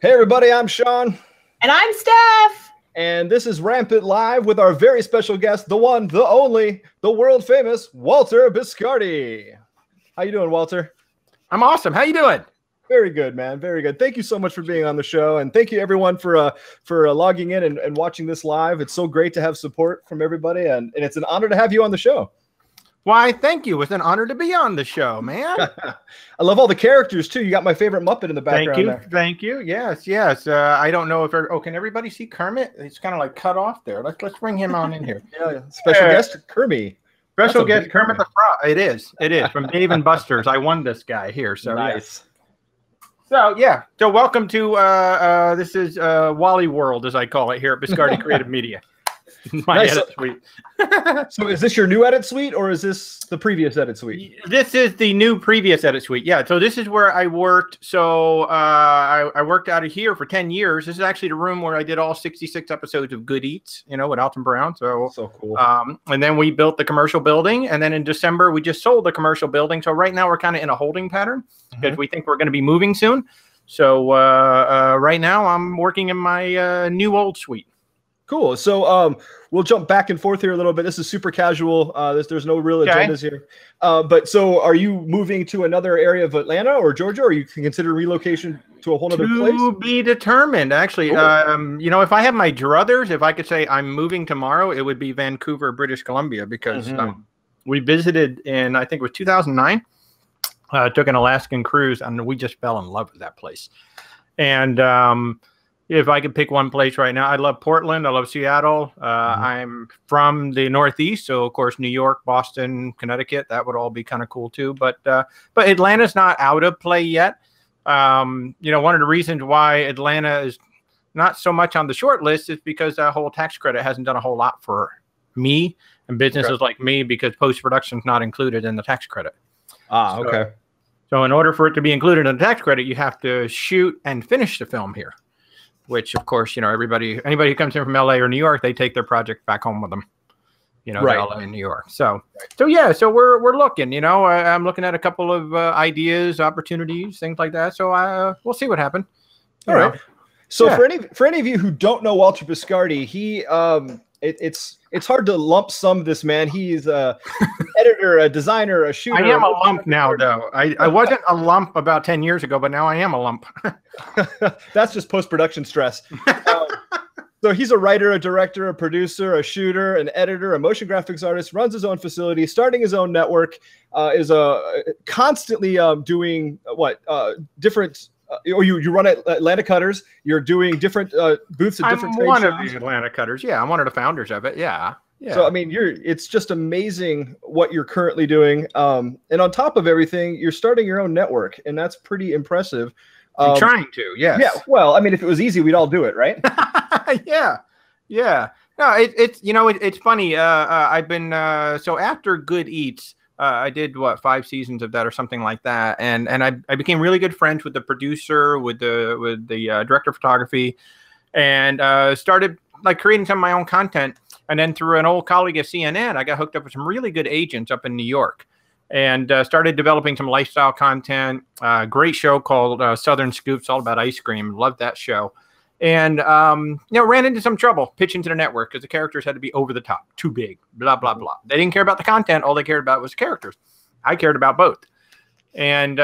Hey everybody, I'm Sean. And I'm Steph. And this is Rampant Live with our very special guest, the one, the only, the world famous Walter Biscardi. How you doing, Walter? I'm awesome. How you doing? Very good, man. Very good. Thank you so much for being on the show, and thank you everyone for logging in and watching this live. It's so great to have support from everybody, and it's an honor to have you on the show. Why, thank you. It's an honor to be on the show, man. I love all the characters too. You got my favorite Muppet in the background. Thank you. Yes. I don't know if can everybody see Kermit? It's kind of like cut off there. Let's bring him on in here. Yeah. Special guest Kermit. Special guest Kermit the Frog. It is from Dave and Buster's. I won this guy here. So nice. Yeah. So welcome to this is Wally World, as I call it here at Biscardi Creative Media. My edit suite. So is this your new edit suite, or is this the previous edit suite? This is the new previous edit suite. Yeah. So this is where I worked. So I worked out of here for 10 years. This is actually the room where I did all 66 episodes of Good Eats, with Alton Brown. So cool. And then we built the commercial building, and then in December we just sold the commercial building. So right now we're kind of in a holding pattern because we think we're going to be moving soon. So right now I'm working in my new old suite. Cool. So we'll jump back and forth here a little bit. This is super casual. There's no real agendas here. But so are you moving to another area of Atlanta or Georgia, or you can consider relocation to a whole other place? To be determined, actually. Cool. If I have my druthers, if I could say I'm moving tomorrow, it would be Vancouver, British Columbia, because we visited in, I think it was 2009. Took an Alaskan cruise, and we just fell in love with that place. And if I could pick one place right now, I love Portland. I love Seattle. I'm from the Northeast, so of course New York, Boston, Connecticut, that would all be kind of cool too. But Atlanta's not out of play yet. One of the reasons why Atlanta is not so much on the short list is because that whole tax credit hasn't done a whole lot for me and businesses like me, because post-production is not included in the tax credit. Okay. So in order for it to be included in the tax credit, you have to shoot and finish the film here. Which, of course, anybody who comes in from LA or New York, they take their project back home with them, right. LA and New York. So we're looking, I'm looking at a couple of ideas, opportunities, things like that. So we'll see what happens. All right. So for any of you who don't know Walter Biscardi, he it's hard to lump sum this man. He's a editor, a designer, a shooter. I am a lump now, though. I wasn't a lump about 10 years ago, but now I am a lump. That's just post-production stress. So he's a writer, a director, a producer, a shooter, an editor, a motion graphics artist, runs his own facility, starting his own network, is constantly doing different. You run Atlanta Cutters. You're doing different booths at different trade shows. I'm one of the Atlanta Cutters. Yeah, I'm one of the founders of it. Yeah. So I mean, it's just amazing what you're currently doing. And on top of everything, you're starting your own network, and that's pretty impressive. I'm trying to. Yes. Yeah. Well, I mean, if it was easy, we'd all do it, right? Yeah. No, it's funny. I've been so after Good Eats. I did 5 seasons of that or something like that, and I became really good friends with the producer, with the director of photography, and started creating some of my own content. And then through an old colleague at CNN, I got hooked up with some really good agents up in New York, and started developing some lifestyle content. Great show called Southern Scoops, all about ice cream. Loved that show. And, ran into some trouble pitching to the network because the characters had to be over the top, too big, blah, blah, blah. They didn't care about the content. All they cared about was the characters. I cared about both. And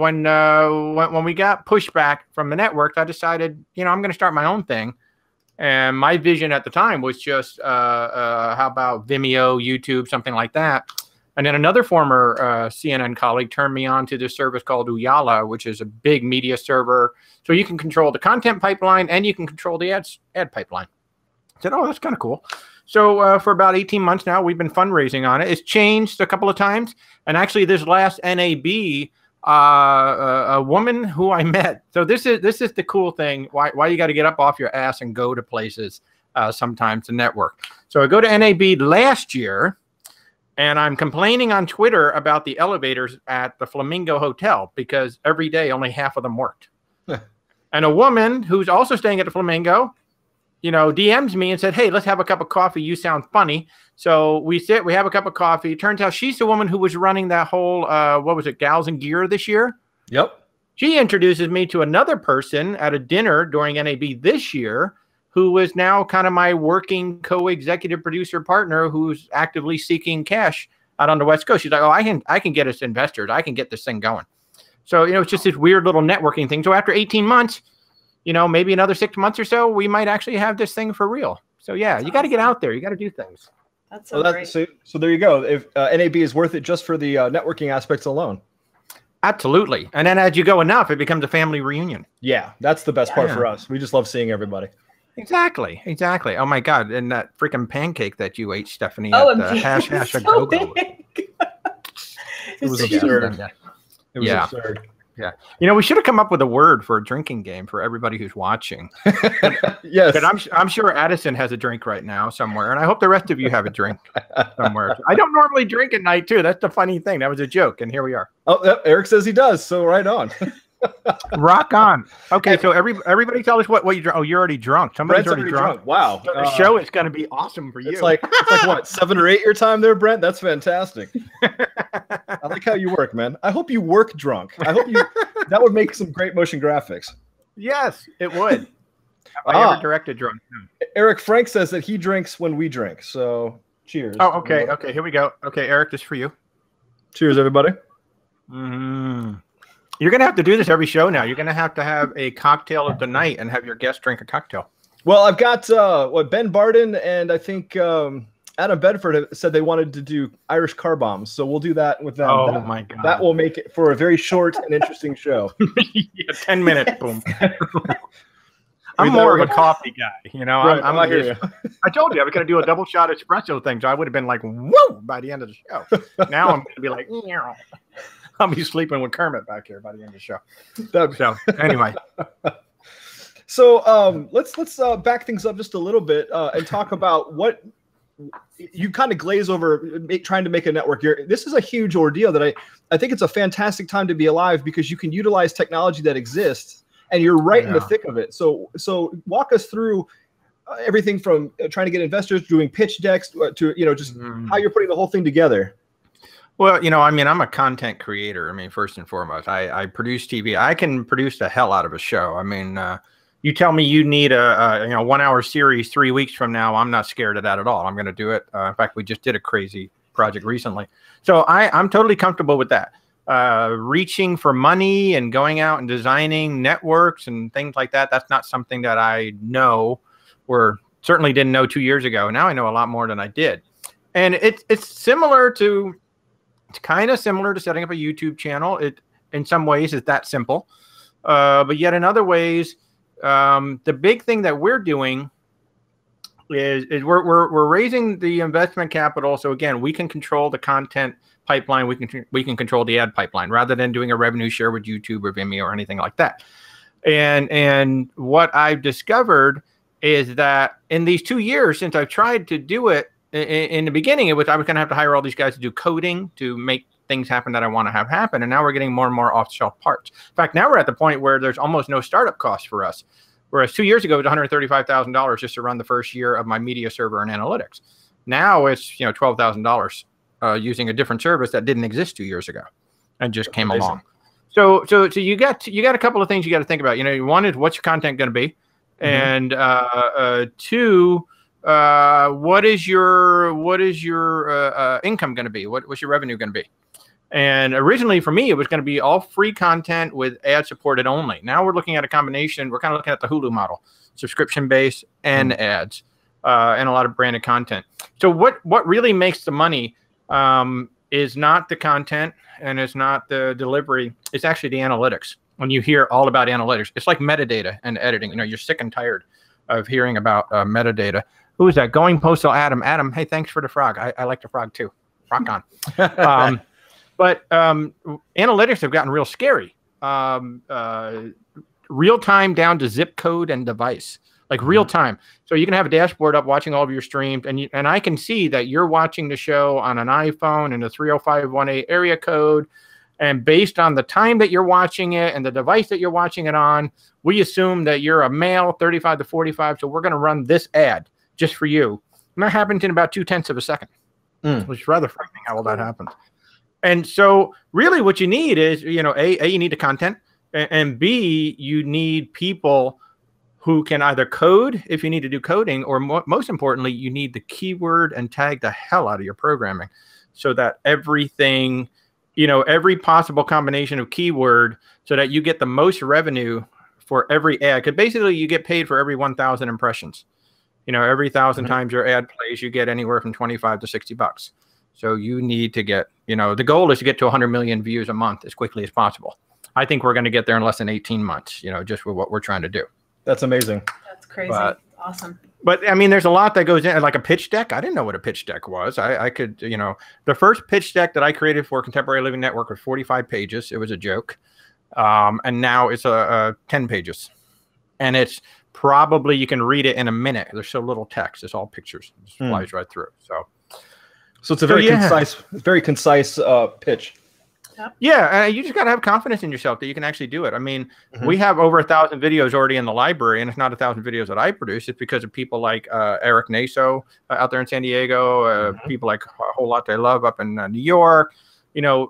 when we got pushback from the network, I decided, I'm going to start my own thing. And my vision at the time was just, how about Vimeo, YouTube, something like that. And then another former CNN colleague turned me on to this service called Ooyala, which is a big media server. So you can control the content pipeline and you can control the ad pipeline. I said, that's kind of cool. So for about 18 months now, we've been fundraising on it. It's changed a couple of times. And actually this last NAB, a woman who I met. So this is the cool thing. Why you got to get up off your ass and go to places sometimes to network. So I go to NAB last year. And I'm complaining on Twitter about the elevators at the Flamingo Hotel because every day only half of them worked. And a woman who's also staying at the Flamingo, DMs me and said, hey, let's have a cup of coffee. You sound funny. So we sit, we have a cup of coffee. Turns out she's the woman who was running that whole, Gals and Gear this year. Yep. She introduces me to another person at a dinner during NAB this year, who is now kind of my working co-executive producer partner, who's actively seeking cash out on the West Coast. She's like, oh, I can get us investors. I can get this thing going. So, it's just this weird little networking thing. So after 18 months, maybe another 6 months or so, we might actually have this thing for real. So yeah, you got to get out there. You got to do things. That's so great. So there you go. If NAB is worth it just for the networking aspects alone. Absolutely. And then as you go enough, it becomes a family reunion. Yeah, that's the best part for us. We just love seeing everybody. Exactly. Oh my God. And that freaking pancake that you ate, Stephanie, Oh, at the hash so go-go. big. It was absurd. It was Yeah. absurd. Yeah. We should have come up with a word for a drinking game for everybody who's watching. Yes. But I'm sure Addison has a drink right now somewhere, and I hope the rest of you have a drink somewhere. I don't normally drink at night, too. That's the funny thing. That was a joke, and here we are. Oh, yep, Eric says he does, so right on. Rock on. Okay, so everybody tell us what you drunk. Oh, you're already drunk. Somebody's Brent's already drunk. Wow. So the show is going to be awesome for you. It's like what, 7 or 8 your time there, Brent? That's fantastic. I like how you work, man. I hope you work drunk. I hope that would make some great motion graphics. Yes, it would. Have I ever directed drunk? No. Eric Frank says that he drinks when we drink. So cheers. Oh, okay. Okay, here we go. Okay, Eric, this is for you. Cheers, everybody. Mm-hmm. You're going to have to do this every show now. You're going to have a cocktail of the night and have your guest drink a cocktail. Well, I've got Ben Barden and I think Adam Bedford said they wanted to do Irish car bombs. So we'll do that with them. Oh, my God. That will make it for a very short and interesting show. Yeah, 10 minutes, boom. I'm more of a coffee guy, Right, I'm hear you. I told you I was going to do a double shot espresso thing, so I would have been like, woo, by the end of the show. Now I'm going to be like, meow. I'll be sleeping with Kermit back here by the end of the show. So anyway. So let's back things up just a little bit and talk about what you kind of glaze over trying to make a network. This is a huge ordeal that I think it's a fantastic time to be alive because you can utilize technology that exists and you're right in the thick of it. So walk us through everything from trying to get investors, doing pitch decks to, just how you're putting the whole thing together. Well, I'm a content creator. First and foremost, I produce TV. I can produce the hell out of a show. You tell me you need a 1 hour series 3 weeks from now. I'm not scared of that at all. I'm going to do it. In fact, we just did a crazy project recently. So I'm totally comfortable with that. Reaching for money and going out and designing networks and things like that. That's not something that I know or certainly didn't know 2 years ago. Now I know a lot more than I did. And it's kind of similar to setting up a YouTube channel. It, in some ways, is that simple. But yet in other ways, the big thing that we're doing is we're raising the investment capital. So again, we can control the content pipeline. We can control the ad pipeline rather than doing a revenue share with YouTube or Vimeo or anything like that. And what I've discovered is that in these 2 years since I've tried to do it, in the beginning, I was going to have to hire all these guys to do coding to make things happen that I want to have happen. And now we're getting more and more off-the-shelf parts. In fact, now we're at the point where there's almost no startup costs for us. Whereas 2 years ago, it was $135,000 just to run the first year of my media server and analytics. Now it's $12,000 using a different service that didn't exist 2 years ago and just came along. So you got a couple of things you got to think about. One is what's your content going to be, and two, what is your income going to be? What's your revenue going to be? And originally for me, it was going to be all free content with ad supported only. Now we're looking at a combination. We're kind of looking at the Hulu model, subscription based and ads, and a lot of branded content. So what really makes the money is not the content and it's not the delivery. It's actually the analytics. When you hear all about analytics, it's like metadata and editing. You're sick and tired of hearing about metadata. Who is that? Going Postal Adam. Adam, hey, thanks for the frog. I like the frog too. Rock on. But analytics have gotten real scary. Real time down to zip code and device, like real time. So you can have a dashboard up watching all of your streams, and I can see that you're watching the show on an iPhone in a 30518 area code. And based on the time that you're watching it and the device that you're watching it on, we assume that you're a male, 35 to 45. So we're going to run this ad just for you. And that happens in about 0.2 of a second, which is rather frightening how all that happens. And so really what you need is, you need the content. And B, you need people who can either code if you need to do coding, or most importantly, you need the keyword and tag the hell out of your programming so that everything, every possible combination of keyword so that you get the most revenue for every ad. Because basically you get paid for every 1,000 impressions. Every 1,000 times your ad plays, you get anywhere from 25 to $60. So you need to get, the goal is to get to 100 million views a month as quickly as possible. I think we're going to get there in less than 18 months, just with what we're trying to do. That's amazing. That's crazy. Awesome. But I mean, there's a lot that goes in, like a pitch deck. I didn't know what a pitch deck was. I could, the first pitch deck that I created for Contemporary Living Network was 45 pages. It was a joke. And now it's 10 pages. And it's probably, you can read it in a minute. There's so little text. It's all pictures. It just flies right through. So it's a very concise pitch. Yeah, you just got to have confidence in yourself that you can actually do it. I mean, we have over 1,000 videos already in the library, and it's not 1,000 videos that I produce. It's because of people like Eric Naso out there in San Diego, people like A Whole Lot They Love up in New York, Tina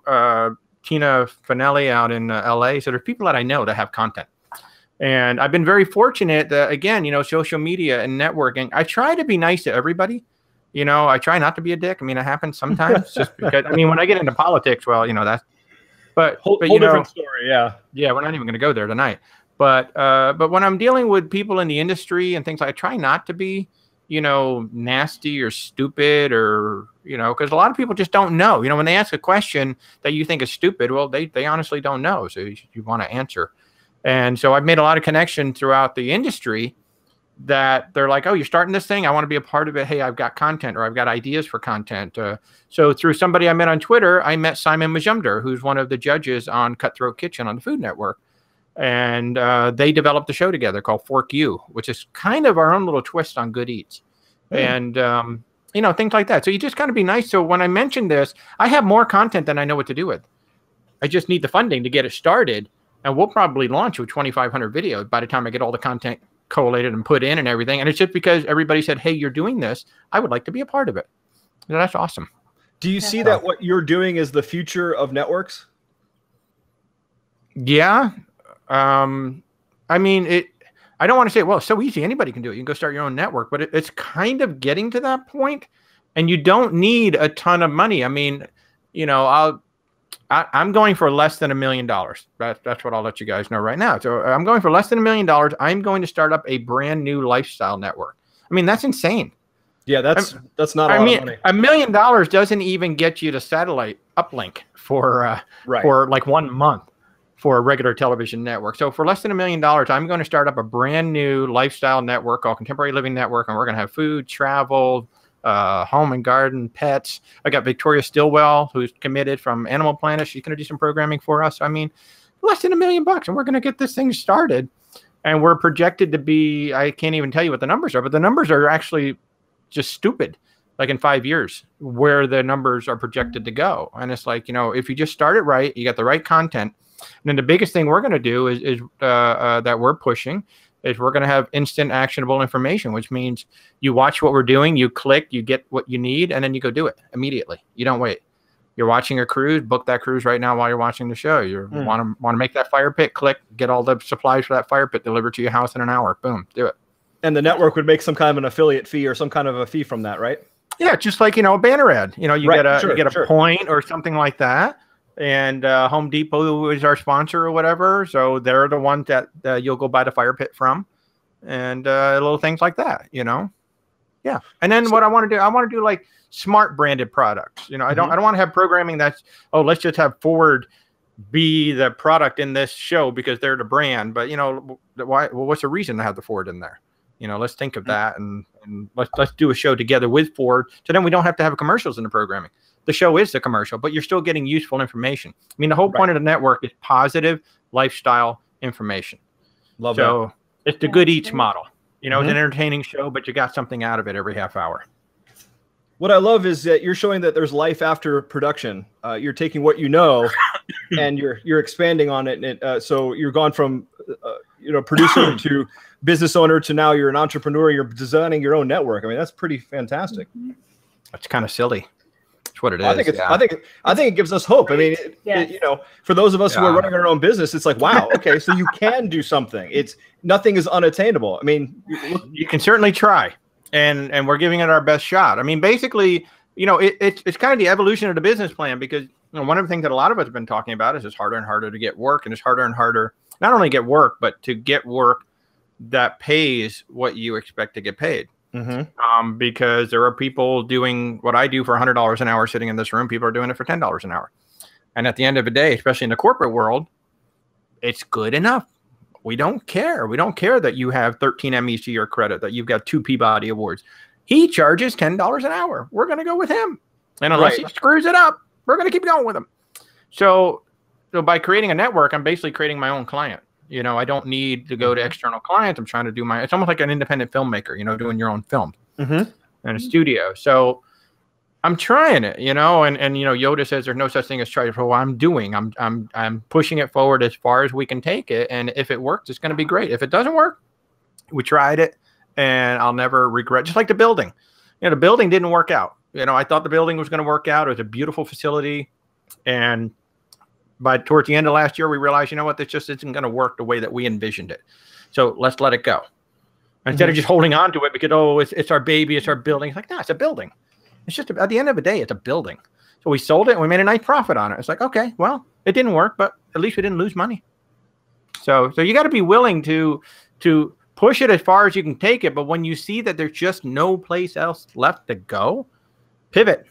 Finelli out in LA. So there's people that I know that have content. And I've been very fortunate that, again, social media and networking, I try to be nice to everybody. I try not to be a dick. I mean, it happens sometimes just because, when I get into politics, well, that's, but whole different story. Yeah. Yeah. We're not even going to go there tonight, but when I'm dealing with people in the industry and things, I try not to be, nasty or stupid or, because a lot of people just don't know, when they ask a question that you think is stupid, well, they honestly don't know. So you want to answer. And so I've made a lot of connections throughout the industry that they're like, oh, you're starting this thing. I want to be a part of it. Hey, I've got content or I've got ideas for content. So through somebody I met on Twitter, I met Simon Majumder, who's one of the judges on Cutthroat Kitchen on the Food Network. And they developed a show together called Fork You, which is kind of our own little twist on Good Eats. And, things like that. So you just got to be nice. So when I mentioned this, I have more content than I know what to do with. I just need the funding to get it started. And we'll probably launch with 2,500 videos by the time I get all the content collated and put in and everything. And it's just because everybody said, hey, you're doing this. I would like to be a part of it. And that's awesome. Do you see that what you're doing is the future of networks? Yeah. I mean, I don't want to say, well, it's so easy. Anybody can do it. You can go start your own network, but it's kind of getting to that point, and you don't need a ton of money. I mean, I'm going for less than $1 million. That's what I'll let you guys know right now. So I'm going for less than $1 million. I'm going to start up a brand new lifestyle network. I mean, that's insane. Yeah, that's not a lot of money. $1 million doesn't even get you to satellite uplink for like 1 month for a regular television network. So for less than $1 million, I'm going to start up a brand new lifestyle network called Contemporary Living Network, and we're going to have food, travel, home and garden, pets. I got Victoria Stillwell, who's committed from Animal Planet. She's going to do some programming for us. I mean, less than $1 million, and we're going to get this thing started. And we're projected to be, I can't even tell you what the numbers are, but the numbers are actually just stupid. Like in 5 years, where the numbers are projected to go. And it's like, if you just start it right, you got the right content. And then the biggest thing we're going to do is that we're pushing is we're going to have instant actionable information, which means you watch what we're doing, you click, you get what you need, and then you go do it immediately. You don't wait. You're watching a cruise, book that cruise right now while you're watching the show. You want to make that fire pit, click, get all the supplies for that fire pit delivered to your house in an hour. Boom, do it. And the network would make some kind of an affiliate fee or some kind of a fee from that, right? Yeah, just like, a banner ad. You get a point or something like that. And Home Depot is our sponsor or whatever. So they're the ones that you'll go buy the fire pit from, and little things like that, Yeah. And then what I want to do like smart branded products. I don't want to have programming that's, let's just have Ford be the product in this show because they're the brand. But, why? Well, what's the reason to have the Ford in there? Let's think of that and let's do a show together with Ford. So then we don't have to have commercials in the programming. The show is the commercial, but you're still getting useful information. I mean, the whole point of the network is positive lifestyle information. Love that. So it's the Good Eats model. It's an entertaining show, but you got something out of it every half hour. What I love is that you're showing that there's life after production. You're taking what you know and you're expanding on it. And so you're gone from producer to business owner to now you're an entrepreneur. You're designing your own network. I mean, that's pretty fantastic. That's kind of silly. That's what it is. I think it's. I think it gives us hope. I mean, you know, for those of us who are running our own business, it's like, wow, okay, so you can do something. It's nothing is unattainable. I mean, you can certainly try, and we're giving it our best shot. I mean, basically, you know, it's kind of the evolution of the business plan, because you know, one of the things that a lot of us have been talking about is it's harder and harder to get work, and it's harder and harder not only get work, but to get work that pays what you expect to get paid. Because there are people doing what I do for $100 an hour sitting in this room. People are doing it for $10 an hour. And at the end of the day, especially in the corporate world, it's good enough. We don't care. We don't care that you have 13 Emmys to your credit, that you've got 2 Peabody Awards. He charges $10 an hour. We're going to go with him. And unless he screws it up, we're going to keep going with him. So by creating a network, I'm basically creating my own client. You know, I don't need to go to external clients. I'm trying to do it's almost like an independent filmmaker, you know, doing your own film in a studio. So I'm trying it, you know, and you know, Yoda says there's no such thing as try. Well, I'm doing, I'm pushing it forward as far as we can take it. And if it works, it's going to be great. If it doesn't work, we tried it and I'll never regret. Just like the building, you know, the building didn't work out. You know, I thought the building was going to work out. It was a beautiful facility. And towards the end of last year, we realized, you know what, this just isn't going to work the way that we envisioned it. So let's let it go. Instead of just holding on to it because, oh, it's our baby, it's our building. It's like, no, it's a building. It's just, at the end of the day, it's a building. So we sold it and we made a nice profit on it. It's like, okay, well, it didn't work, but at least we didn't lose money. So you got to be willing to push it as far as you can take it. But when you see that there's just no place else left to go, pivot.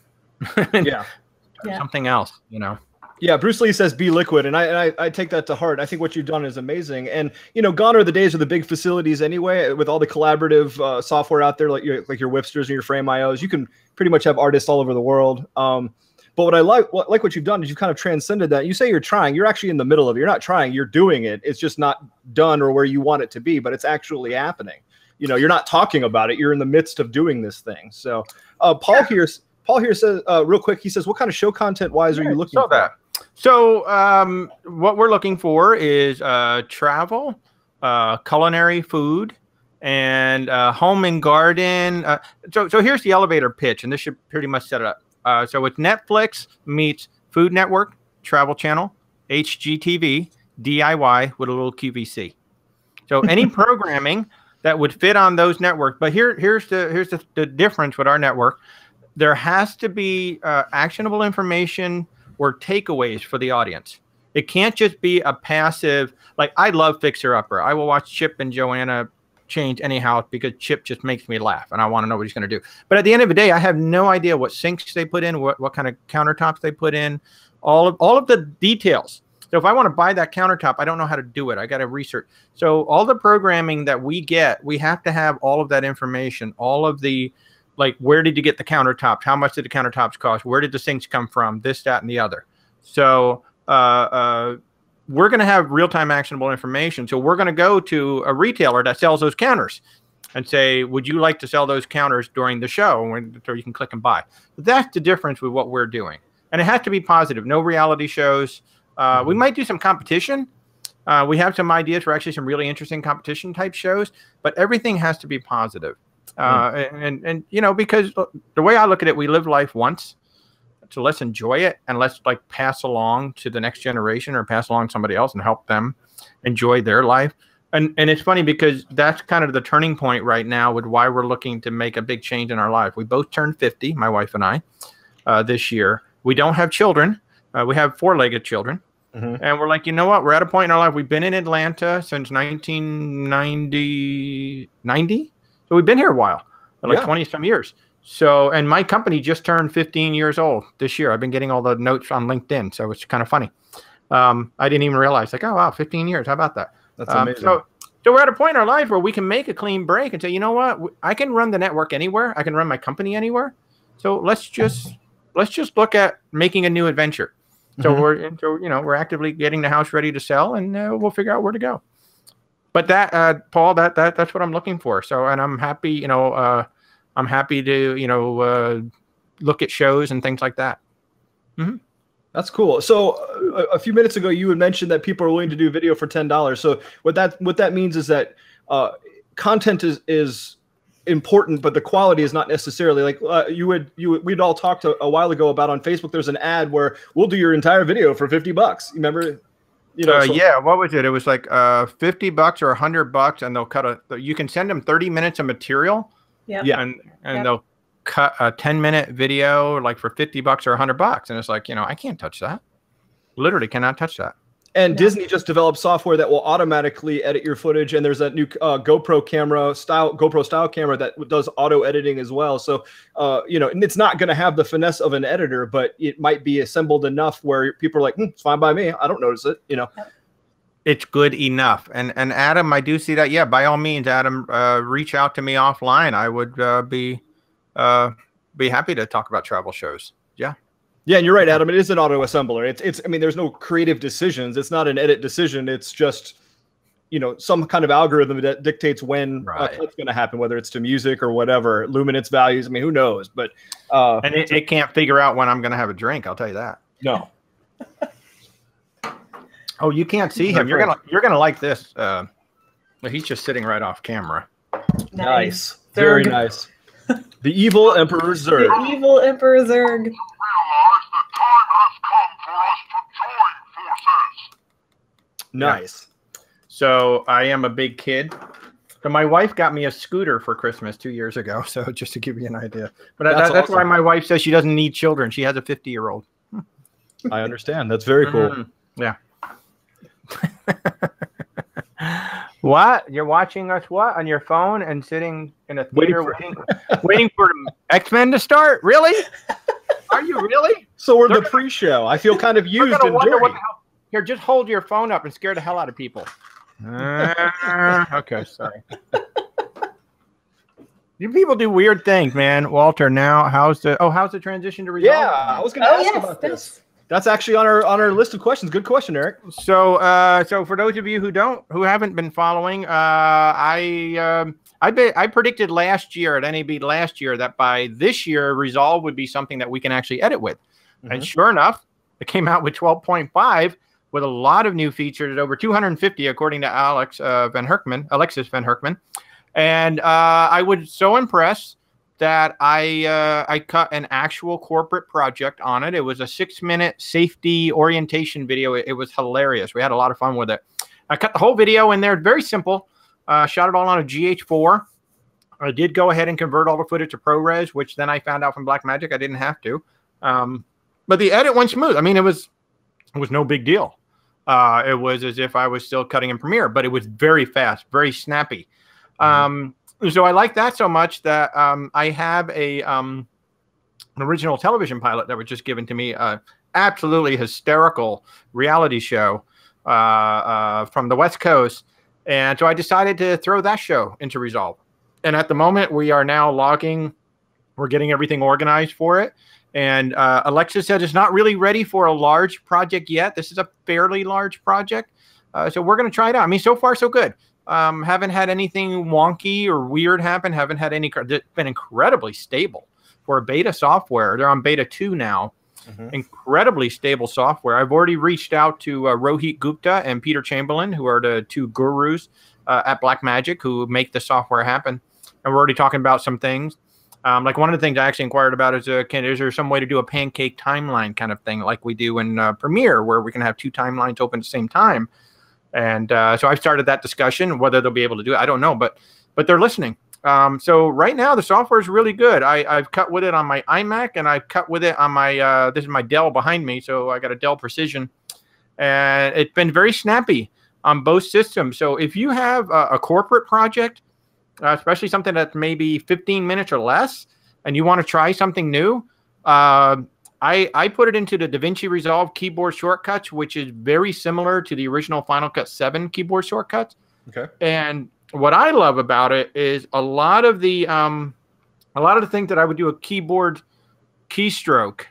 Something else, you know. Yeah, Bruce Lee says be liquid, and I take that to heart. I think what you've done is amazing. And you know, gone are the days of the big facilities anyway. With all the collaborative software out there, like your Whipsters and your Frame.ios, you can pretty much have artists all over the world. But what I like what you've done is you've kind of transcended that. You say you're trying, you're actually in the middle of it. You're not trying, you're doing it. It's just not done or where you want it to be, but it's actually happening. You know, you're not talking about it. You're in the midst of doing this thing. So Paul here says real quick. He says, what kind of show content wise are you looking for? So what we're looking for is travel, culinary food, and home and garden. So here's the elevator pitch, and this should pretty much set it up. So it's Netflix meets Food Network, Travel Channel, HGTV, DIY with a little QVC. So any programming that would fit on those networks. But here's the difference with our network. There has to be actionable information or takeaways for the audience. It can't just be a passive, like I love Fixer Upper. I will watch Chip and Joanna change anyhow because Chip just makes me laugh and I want to know what he's going to do. But at the end of the day, I have no idea what sinks they put in, what kind of countertops they put in, all of the details. So if I want to buy that countertop, I don't know how to do it. I got to research. So all the programming that we get, we have to have all of that information, all of the, like, where did you get the countertops? How much did the countertops cost? Where did the sinks come from? This, that, and the other. So we're going to have real-time actionable information. So we're going to go to a retailer that sells those counters and say, would you like to sell those counters during the show? So you can click and buy. But that's the difference with what we're doing. And it has to be positive. No reality shows. We might do some competition. We have some ideas for actually some really interesting competition type shows, but everything has to be positive. And you know, because the way I look at it, we live life once, so let's enjoy it and let's like pass along to the next generation or pass along to somebody else and help them enjoy their life. And it's funny because that's kind of the turning point right now with why we're looking to make a big change in our life. We both turned 50, my wife and I, this year. We don't have children. We have 4-legged children. And we're like, you know what? We're at a point in our life. We've been in Atlanta since 1990. So we've been here a while, like 20 some years. So, and my company just turned 15 years old this year. I've been getting all the notes on LinkedIn. So it's kind of funny. I didn't even realize, like, oh, wow, 15 years. How about that? That's amazing. So we're at a point in our life where we can make a clean break and say, you know what? I can run the network anywhere. I can run my company anywhere. So let's just look at making a new adventure. So we're actively getting the house ready to sell, and we'll figure out where to go. But that, Paul, that's what I'm looking for. So, and I'm happy, you know, I'm happy to, look at shows and things like that. That's cool. So a few minutes ago, you had mentioned that people are willing to do video for $10. So what that means is that content is important, but the quality is not necessarily like we'd all talked a while ago about on Facebook. There's an ad where we'll do your entire video for $50. You remember? You know, yeah. What was it? It was like $50 or $100, and they'll cut you can send them 30 minutes of material. Yeah. And they'll cut a 10-minute video like for $50 or $100, and it's like, you know, I can't touch that. Literally cannot touch that. And Disney just developed software that will automatically edit your footage. And there's a new GoPro style camera that does auto editing as well. So, you know, and it's not going to have the finesse of an editor, but it might be assembled enough where people are like, it's fine by me. I don't notice it, you know. It's good enough. And Adam, I do see that. Yeah, by all means, Adam, reach out to me offline. I would be happy to talk about travel shows. Yeah. Yeah, and you're right, Adam. It is an auto assembler. It's. I mean, there's no creative decisions. It's not an edit decision. It's just, you know, some kind of algorithm that dictates when what's going to happen, whether it's to music or whatever, luminance values. I mean, who knows? But and it can't figure out when I'm going to have a drink. I'll tell you that. No. Oh, you can't see him. You're gonna like this. He's just sitting right off camera. Nice. Very nice. The evil Emperor Zurg. The evil Emperor Zurg. Nice. So I am a big kid. So my wife got me a scooter for Christmas 2 years ago. So just to give you an idea. But that's awesome. Why my wife says she doesn't need children. She has a 50-year-old. I understand. That's very cool. Yeah. What? You're watching us what? On your phone and sitting in a theater waiting for X-Men to start? Really? Are you really? So we're the pre-show. I feel kind of used and dirty. Here, just hold your phone up and scare the hell out of people. Okay, sorry. You people do weird things, man. Walter, now how's the transition to Resolve? Yeah, I was going to ask about this. That's actually on our list of questions. Good question, Eric. So for those of you who haven't been following, I predicted last year at NAB last year that by this year Resolve would be something that we can actually edit with, and sure enough, it came out with 12.5 with a lot of new features, over 250 according to Alexis Van Herkman, and I was so impressed that I cut an actual corporate project on it. It was a 6-minute safety orientation video. It was hilarious. We had a lot of fun with it. I cut the whole video in there. Very simple. Shot it all on a GH4. I did go ahead and convert all the footage to ProRes, which then I found out from Blackmagic I didn't have to. But the edit went smooth. I mean, it was no big deal. It was as if I was still cutting in Premiere, but it was very fast, very snappy. So I like that so much that I have an original television pilot that was just given to me, absolutely hysterical reality show from the West Coast. And so I decided to throw that show into Resolve. And at the moment, we are now logging. We're getting everything organized for it. And Alexis said it's not really ready for a large project yet. This is a fairly large project. So we're going to try it out. I mean, so far, so good. Haven't had anything wonky or weird happen. Haven't had any. It's been incredibly stable for a beta software. They're on beta 2 now. Incredibly stable software. I've already reached out to Rohit Gupta and Peter Chamberlain, who are the two gurus at Blackmagic who make the software happen. And we're already talking about some things. Like one of the things I actually inquired about is, is there some way to do a pancake timeline kind of thing like we do in Premiere, where we can have 2 timelines open at the same time? And so I've started that discussion. Whether they'll be able to do it, I don't know, but they're listening. So right now the software is really good. I've cut with it on my iMac, and I've cut with it on my this is my Dell behind me, so I got a Dell Precision, and it's been very snappy on both systems. So if you have a corporate project, especially something that's maybe 15 minutes or less, and you want to try something new, I put it into the DaVinci Resolve keyboard shortcuts, which is very similar to the original Final Cut 7 keyboard shortcuts. Okay. And what I love about it is a lot of the things that I would do a keyboard keystroke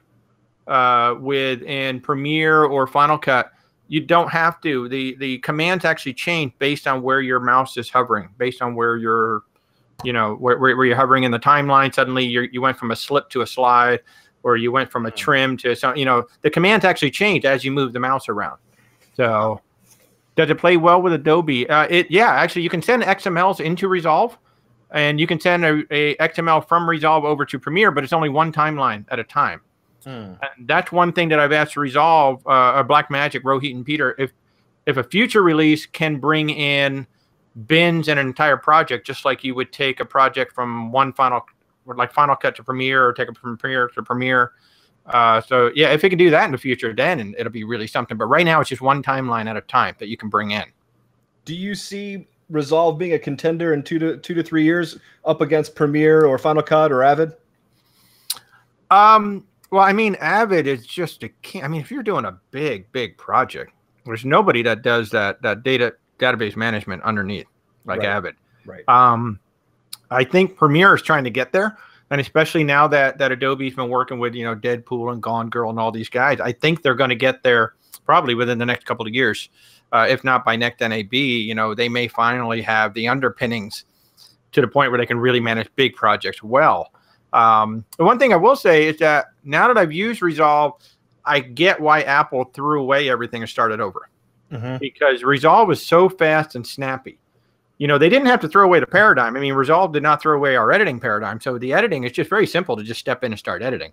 with in Premiere or Final Cut, you don't have to. The commands actually change based on where your mouse is hovering, based on where you're, where you're hovering in the timeline. Suddenly you went from a slip to a slide, or you went from a trim to some, the commands actually change as you move the mouse around. So does it play well with Adobe? Actually you can send XMLs into Resolve. and you can send a XML from Resolve over to Premiere, but it's only one timeline at a time. And that's one thing that I've asked Resolve, or Blackmagic, Rohit and Peter, if a future release can bring in bins and an entire project, just like you would take a project from one Final Cut to Premiere, or take it from Premiere to Premiere. So yeah, if it can do that in the future, then it'll be really something. But right now, it's just one timeline at a time that you can bring in. Do you see Resolve being a contender in 2 to 3 years up against Premiere or Final Cut or Avid? Well, I mean, Avid is just I mean, if you're doing a big project, there's nobody that does that database management underneath like Avid. Right. I think Premiere is trying to get there, and especially now that Adobe's been working with, you know, Deadpool and Gone Girl and all these guys, I think they're going to get there probably within the next couple of years. If not by next NAB, you know, they may finally have the underpinnings to the point where they can really manage big projects well. The one thing I will say is that now that I've used Resolve, I get why Apple threw away everything and started over. Because Resolve was so fast and snappy. You know, they didn't have to throw away the paradigm. I mean, Resolve did not throw away our editing paradigm. So the editing is just very simple to just step in and start editing.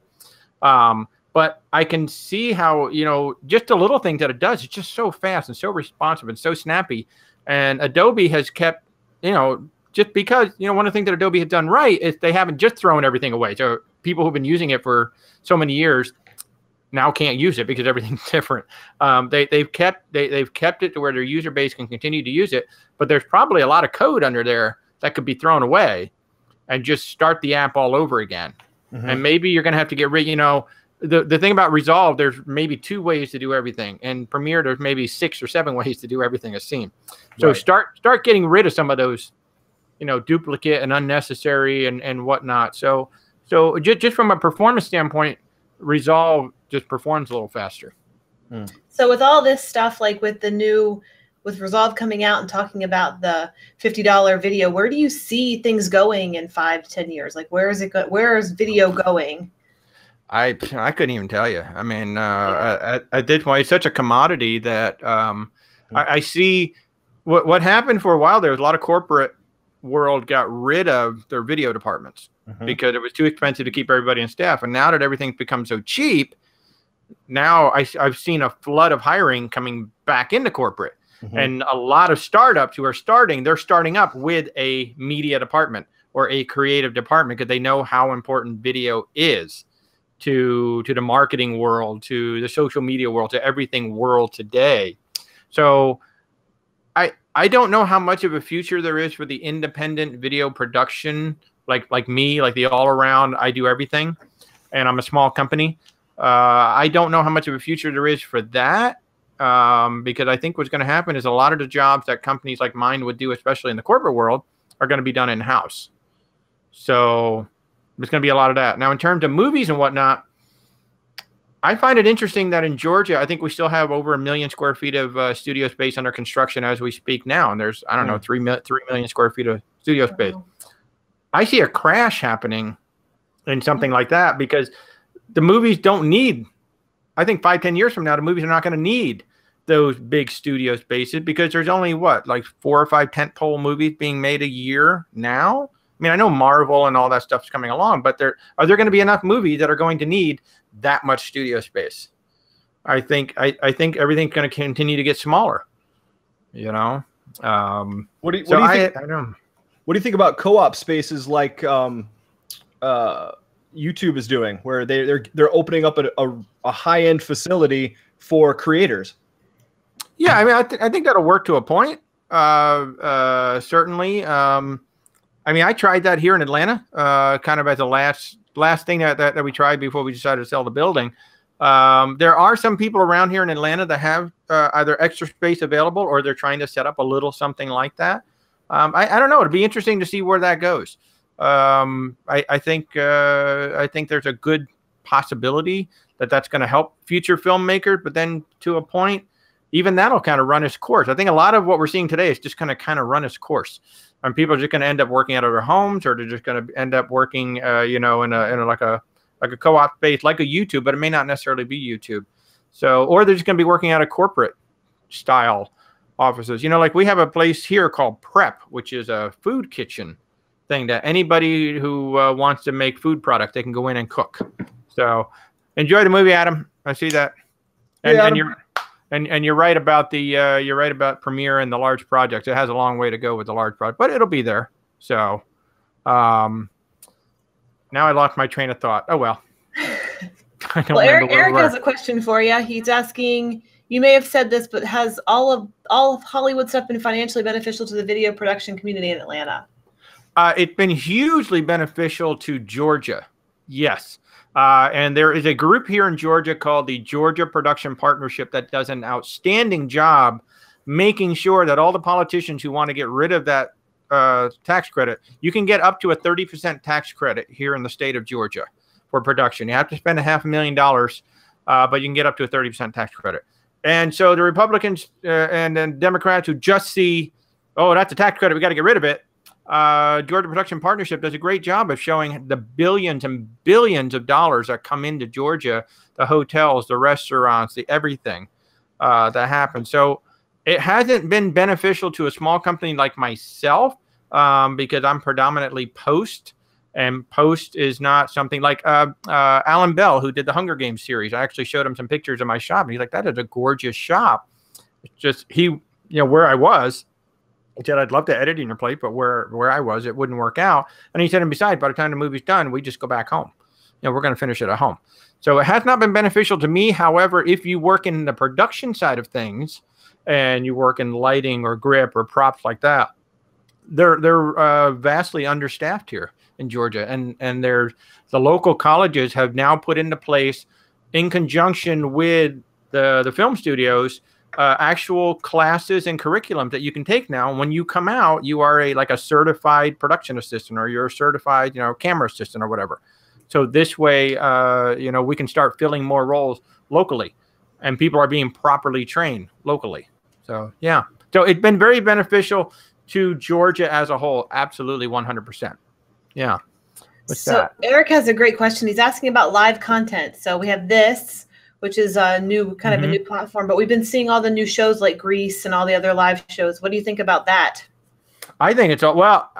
But I can see how, you know, just the little things that it does, it's just so fast and so responsive and so snappy. And Adobe has kept, you know, just because, you know, one of the things that Adobe had done right is they haven't just thrown everything away. So people who've been using it for so many years now can't use it because everything's different. They've kept it to where their user base can continue to use it, but there's probably a lot of code under there that could be thrown away and just start the app all over again. And maybe you're going to have to get rid, you know, the thing about Resolve, there's maybe 2 ways to do everything. And Premiere, there's maybe 6 or 7 ways to do everything as seen. So start getting rid of some of those, you know, duplicate and unnecessary and whatnot. So just from a performance standpoint, Resolve just performs a little faster. So with all this stuff, like with Resolve coming out and talking about the $50 video, where do you see things going in 5 to 10 years? Like, where is it where is video going? I couldn't even tell you. I mean, at this point, it's such a commodity that I see what happened for a while. There was a lot of corporate world got rid of their video departments because it was too expensive to keep everybody in staff. And now that everything's become so cheap, now I've seen a flood of hiring coming back into corporate. And a lot of startups who are they're starting up with a media department or a creative department because they know how important video is to the marketing world, to the social media world, to everything world today. So I don't know how much of a future there is for the independent video production, like me, like the all around, I do everything, and I'm a small company. I don't know how much of a future there is for that, because I think what's going to happen is a lot of the jobs that companies like mine would do, especially in the corporate world, are going to be done in-house. So there's going to be a lot of that. Now, in terms of movies and whatnot, I find it interesting that in Georgia, I think we still have over 1 million square feet of studio space under construction as we speak now. And there's, I don't know, 3 million square feet of studio space. I see a crash happening in something like that because the movies don't need, I think 5, 10 years from now, the movies are not going to need those big studio spaces because there's only like 4 or 5 tentpole movies being made a year now. I mean, I know Marvel and all that stuff's coming along, but are there going to be enough movies that are going to need that much studio space? I think everything's going to continue to get smaller. You know. What do you think? I know. What do you think about co-op spaces like YouTube is doing, where they're opening up a high-end facility for creators? Yeah, I mean, I think that'll work to a point. Certainly. I mean, I tried that here in Atlanta, kind of as a last thing that we tried before we decided to sell the building. There are some people around here in Atlanta that have either extra space available or they're trying to set up a little something like that. I don't know. It'd be interesting to see where that goes. I think there's a good possibility that that's going to help future filmmakers, but then to a point, even that'll kind of run its course. I think a lot of what we're seeing today is just going to kind of run its course. And people are just going to end up working out of their homes, or they're just going to end up working, you know, in a like a co-op space, like a YouTube, but it may not necessarily be YouTube. So, or they're just going to be working out of corporate style offices. You know, like we have a place here called Prep, which is a food kitchen thing that anybody who wants to make food product, they can go in and cook. So enjoy the movie, Adam. I see that. And, and you're right about Premiere and the large projects. It has a long way to go with the large project, but it'll be there. So now I lost my train of thought. Oh, well. Well, Eric has a question for you. He's asking, you may have said this, but has all of Hollywood stuff been financially beneficial to the video production community in Atlanta? It's been hugely beneficial to Georgia. Yes. And there is a group here in Georgia called the Georgia Production Partnership that does an outstanding job making sure that all the politicians who want to get rid of that tax credit, you can get up to a 30% tax credit here in the state of Georgia for production. You have to spend $500,000, but you can get up to a 30% tax credit. And so the Republicans and then Democrats who just see, oh, that's a tax credit, we got to get rid of it. Georgia Production Partnership does a great job of showing the billions and billions of dollars that come into Georgia, the hotels, the restaurants, the everything that happens. So it hasn't been beneficial to a small company like myself because I'm predominantly post, and post is not something like Alan Bell, who did the Hunger Games series. I actually showed him some pictures of my shop, and he's like, that is a gorgeous shop. It's just, where I was, he said, I'd love to edit in your plate, but where I was, it wouldn't work out. And he said, and besides, by the time the movie's done, we just go back home. We're going to finish it at home. So it has not been beneficial to me. However, if you work in the production side of things and you work in lighting or grip or props like that, they're vastly understaffed here in Georgia. And the local colleges have now put into place, in conjunction with the film studios, actual classes and curriculum that you can take now. When you come out, you are like a certified production assistant, or you're a certified, camera assistant or whatever. So this way, we can start filling more roles locally, and people are being properly trained locally. So, yeah. So it's been very beneficial to Georgia as a whole. Absolutely 100%. Yeah. Eric has a great question. He's asking about live content. So we have this, which is a new a new platform, but we've been seeing all the new shows like Grease and all the other live shows. What do you think about that? I think it's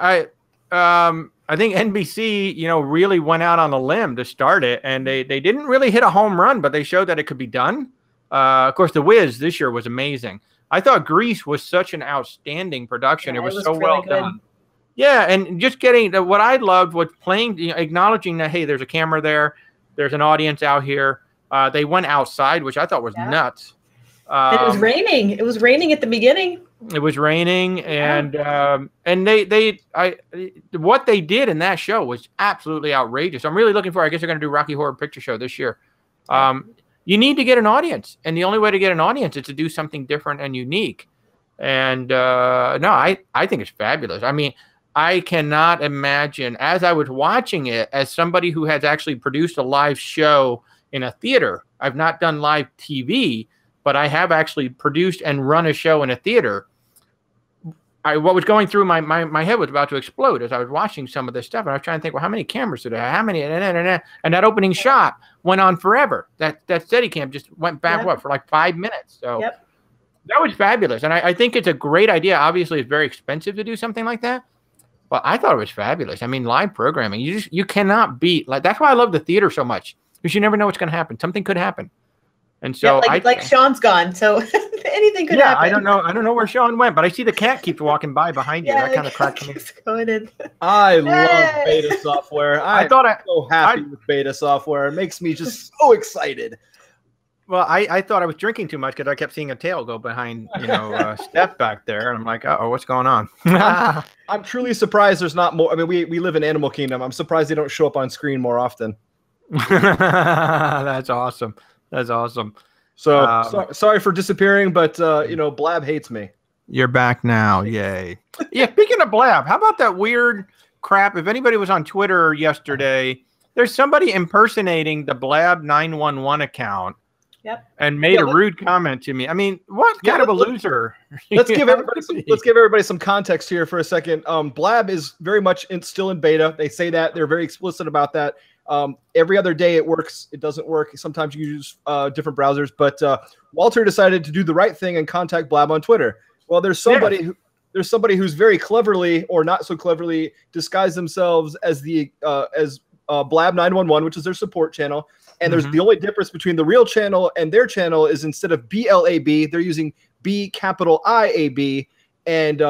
I think NBC, really went out on a limb to start it, and they didn't really hit a home run, but they showed that it could be done. Of course, The Wiz this year was amazing. I thought Grease was such an outstanding production. Yeah, it was so really well done. Yeah, and just getting what I loved was playing, acknowledging that, hey, there's a camera there, there's an audience out here. They went outside, which I thought was nuts. It was raining. It was raining at the beginning. It was raining, and what they did in that show was absolutely outrageous. I'm really looking for. I guess they're going to do Rocky Horror Picture Show this year. You need to get an audience, and the only way to get an audience is to do something different and unique. And I think it's fabulous. I mean, I cannot imagine, as I was watching it, as somebody who has actually produced a live show in a theater. I've not done live TV, but I have actually produced and run a show in a theater. What was going through my head was about to explode as I was watching some of this stuff. And I was trying to think, well, how many cameras did I have? How many? And that opening shot went on forever. That Steadicam just went back, for like 5 minutes. So that was fabulous. And I think it's a great idea. Obviously, it's very expensive to do something like that. But I thought it was fabulous. I mean, live programming, you cannot beat. That's why I love the theater so much. Because you never know what's going to happen. Something could happen. And so like Sean's gone. So anything could happen. I don't know where Sean went, but I see the cat keeps walking by behind you. That kind of cracked me. I love beta software. I'm so happy with beta software. It makes me just so excited. Well, I thought I was drinking too much because I kept seeing a tail go behind, Steph back there. And I'm like, uh-oh, what's going on? I'm truly surprised there's not more. I mean, we live in Animal Kingdom. I'm surprised they don't show up on screen more often. That's awesome. That's awesome. So sorry for disappearing, but Blab hates me. You're back now. Yay. Yeah. Speaking of Blab, how about that weird crap? If anybody was on Twitter yesterday, there's somebody impersonating the Blab 911 account. Yep. And made a rude comment to me. I mean, what kind of a loser? Let's give everybody some context here for a second. Blab is very much still in beta. They say that. They're very explicit about that. Every other day it works. It doesn't work. Sometimes you use different browsers. But Walter decided to do the right thing and contact Blab on Twitter. Well, there's somebody there's somebody who's very cleverly or not so cleverly disguised themselves as the Blab 911, which is their support channel. And there's the only difference between the real channel and their channel is instead of BLAB, they're using BIAB. And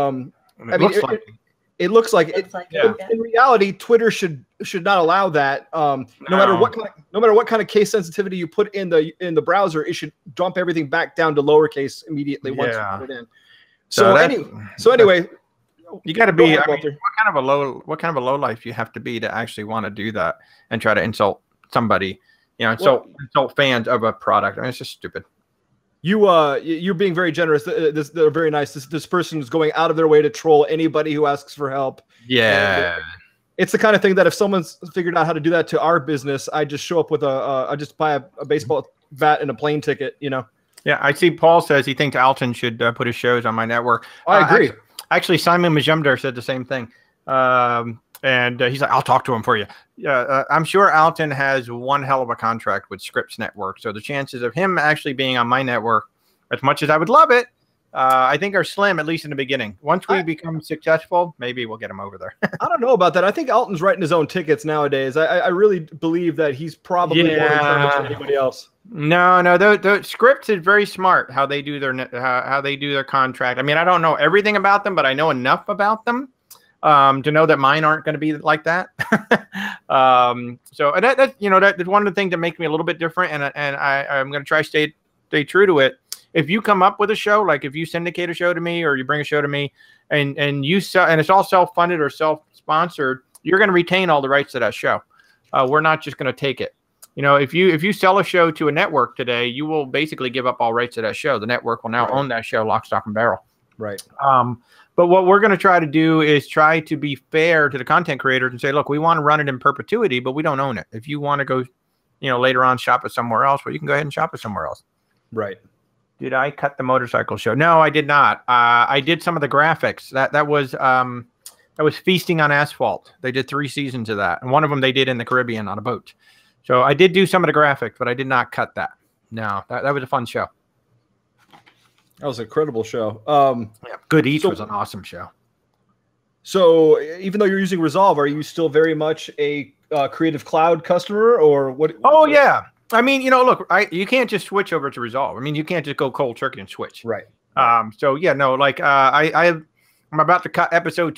it looks like in reality, Twitter should not allow that. No matter what kind of case sensitivity you put in the browser, it should dump everything back down to lowercase immediately once you put it in. So anyway, you got to be. What kind of a low life you have to be to actually want to do that and try to insult somebody? Insult fans of a product. I mean, it's just stupid. You're being very generous. They're very nice. This person is going out of their way to troll anybody who asks for help. Yeah. And it's the kind of thing that if someone's figured out how to do that to our business, I just show up with I just buy a baseball bat and a plane ticket, Yeah, I see Paul says he thinks Alton should put his shows on my network. I agree. Actually, Simon Majumdar said the same thing. And he's like, I'll talk to him for you. Yeah, I'm sure Alton has one hell of a contract with Scripps Network. So the chances of him actually being on my network, as much as I would love it, I think are slim, at least in the beginning. Once we become successful, maybe we'll get him over there. I don't know about that. I think Alton's writing his own tickets nowadays. I really believe that he's probably more in charge than anybody else. No. The Scripps is very smart how they do their contract. I mean, I don't know everything about them, but I know enough about them to know that mine aren't going to be like that. So that's one of the things that makes me a little bit different, and I'm going to try stay true to it. If you come up with a show, like if you syndicate a show to me or you bring a show to me, and you sell, and it's all self-funded or self-sponsored, you're going to retain all the rights to that show. We're not just going to take it. If you sell a show to a network today, you will basically give up all rights to that show. The network will now own that show, lock, stock, and barrel. Right. But what we're going to try to do is try to be fair to the content creators and say, look, we want to run it in perpetuity, but we don't own it. If you want to go, later on shop it somewhere else, well, you can go ahead and shop it somewhere else. Right. Did I cut the motorcycle show? No, I did not. I did some of the graphics. That was Feasting on Asphalt. They did 3 seasons of that, and one of them they did in the Caribbean on a boat. So I did do some of the graphics, but I did not cut that. No, that was a fun show. That was an incredible show. Good Eats was an awesome show. So even though you're using Resolve, are you still very much a Creative Cloud customer, or what? Oh yeah. I mean, look, you can't just switch over to Resolve. I mean, you can't just go cold turkey and switch. Right. So yeah, no, like I'm about to cut episode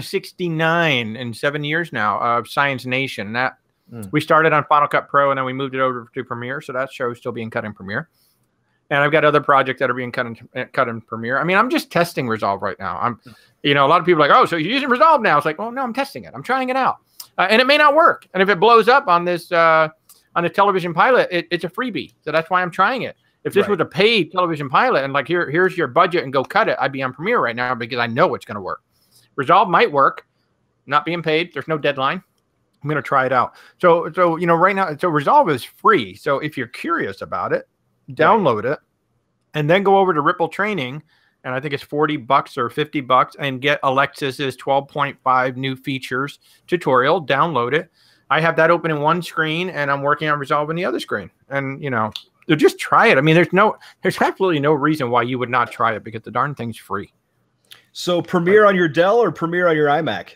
269 in 7 years now of Science Nation. We started on Final Cut Pro and then we moved it over to Premiere. So that show is still being cut in Premiere. And I've got other projects that are being cut in Premiere. I mean, I'm just testing Resolve right now. A lot of people are like, oh, so you're using Resolve now? It's like, well, no, I'm testing it. I'm trying it out, and it may not work. And if it blows up on this on a television pilot, it's a freebie. So that's why I'm trying it. If this was a paid television pilot and like here's your budget and go cut it, I'd be on Premiere right now because I know it's going to work. Resolve might work, not being paid. There's no deadline. I'm going to try it out. So right now, so Resolve is free. So if you're curious about it, download it, and then go over to Ripple Training, and I think it's $40 or $50, and get Alexis's 12.5 new features tutorial. Download it. I have that open in one screen, and I'm working on Resolve in the other screen. And just try it. I mean, there's absolutely no reason why you would not try it because the darn thing's free. So Premiere on your Dell or Premiere on your iMac?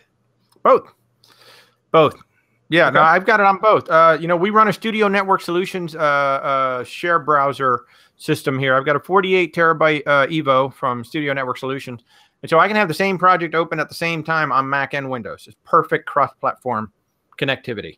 Both. Yeah, okay. No, I've got it on both. We run a Studio Network Solutions share browser system here. I've got a 48 terabyte Evo from Studio Network Solutions. And so I can have the same project open at the same time on Mac and Windows. It's perfect cross-platform connectivity.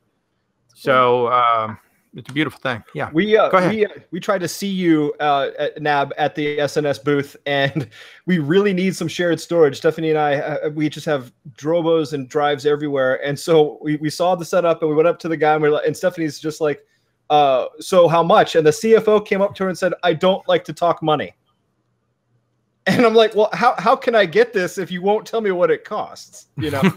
So it's a beautiful thing. Yeah. Go ahead. We tried to see you at NAB at the SNS booth, and we really need some shared storage. Stephanie and I, we just have Drobos and drives everywhere. And so we saw the setup and we went up to the guy and Stephanie's just like, so how much? And the CFO came up to her and said, I don't like to talk money. And I'm like, well, how can I get this if you won't tell me what it costs?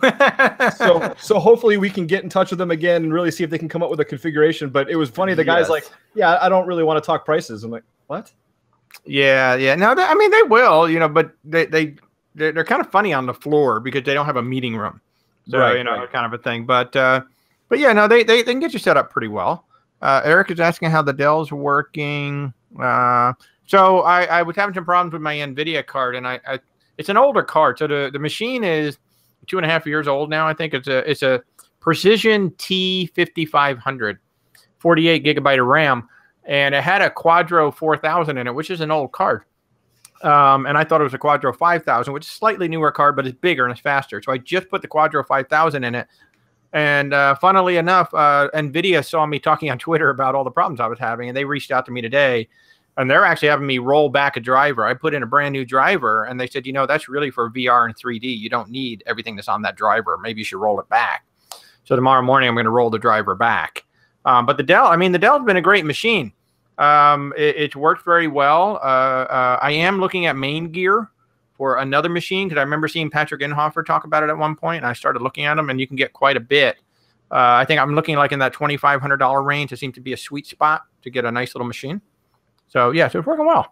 So hopefully we can get in touch with them again and really see if they can come up with a configuration. But it was funny. The guy's like, yeah, I don't really want to talk prices. I'm like, what? Yeah. No, I mean, they will, but they're kind of funny on the floor because they don't have a meeting room. So, kind of a thing. But yeah, no, they can get you set up pretty well. Eric is asking how the Dell's working. So I was having some problems with my NVIDIA card, and it's an older card. So the machine is 2.5 years old now. I think it's a Precision T5500, 48 gigabyte of RAM, and it had a Quadro 4000 in it, which is an old card. And I thought it was a Quadro 5000, which is a slightly newer card, but it's bigger and it's faster. So I just put the Quadro 5000 in it. And funnily enough, NVIDIA saw me talking on Twitter about all the problems I was having, and they reached out to me today. And they're actually having me roll back a driver. I put in a brand new driver, and they said, that's really for VR and 3D. You don't need everything that's on that driver. Maybe you should roll it back. So tomorrow morning, I'm going to roll the driver back. But the Dell's been a great machine. It's worked very well. I am looking at Main Gear for another machine, because I remember seeing Patrick Inhofer talk about it at one point, and I started looking at them, and you can get quite a bit. I think I'm looking like in that $2,500 range. It seems to be a sweet spot to get a nice little machine. So yeah, so it's working well.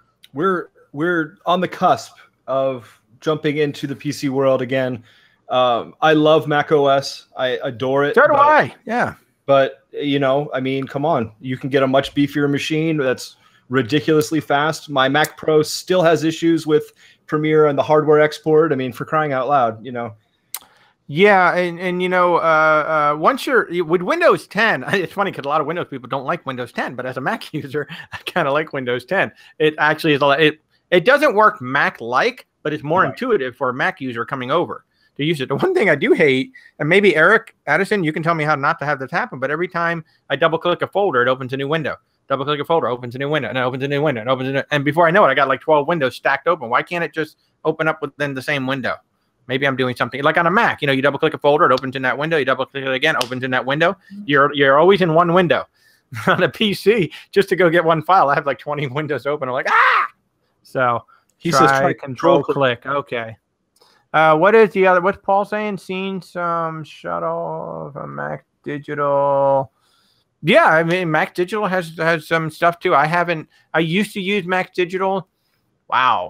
We're on the cusp of jumping into the PC world again. I love Mac OS. I adore it. So do I. Yeah. But come on. You can get a much beefier machine that's ridiculously fast. My Mac Pro still has issues with Premiere and the hardware export. For crying out loud, Yeah, and once you're with Windows 10, it's funny because a lot of Windows people don't like Windows 10, but as a Mac user, I kind of like Windows 10. It actually is it doesn't work Mac-like, but it's more intuitive for a Mac user coming over to use it. The one thing I do hate, and maybe Eric Addison, you can tell me how not to have this happen, but every time I double-click a folder, it opens a new window. Double-click a folder, opens a new window, and it opens a new window, and before I know it, I got like 12 windows stacked open. Why can't it just open up within the same window? Maybe I'm doing something like on a Mac. You double click a folder, it opens in that window. You double click it again, opens in that window. You're always in one window. On a PC, just to go get one file, I have like 20 windows open. I'm like, ah! So he says try control click. Okay. What is the other? What's Paul saying? Seen some shut off a Mac Digital. Yeah, Mac Digital has some stuff too. I used to use Mac Digital. Wow.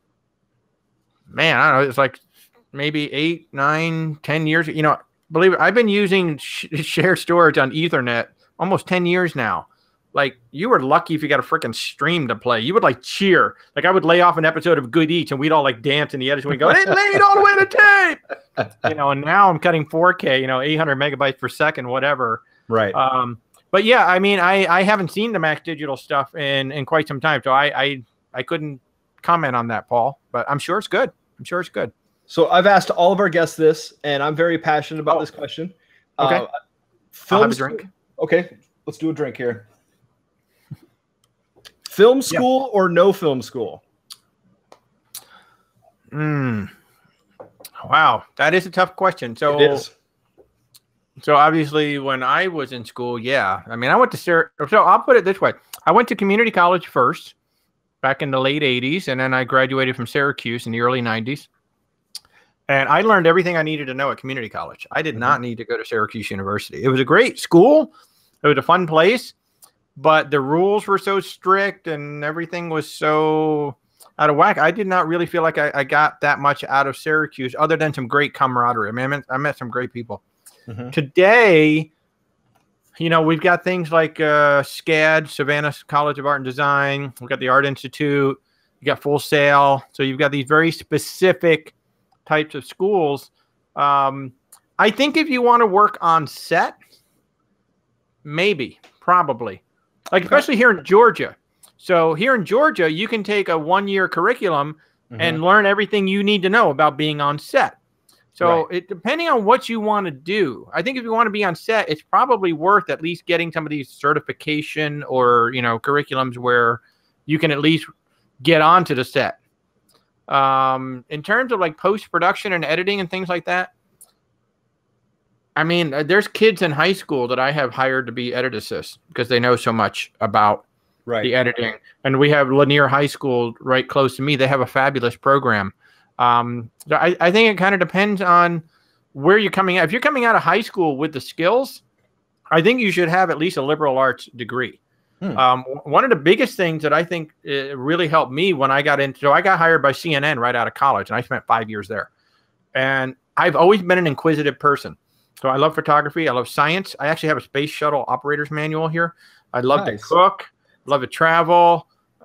Man, I don't know. It's like maybe 8, 9, 10 years. Believe it, I've been using shared storage on Ethernet almost 10 years now. Like, you were lucky if you got a freaking stream to play. You would like cheer. Like, I would lay off an episode of Good Eats and we'd all like dance in the editing. We'd go, it laid all the way to tape. And now I'm cutting 4K, 800 megabytes per second, whatever. Right. But yeah, I haven't seen the Mac Digital stuff in quite some time. So I couldn't comment on that, Paul, but I'm sure it's good. So I've asked all of our guests this, and I'm very passionate about this question. Okay. I'll have a drink. Okay, let's do a drink here. Film school or no film school? Wow, that is a tough question. So it is. So obviously, when I was in school, I went to so I'll put it this way: I went to community college first, back in the late '80s, and then I graduated from Syracuse in the early '90s. And I learned everything I needed to know at community college. I did not need to go to Syracuse University. It was a great school. It was a fun place, but the rules were so strict and everything was so out of whack. I did not really feel like I got that much out of Syracuse other than some great camaraderie. I met some great people. Today, we've got things like SCAD, Savannah College of Art and Design. We've got the Art Institute. You got Full Sail. So you've got these very specific types of schools. I think if you want to work on set, maybe, probably. Like, especially here in Georgia. So here in Georgia, you can take a 1-year curriculum and learn everything you need to know about being on set. So depending on what you want to do, I think if you want to be on set, it's probably worth at least getting some of these certification or, curriculums where you can at least get onto the set. In terms of like post-production and editing and things like that, there's kids in high school that I have hired to be edit assists because they know so much about the editing. And we have Lanier High School right close to me. They have a fabulous program. So I think it kind of depends on where you're coming out. If you're coming out of high school with the skills, I think you should have at least a liberal arts degree. One of the biggest things that I think really helped me when I got into, so I got hired by CNN right out of college, and I spent 5 years there. And I've always been an inquisitive person. So I love photography. I love science. I actually have a space shuttle operator's manual here. I love to cook, love to travel.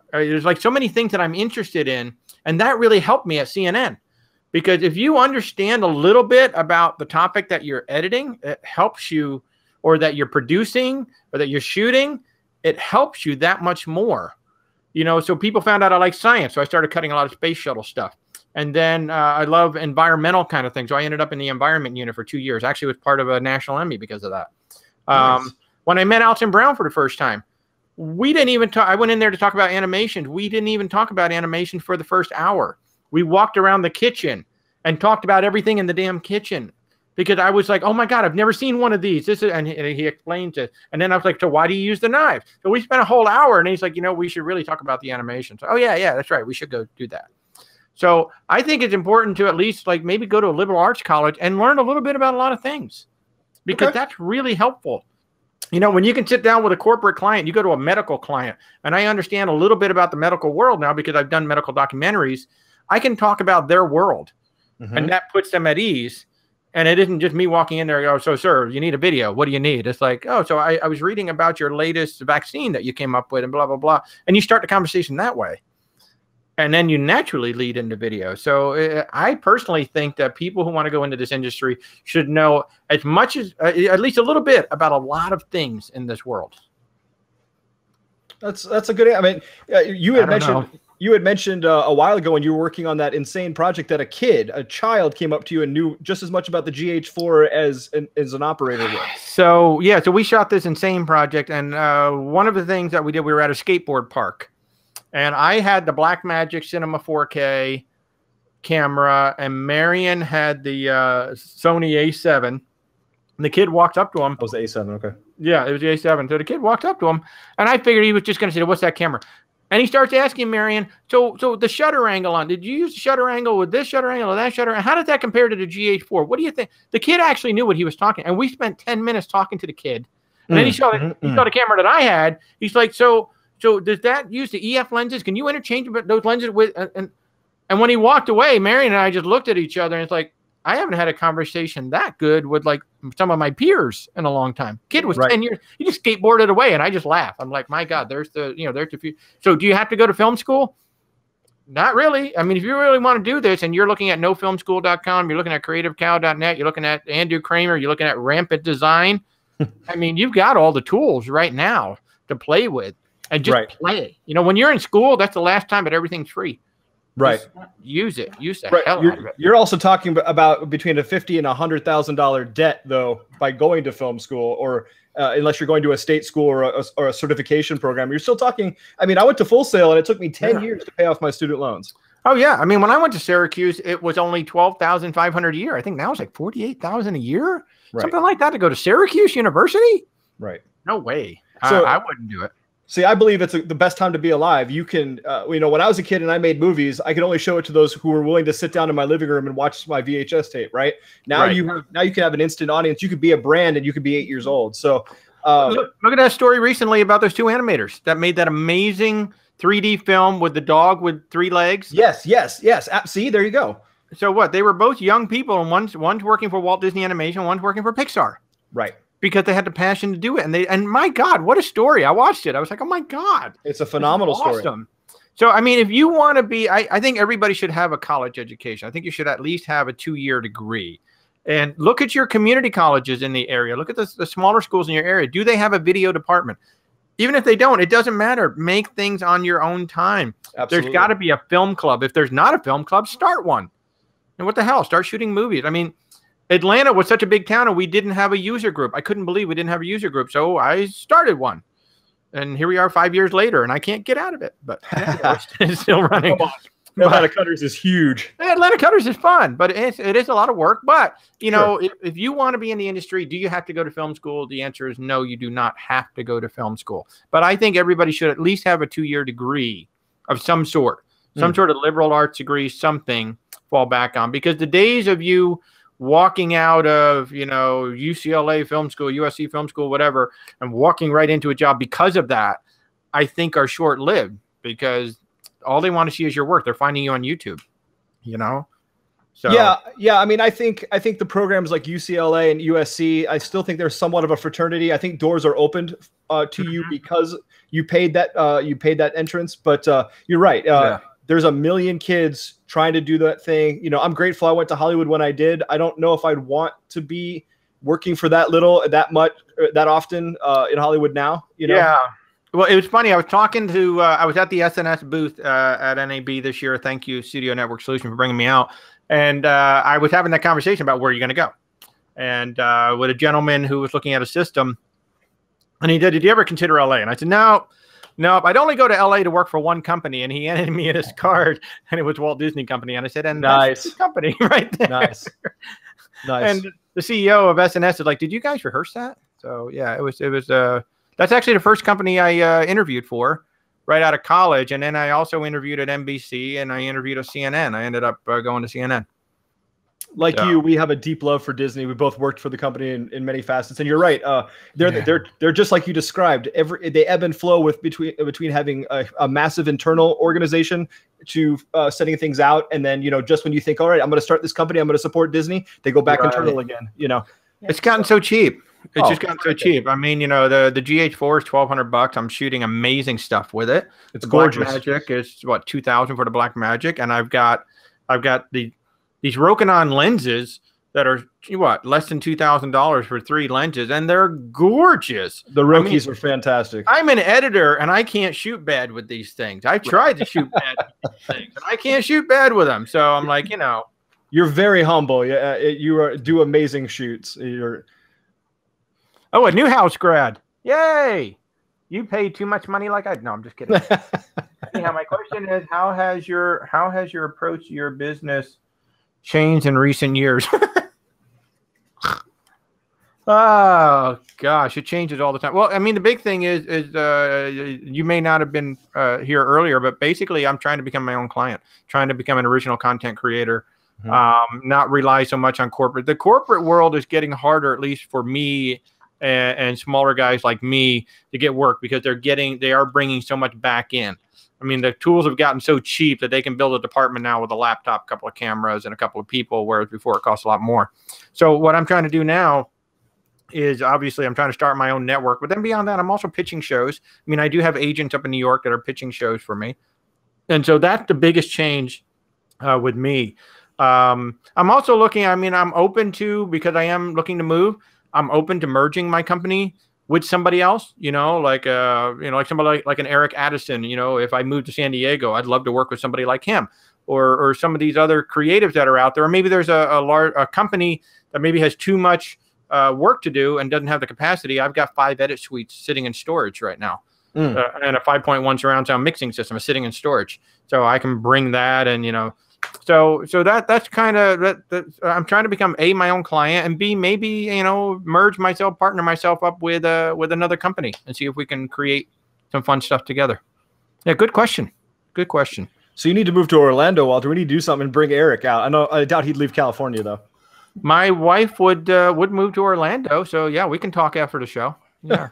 There's like so many things that I'm interested in. And that really helped me at CNN. Because if you understand a little bit about the topic that you're editing, it helps you, or that you're producing, or that you're shooting, it helps you that much more. You know, so people found out I like science, so I started cutting a lot of space shuttle stuff. And then I love environmental kind of things. So I ended up in the environment unit for 2 years. Actually, was part of a national Emmy because of that. Nice. When I met Alton Brown for the first time, we didn't even talk. I went in there to talk about animation. We didn't even talk about animation for the first hour. We walked around the kitchen and talked about everything in the damn kitchen because I was like, oh my God, I've never seen one of these. This is, and he explains it. And then I was like, so why do you use the knife? So we spent a whole hour and he's like, you know, we should really talk about the animation. So, oh yeah, that's right. We should go do that. So I think it's important to at least like maybe go to a liberal arts college and learn a little bit about a lot of things because that's really helpful. You know, when you can sit down with a corporate client, you go to a medical client, and I understand a little bit about the medical world now because I've done medical documentaries. I can talk about their world, and that puts them at ease. And it isn't just me walking in there, oh, so sir, you need a video. What do you need? It's like, oh, so I was reading about your latest vaccine that you came up with and blah, blah, blah. And you start the conversation that way. And then you naturally lead into video. So I personally think that people who want to go into this industry should know as much as, at least a little bit, about a lot of things in this world. That's a good. I mean, you had mentioned a while ago when you were working on that insane project that a child came up to you and knew just as much about the GH4 as an operator would. So yeah, so we shot this insane project, and one of the things that we did, we were at a skateboard park. And I had the Blackmagic Cinema 4K camera, and Marion had the Sony A7. And the kid walked up to him. It was the A7, okay. Yeah, it was the A7. So the kid walked up to him, and I figured he was just going to say, what's that camera? And he starts asking Marion, so the shutter angle on, did you use the shutter angle with this shutter angle or that shutter? And how does that compare to the GH4? What do you think? The kid actually knew what he was talking. And we spent 10 minminutes talking to the kid. And then he saw the camera that I had. He's like, so does that use the EF lenses? Can you interchange those lenses with and when he walked away, Marion and I just looked at each other and it's like, I haven't had a conversation that good with like some of my peers in a long time. Kid was 10 years. He just skateboarded away and I just laughed. I'm like, my God, there's the few. So do you have to go to film school? Not really. I mean, if you really want to do this and you're looking at nofilmschool.com, you're looking at creativecow.net, you're looking at Andrew Kramer, you're looking at Rampant Design. I mean, you've got all the tools right now to play with. And just play. You know, when you're in school, that's the last time that everything's free. Right. Just use it. Use the hell out of it. You're also talking about between a $50,000 and $100,000 debt, though, by going to film school, or unless you're going to a state school or a certification program. You're still talking. I mean, I went to Full Sail, and it took me 10 years to pay off my student loans. Oh yeah, I mean, when I went to Syracuse, it was only $12,500 a year. I think now it's like $48,000 a year, something like that, to go to Syracuse University. Right. No way. So I wouldn't do it. See, I believe it's the best time to be alive. You can, when I was a kid and I made movies, I could only show it to those who were willing to sit down in my living room and watch my VHS tape. Right now, you can have an instant audience. You could be a brand, and you could be 8 years old. So, look at that story recently about those two animators that made that amazing 3D film with the dog with 3 legs. Yes. See, there you go. So what? They were both young people, and one's working for Walt Disney Animation, one's working for Pixar. Right. Because they had the passion to do it. And my God, what a story. I watched it. I was like, oh my God. It's a phenomenal story. So, I mean, if you want to be, I think everybody should have a college education. I think you should at least have a 2-year degree. And look at your community colleges in the area. Look at the smaller schools in your area. Do they have a video department? Even if they don't, it doesn't matter. Make things on your own time. Absolutely. There's got to be a film club. If there's not a film club, start one. And what the hell? Start shooting movies. I mean, Atlanta was such a big town and we didn't have a user group. I couldn't believe we didn't have a user group. So I started one. And here we are 5 years later, and I can't get out of it. But it's still running. Atlanta Cutters is huge. Atlanta Cutters is fun, but it is a lot of work. But, you know, if you want to be in the industry, do you have to go to film school? The answer is no, you do not have to go to film school. But I think everybody should at least have a 2-year degree of some sort, some sort of liberal arts degree, something fall back on. Because the days of you walking out of, you know, UCLA film school, USC film school, whatever, and walking right into a job because of that, I think are short-lived, because all they want to see is your work. They're finding you on YouTube, you know? So yeah. I mean, I think the programs like UCLA and USC, I still think they're somewhat of a fraternity. I think doors are opened to you because you paid that entrance. But you're right. There's a million kids trying to do that thing. I'm grateful I went to Hollywood when I did. I don't know if I'd want to be working for that often in Hollywood now. Yeah. Well, it was funny. I was talking to, I was at the SNS booth at NAB this year. Thank you, Studio Network Solution, for bringing me out. And I was having that conversation about where you're going to go. And with a gentleman who was looking at a system. And he said, did you ever consider LA? And I said, no, I'd only go to LA to work for one company. And he handed me his card, and it was Walt Disney Company. And I said, and nice. That's the company right there. Nice. And the CEO of SNS is like, did you guys rehearse that? So, yeah, it was that's actually the first company I interviewed for right out of college. And then I also interviewed at NBC, and I interviewed at CNN. I ended up going to CNN. Like you, we have a deep love for Disney. We both worked for the company in many facets. And you're right. They're just like you described. They ebb and flow between having a massive internal organization to setting things out. And then, just when you think, all right, I'm going to start this company, I'm going to support Disney, they go back internal again, It's gotten so cheap. It's just gotten so cheap. I mean, the GH4 is $1,200. I'm shooting amazing stuff with it. It's gorgeous. Blackmagic is what, $2,000 for the Blackmagic, and I've got these Rokinon lenses that are less than $2,000 for 3 lenses, and they're gorgeous. The Rokis are fantastic. I'm an editor, and I can't shoot bad with these things. I tried to shoot bad with these things, and I can't shoot bad with them. So I'm like, you're very humble. You do amazing shoots. Oh, a Newhouse grad. Yay. You paid too much money like I no, I'm just kidding. Anyhow, my question is, how has your approach to your business changed in recent years? Oh gosh, it changes all the time. Well, I mean, the big thing is you may not have been here earlier, but basically I'm trying to become my own client, trying to become an original content creator. Not rely so much on corporate. The corporate world is getting harder, at least for me and smaller guys like me, to get work because they are bringing so much back in. I mean, the tools have gotten so cheap that they can build a department now with a laptop, a couple of cameras, and a couple of people, whereas before it cost a lot more. So what I'm trying to do now is obviously I'm trying to start my own network, but then beyond that, I'm also pitching shows. I mean, I do have agents up in New York that are pitching shows for me. And so that's the biggest change with me. I'm also looking, I'm open to, because I am looking to move, I'm open to merging my company with somebody else, like somebody like an Eric Addison. If I move to San Diego, I'd love to work with somebody like him, or some of these other creatives that are out there. Or maybe there's a company that maybe has too much work to do and doesn't have the capacity. I've got 5 edit suites sitting in storage right now, and a 5.1 surround sound mixing system is sitting in storage, so I can bring that and So that's kind of that. I'm trying to become A, my own client, and B, maybe partner myself up with another company and see if we can create some fun stuff together. Yeah, good question. Good question. So you need to move to Orlando, Walter. We need to do something and bring Eric out. I doubt he'd leave California though. My wife would move to Orlando, so yeah, we can talk after the show. Yeah.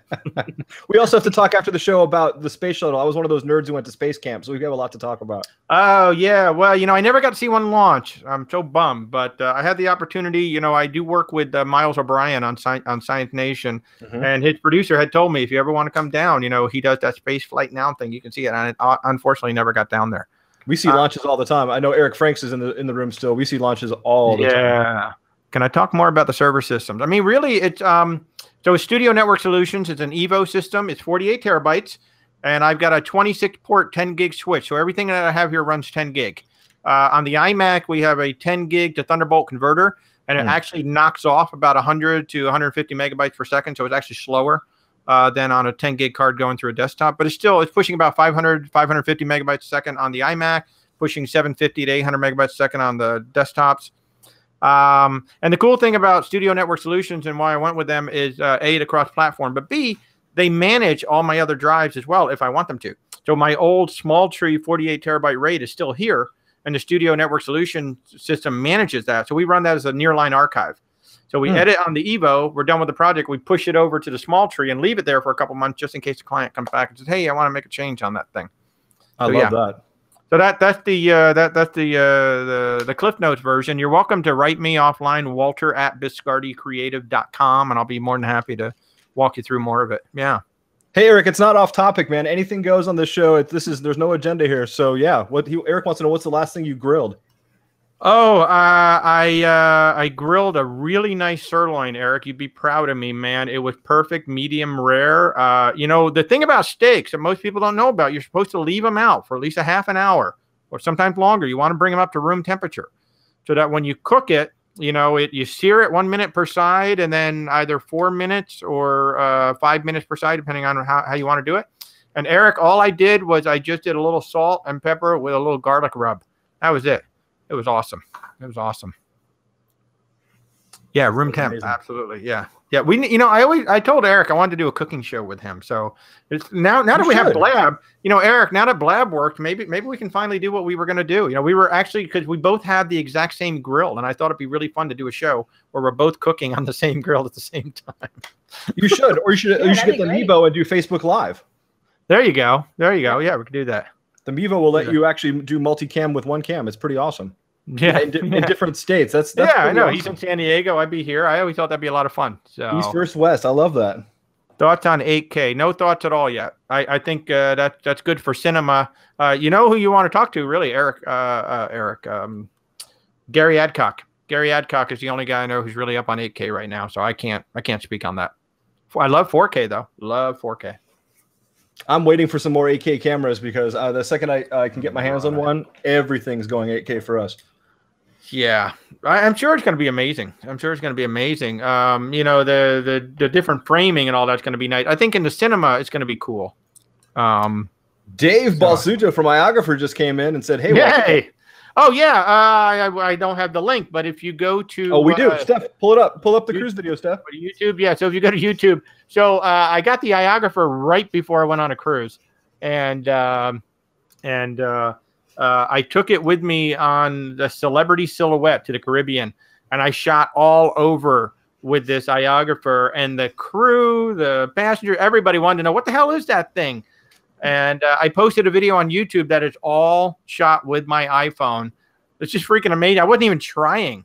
We also have to talk after the show about the space shuttle. I was one of those nerds who went to space camp, so we have a lot to talk about. Oh yeah, well, I never got to see one launch. I'm so bummed, but I had the opportunity. I do work with Miles O'Brien on Science Nation, and his producer had told me if you ever want to come down, he does that Space Flight Now thing. You can see it, and I unfortunately never got down there. We see launches all the time. I know Eric Franks is in the room still. We see launches all the time. Yeah. Can I talk more about the server systems? I mean, really, it's so Studio Network Solutions. It's an Evo system. It's 48 terabytes, and I've got a 26-port 10 gig switch. So everything that I have here runs 10 gig. On the iMac, we have a 10 gig to Thunderbolt converter, and it actually knocks off about 100 to 150 megabytes per second. So it's actually slower than on a 10 gig card going through a desktop, but it's pushing about 550 megabytes a second on the iMac, pushing 750 to 800 megabytes a second on the desktops. And the cool thing about Studio Network Solutions and why I went with them is A, the cross-platform, but B, they manage all my other drives as well if I want them to. So my old small tree 48 terabyte RAID is still here, and the Studio Network Solution system manages that. So we run that as a nearline archive. So we edit on the Evo, we're done with the project, we push it over to the small tree and leave it there for a couple months just in case the client comes back and says, hey, I want to make a change on that thing. I love that. So that's the Cliff Notes version. You're welcome to write me offline, walter@biscardigcreative.com, and I'll be more than happy to walk you through more of it. Yeah. Hey, Eric, it's not off topic, man. Anything goes on this show. There's no agenda here. So yeah, Eric wants to know, what's the last thing you grilled? Oh, I grilled a really nice sirloin, Eric. You'd be proud of me, man. It was perfect, medium rare. The thing about steaks that most people don't know about, you're supposed to leave them out for at least a half an hour or sometimes longer. You want to bring them up to room temperature so that when you cook it, you sear it 1 minute per side and then either 4 minutes or 5 minutes per side, depending on how you want to do it. And Eric, all I did was I just did a little salt and pepper with a little garlic rub. That was it. It was awesome. It was awesome. Yeah, room temp. Amazing. Absolutely. Yeah. Yeah. I told Eric I wanted to do a cooking show with him. So it's now that we have Blab, Eric, now that Blab worked, maybe we can finally do what we were going to do. We were actually, because we both have the exact same grill, and I thought it'd be really fun to do a show where we're both cooking on the same grill at the same time. You should, or you should get the Mevo and do Facebook Live. There you go. Yeah, we could do that. The Mevo will let you actually do multicam with one cam. It's pretty awesome. Yeah, in different states. That's I know. Awesome. He's in San Diego. I'd be here. I always thought that'd be a lot of fun. So East versus West. I love that. Thoughts on 8K? No thoughts at all yet. I think that's good for cinema. You know who you want to talk to, really, Eric? Gary Adcock. Gary Adcock is the only guy I know who's really up on 8K right now. So I can't speak on that. I love 4K though. Love 4K. I'm waiting for some more 8K cameras because the second I can get my hands on one, everything's going 8K for us. Yeah, I'm sure it's going to be amazing. The different framing and all that's going to be nice. I think in the cinema, it's going to be cool. Dave Balsujo from iOgrapher just came in and said, "Hey, hey. Oh yeah, I don't have the link, but if you go to we do. Steph, pull it up. Pull up the cruise video, Steph. YouTube, yeah. So if you go to YouTube, I got the iOgrapher right before I went on a cruise, and I took it with me on the Celebrity Silhouette to the Caribbean, and I shot all over with this iOgrapher, and the crew, the passenger, everybody wanted to know, what the hell is that thing? And I posted a video on YouTube that is all shot with my iPhone. It's just freaking amazing. I wasn't even trying.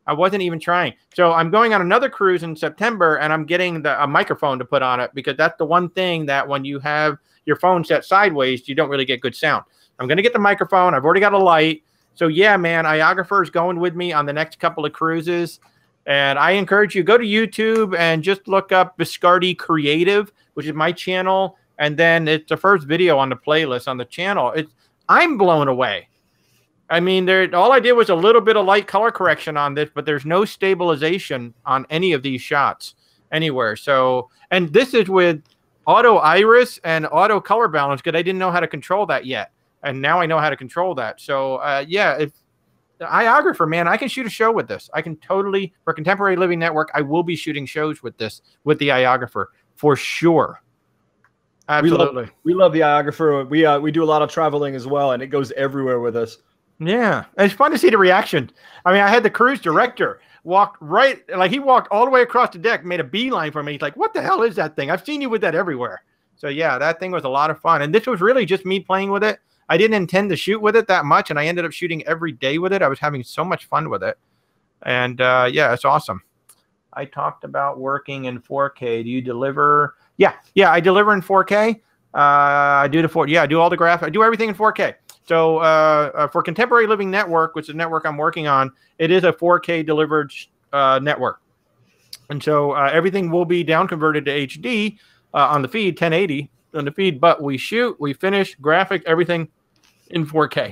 So I'm going on another cruise in September, and I'm getting a microphone to put on it, because that's the one thing that when you have your phone set sideways, you don't really get good sound. I'm going to get the microphone. I've already got a light. So yeah, man, iOgrapher is going with me on the next couple of cruises. And I encourage you, go to YouTube and just look up Biscardi Creative, which is my channel. And then it's the first video on the playlist on the channel. I'm blown away. I mean, all I did was a little bit of light color correction on this, but there's no stabilization on any of these shots anywhere. So, and this is with auto iris and auto color balance, because I didn't know how to control that yet. And now I know how to control that. So, yeah, if the iOgrapher, man, I can shoot a show with this. I can totally, for Contemporary Living Network, I will be shooting shows with this, with the iOgrapher for sure. Absolutely. We love the iOgrapher. We do a lot of traveling as well, and it goes everywhere with us. Yeah. It's fun to see the reaction. I mean, I had the cruise director he walked all the way across the deck, made a beeline for me. He's like, what the hell is that thing? I've seen you with that everywhere. So yeah, that thing was a lot of fun. And this was really just me playing with it. I didn't intend to shoot with it that much, and I ended up shooting every day with it. I was having so much fun with it. And yeah, it's awesome. I talked about working in 4K. Do you deliver? Yeah, I deliver in 4K. I do I do all the graphics. I do everything in 4K. So for Contemporary Living Network, which is the network I'm working on, it is a 4K delivered network. And so everything will be down converted to HD on the feed, 1080 on the feed, but we shoot, we finish, graphic, everything in 4K.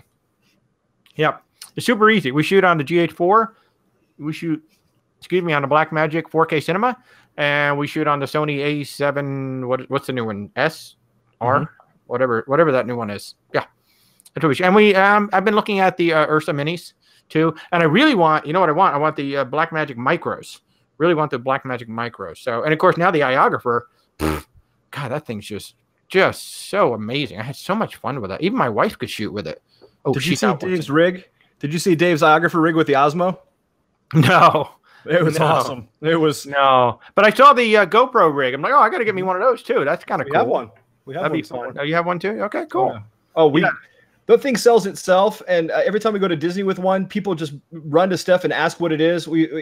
Yep. It's super easy. We shoot on the GH4. We shoot, on the Blackmagic 4K Cinema. And we shoot on the Sony A7, what's the new one? SR? Mm-hmm. Whatever that new one is. Yeah. That's what we shoot. And I've been looking at the Ursa Minis too. And I really want, you know what I want? I want the Blackmagic Micros. Really want the Blackmagic Micros. So, and of course now the iOgrapher, God, that thing's just so amazing. I had so much fun with it. Even my wife could shoot with it. Oh, did you see Dave's rig? Did you see Dave's iOgrapher rig with the Osmo? No. It was awesome. It was but I saw the GoPro rig. I'm like, I got to get me one of those too. That's kind of cool. We have one. That'd be fun. Oh, you have one too? Okay, cool. Oh, The thing sells itself, and every time we go to Disney with one, people just run to Steph and ask what it is.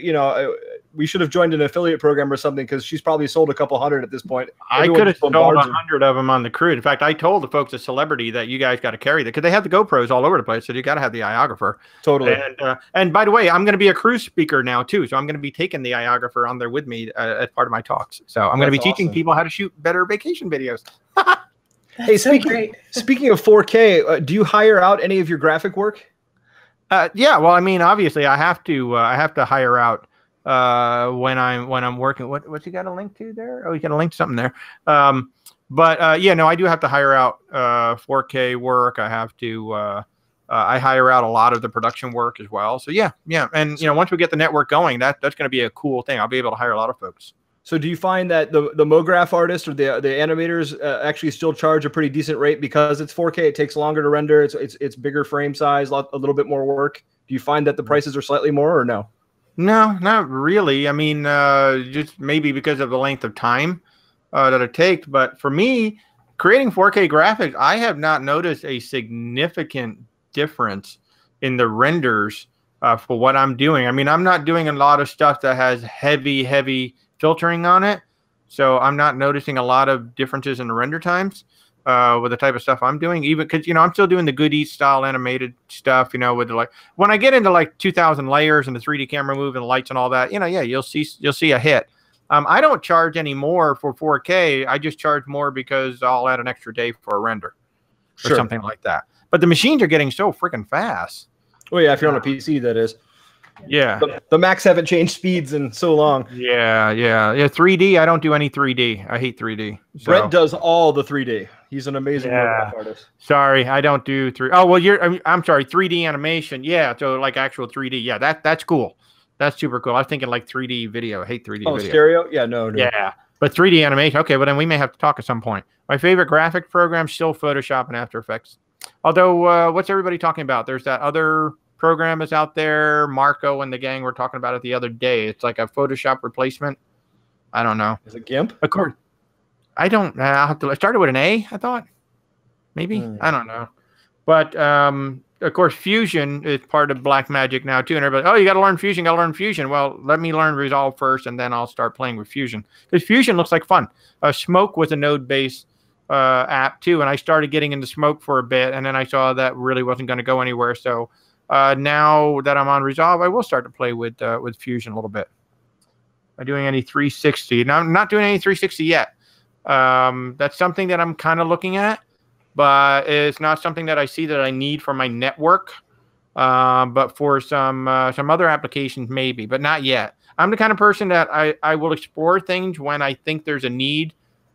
We should have joined an affiliate program or something, because she's probably sold a couple hundred at this point. I could have sold 100 of them on the cruise. In fact, I told the folks at Celebrity that you guys got to carry that, because they have the GoPros all over the place, so you got to have the iOgrapher. Totally. And by the way, I'm going to be a cruise speaker now too, so I'm going to be taking the iOgrapher on there with me as part of my talks. So I'm going to be teaching people how to shoot better vacation videos. Hey, speaking of 4K, do you hire out any of your graphic work? Yeah, well, I mean, obviously, I have to hire out when I'm working. What's he got a link to there? Oh, he got a link to something there. But yeah, no, I do have to hire out 4K work. I have to. I hire out a lot of the production work as well. So yeah, and once we get the network going, that's going to be a cool thing. I'll be able to hire a lot of folks. So do you find that the MoGraph artists or the animators actually still charge a pretty decent rate because it's 4K? It takes longer to render. It's bigger frame size, a little bit more work. Do you find that the prices are slightly more, or no? No, not really. I mean, just maybe because of the length of time that it takes. But for me, creating 4K graphics, I have not noticed a significant difference in the renders for what I'm doing. I mean, I'm not doing a lot of stuff that has heavy filtering on it, so I'm not noticing a lot of differences in the render times with the type of stuff I'm doing, even because I'm still doing the Good Eats style animated stuff, with the, when I get into like 2000 layers and the 3D camera move and the lights and all that, yeah, you'll see a hit. I don't charge any more for 4K. I just charge more because I'll add an extra day for a render or something like that. But the machines are getting so freaking fast. Well, yeah, if you're on a PC, that is. Yeah, the Macs haven't changed speeds in so long. Yeah. 3D, I don't do any 3D. I hate 3D. So. Brett does all the 3D. He's an amazing artist. Sorry, I don't do 3D. Oh well, I'm sorry, 3D animation. Yeah, so like actual 3D. Yeah, that's cool. That's super cool. I was thinking like 3D video. I hate 3D video. Stereo? Yeah, no. Yeah, but 3D animation. Okay, well then we may have to talk at some point. My favorite graphic program still Photoshop and After Effects. Although, what's everybody talking about? There's that other program is out there. Marco and the gang were talking about it the other day. It's like a Photoshop replacement. I don't know. Is it GIMP? Of course. I don't. I'll have to. It started with an A. I thought. Maybe. I don't know. But of course, Fusion is part of Blackmagic now too. And everybody, oh, you got to learn Fusion. Got to learn Fusion. Well, let me learn Resolve first, and then I'll start playing with Fusion, because Fusion looks like fun. Smoke was a node-based app too, and I started getting into Smoke for a bit, and then I saw that really wasn't going to go anywhere. So now that I'm on Resolve, I will start to play with Fusion a little bit. Am I doing any 360? Now, I'm not doing any 360 yet. That's something that I'm kind of looking at, but it's not something that I see that I need for my network. But for some other applications, maybe, but not yet. I'm the kind of person that I will explore things when I think there's a need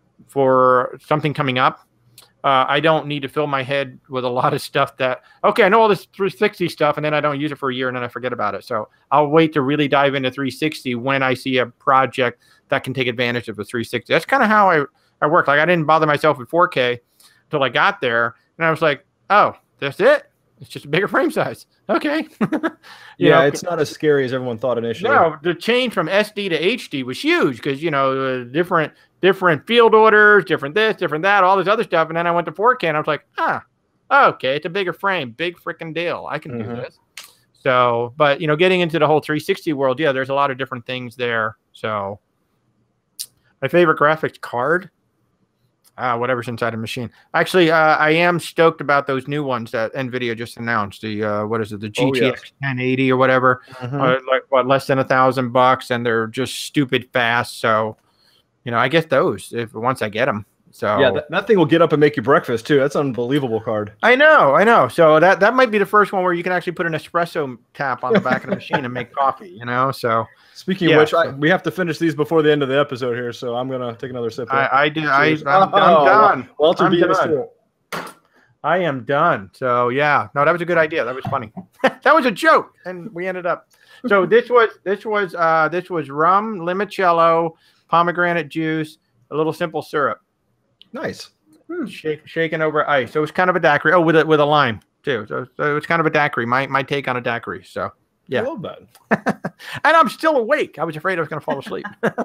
for something coming up. I don't need to fill my head with a lot of stuff that, okay, I know all this 360 stuff, and then I don't use it for a year, and then I forget about it. So I'll wait to really dive into 360 when I see a project that can take advantage of the 360. That's kind of how I work. Like, I didn't bother myself with 4K until I got there, and I was like, oh, that's it? It's just a bigger frame size. Okay. Yeah, it's not as scary as everyone thought initially. No, the change from SD to HD was huge because, different field orders, different this, different that, all this other stuff. And then I went to 4K and I was like, okay, it's a bigger frame, big freaking deal. I can do this. So, but, getting into the whole 360 world, yeah, there's a lot of different things there. So my favorite graphics card, whatever's inside a machine. Actually, I am stoked about those new ones that NVIDIA just announced. The what is it? The GTX 1080 or whatever. Like less than $1,000, and they're just stupid fast. So, I get those once I get them. So yeah, that thing will get up and make you breakfast too. That's an unbelievable card. I know. So that might be the first one where you can actually put an espresso tap on the back of the machine and make coffee. So speaking of which, we have to finish these before the end of the episode here. So I'm gonna take another sip. I'm done. Walter beat us to it. I am done. So yeah, no, that was a good idea. That was funny. That was a joke, and we ended up. So this was rum, limoncello, pomegranate juice, a little simple syrup. Nice. Shaken over ice. So it's kind of a daiquiri. Oh, with a lime too. So it's kind of a daiquiri. My take on a daiquiri. So yeah. I love that. And I'm still awake. I was afraid I was going to fall asleep.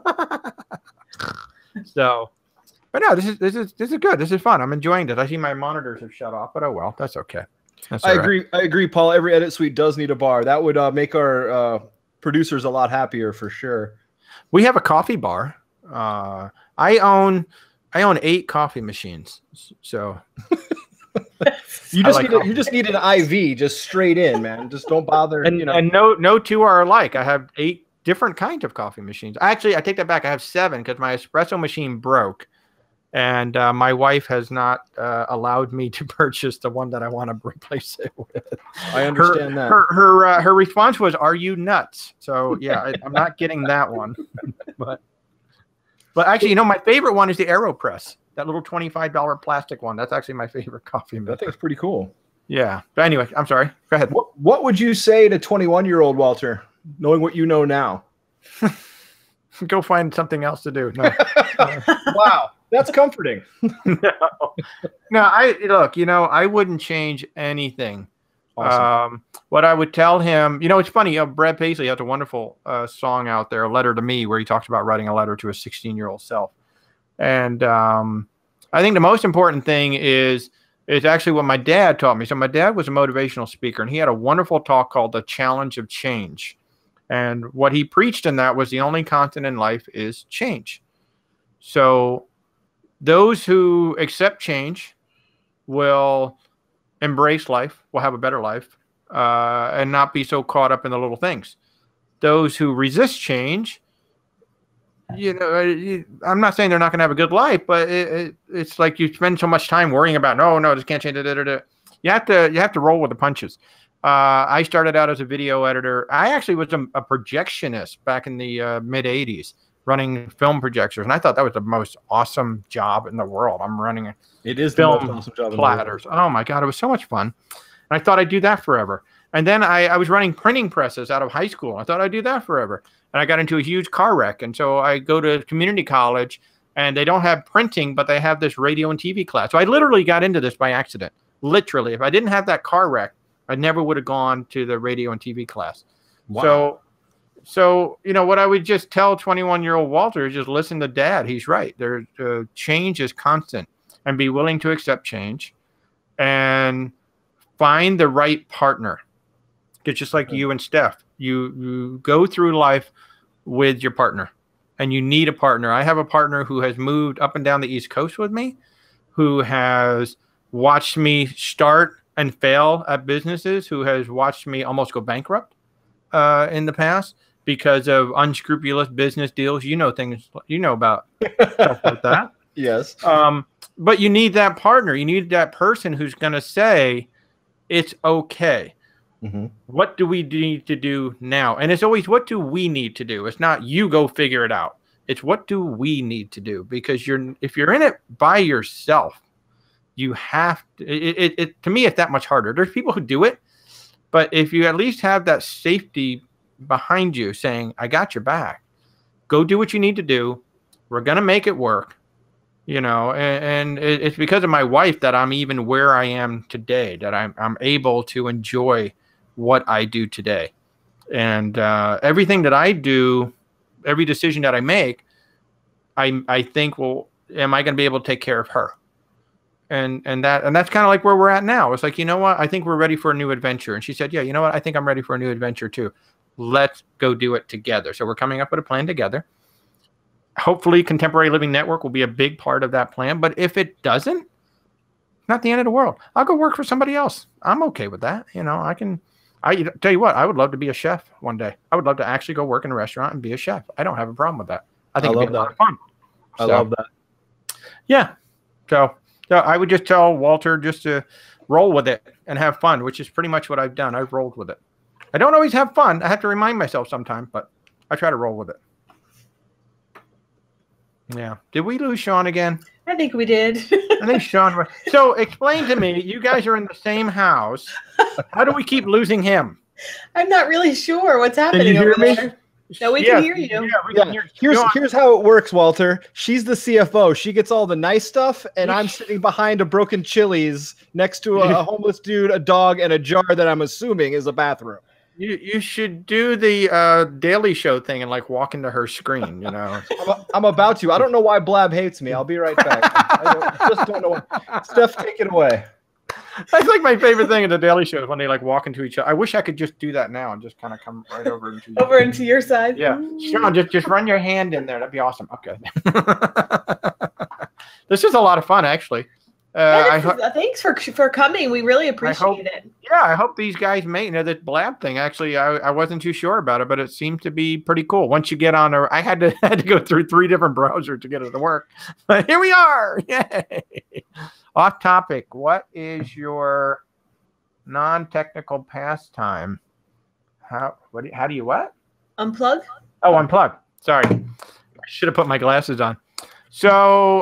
So, but no, this is good. This is fun. I'm enjoying this. I see my monitors have shut off, but oh well, that's okay. That's I all right. agree. I agree, Paul. Every edit suite does need a bar. That would make our producers a lot happier for sure. We have a coffee bar. I own 8 coffee machines. So You just need an IV just straight in, man. Just don't bother. and no two are alike. I have 8 different kinds of coffee machines. Actually, I take that back. I have 7 because my espresso machine broke, and my wife has not allowed me to purchase the one that I want to replace it with. I understand that. Her response was, "Are you nuts?" So yeah, I'm not getting that one. But actually, my favorite one is the AeroPress. That little $25 plastic one. That's actually my favorite coffee maker. That thing's pretty cool. Yeah. But anyway, I'm sorry. Go ahead. What would you say to 21-year-old Walter, knowing what you know now? Go find something else to do. No. Wow, that's comforting. No. I wouldn't change anything. Awesome. What I would tell him, it's funny. Brad Paisley has a wonderful song out there, "A Letter to Me," where he talks about writing a letter to a 16-year-old self. And I think the most important thing is actually what my dad taught me. So my dad was a motivational speaker, and he had a wonderful talk called The Challenge of Change. And what he preached in that was the only constant in life is change. So those who accept change will embrace life, will have a better life, and not be so caught up in the little things. Those who resist change, I'm not saying they're not going to have a good life, but it's like you spend so much time worrying about, no, this can't change. You have to roll with the punches. I started out as a video editor. I actually was a projectionist back in the mid 80s, running film projectors, and I thought that was the most awesome job in the world. I'm running It is film the most awesome job in platters. the world. Oh my God, it was so much fun. And I thought I'd do that forever. And then I was running printing presses out of high school. I thought I'd do that forever. And I got into a huge car wreck. And so I go to community college, and they don't have printing, but they have this radio and TV class. So I literally got into this by accident. Literally. If I didn't have that car wreck, I never would have gone to the radio and TV class. Wow. So what I would just tell 21-year-old Walter is just listen to Dad. He's right. Change is constant, and be willing to accept change, and find the right partner. It's just like you and Steph. You go through life with your partner, and you need a partner. I have a partner who has moved up and down the East Coast with me, who has watched me start and fail at businesses, who has watched me almost go bankrupt in the past because of unscrupulous business deals. Things about stuff like that. Yes. But you need that partner. You need that person who's going to say, it's okay. Mm-hmm. What do we need to do now? And it's always, what do we need to do? It's not you go figure it out. It's what do we need to do? Because if you're in it by yourself, you have to, to me, it's that much harder. There's people who do it, but if you at least have that safety behind you saying, I got your back, go do what you need to do. We're going to make it work. And it's because of my wife that I'm even where I am today, that I'm able to enjoy what I do today. And everything that I do, every decision that I make, I think, well, am I going to be able to take care of her? And that's kind of like where we're at now. It's like, you know what? I think we're ready for a new adventure. And she said, yeah, you know what? I think I'm ready for a new adventure too. Let's go do it together. So we're coming up with a plan together. Hopefully Contemporary Living Network will be a big part of that plan. But if it doesn't, not the end of the world. I'll go work for somebody else. I'm okay with that. I tell you what, I would love to be a chef one day. I would love to actually go work in a restaurant and be a chef. I don't have a problem with that. I think it'd be a lot of fun. I love that. Yeah. So I would just tell Walter just to roll with it and have fun, which is pretty much what I've done. I've rolled with it. I don't always have fun. I have to remind myself sometimes, but I try to roll with it. Yeah. Did we lose Sean again? I think we did. I think Sean. So explain to me, you guys are in the same house. How do we keep losing him? I'm not really sure what's happening Can you hear over me? there. No, we can hear you. Yeah, we can hear you. Here's how it works, Walter. She's the CFO. She gets all the nice stuff, and I'm sitting behind a broken Chili's next to a homeless dude, a dog, and a jar that I'm assuming is a bathroom. You should do the Daily Show thing and like walk into her screen, I'm about to. I don't know why Blab hates me. I'll be right back. I just don't know why. Steph, take it away. That's like my favorite thing in the Daily Show is when they like walk into each other. I wish I could just do that now and just kind of come right over into over into your side. Yeah, Sean, just run your hand in there. That'd be awesome. Okay. This is a lot of fun, actually. Thanks for coming. We really appreciate it. Yeah, I hope these guys make the Blab thing. Actually, I wasn't too sure about it, but it seemed to be pretty cool. Once you get on there, I had to go through 3 different browsers to get it to work. But here we are. Yay! Off topic. What is your non-technical pastime? How do you what? Unplug? Oh, unplug. Sorry. I should have put my glasses on. So,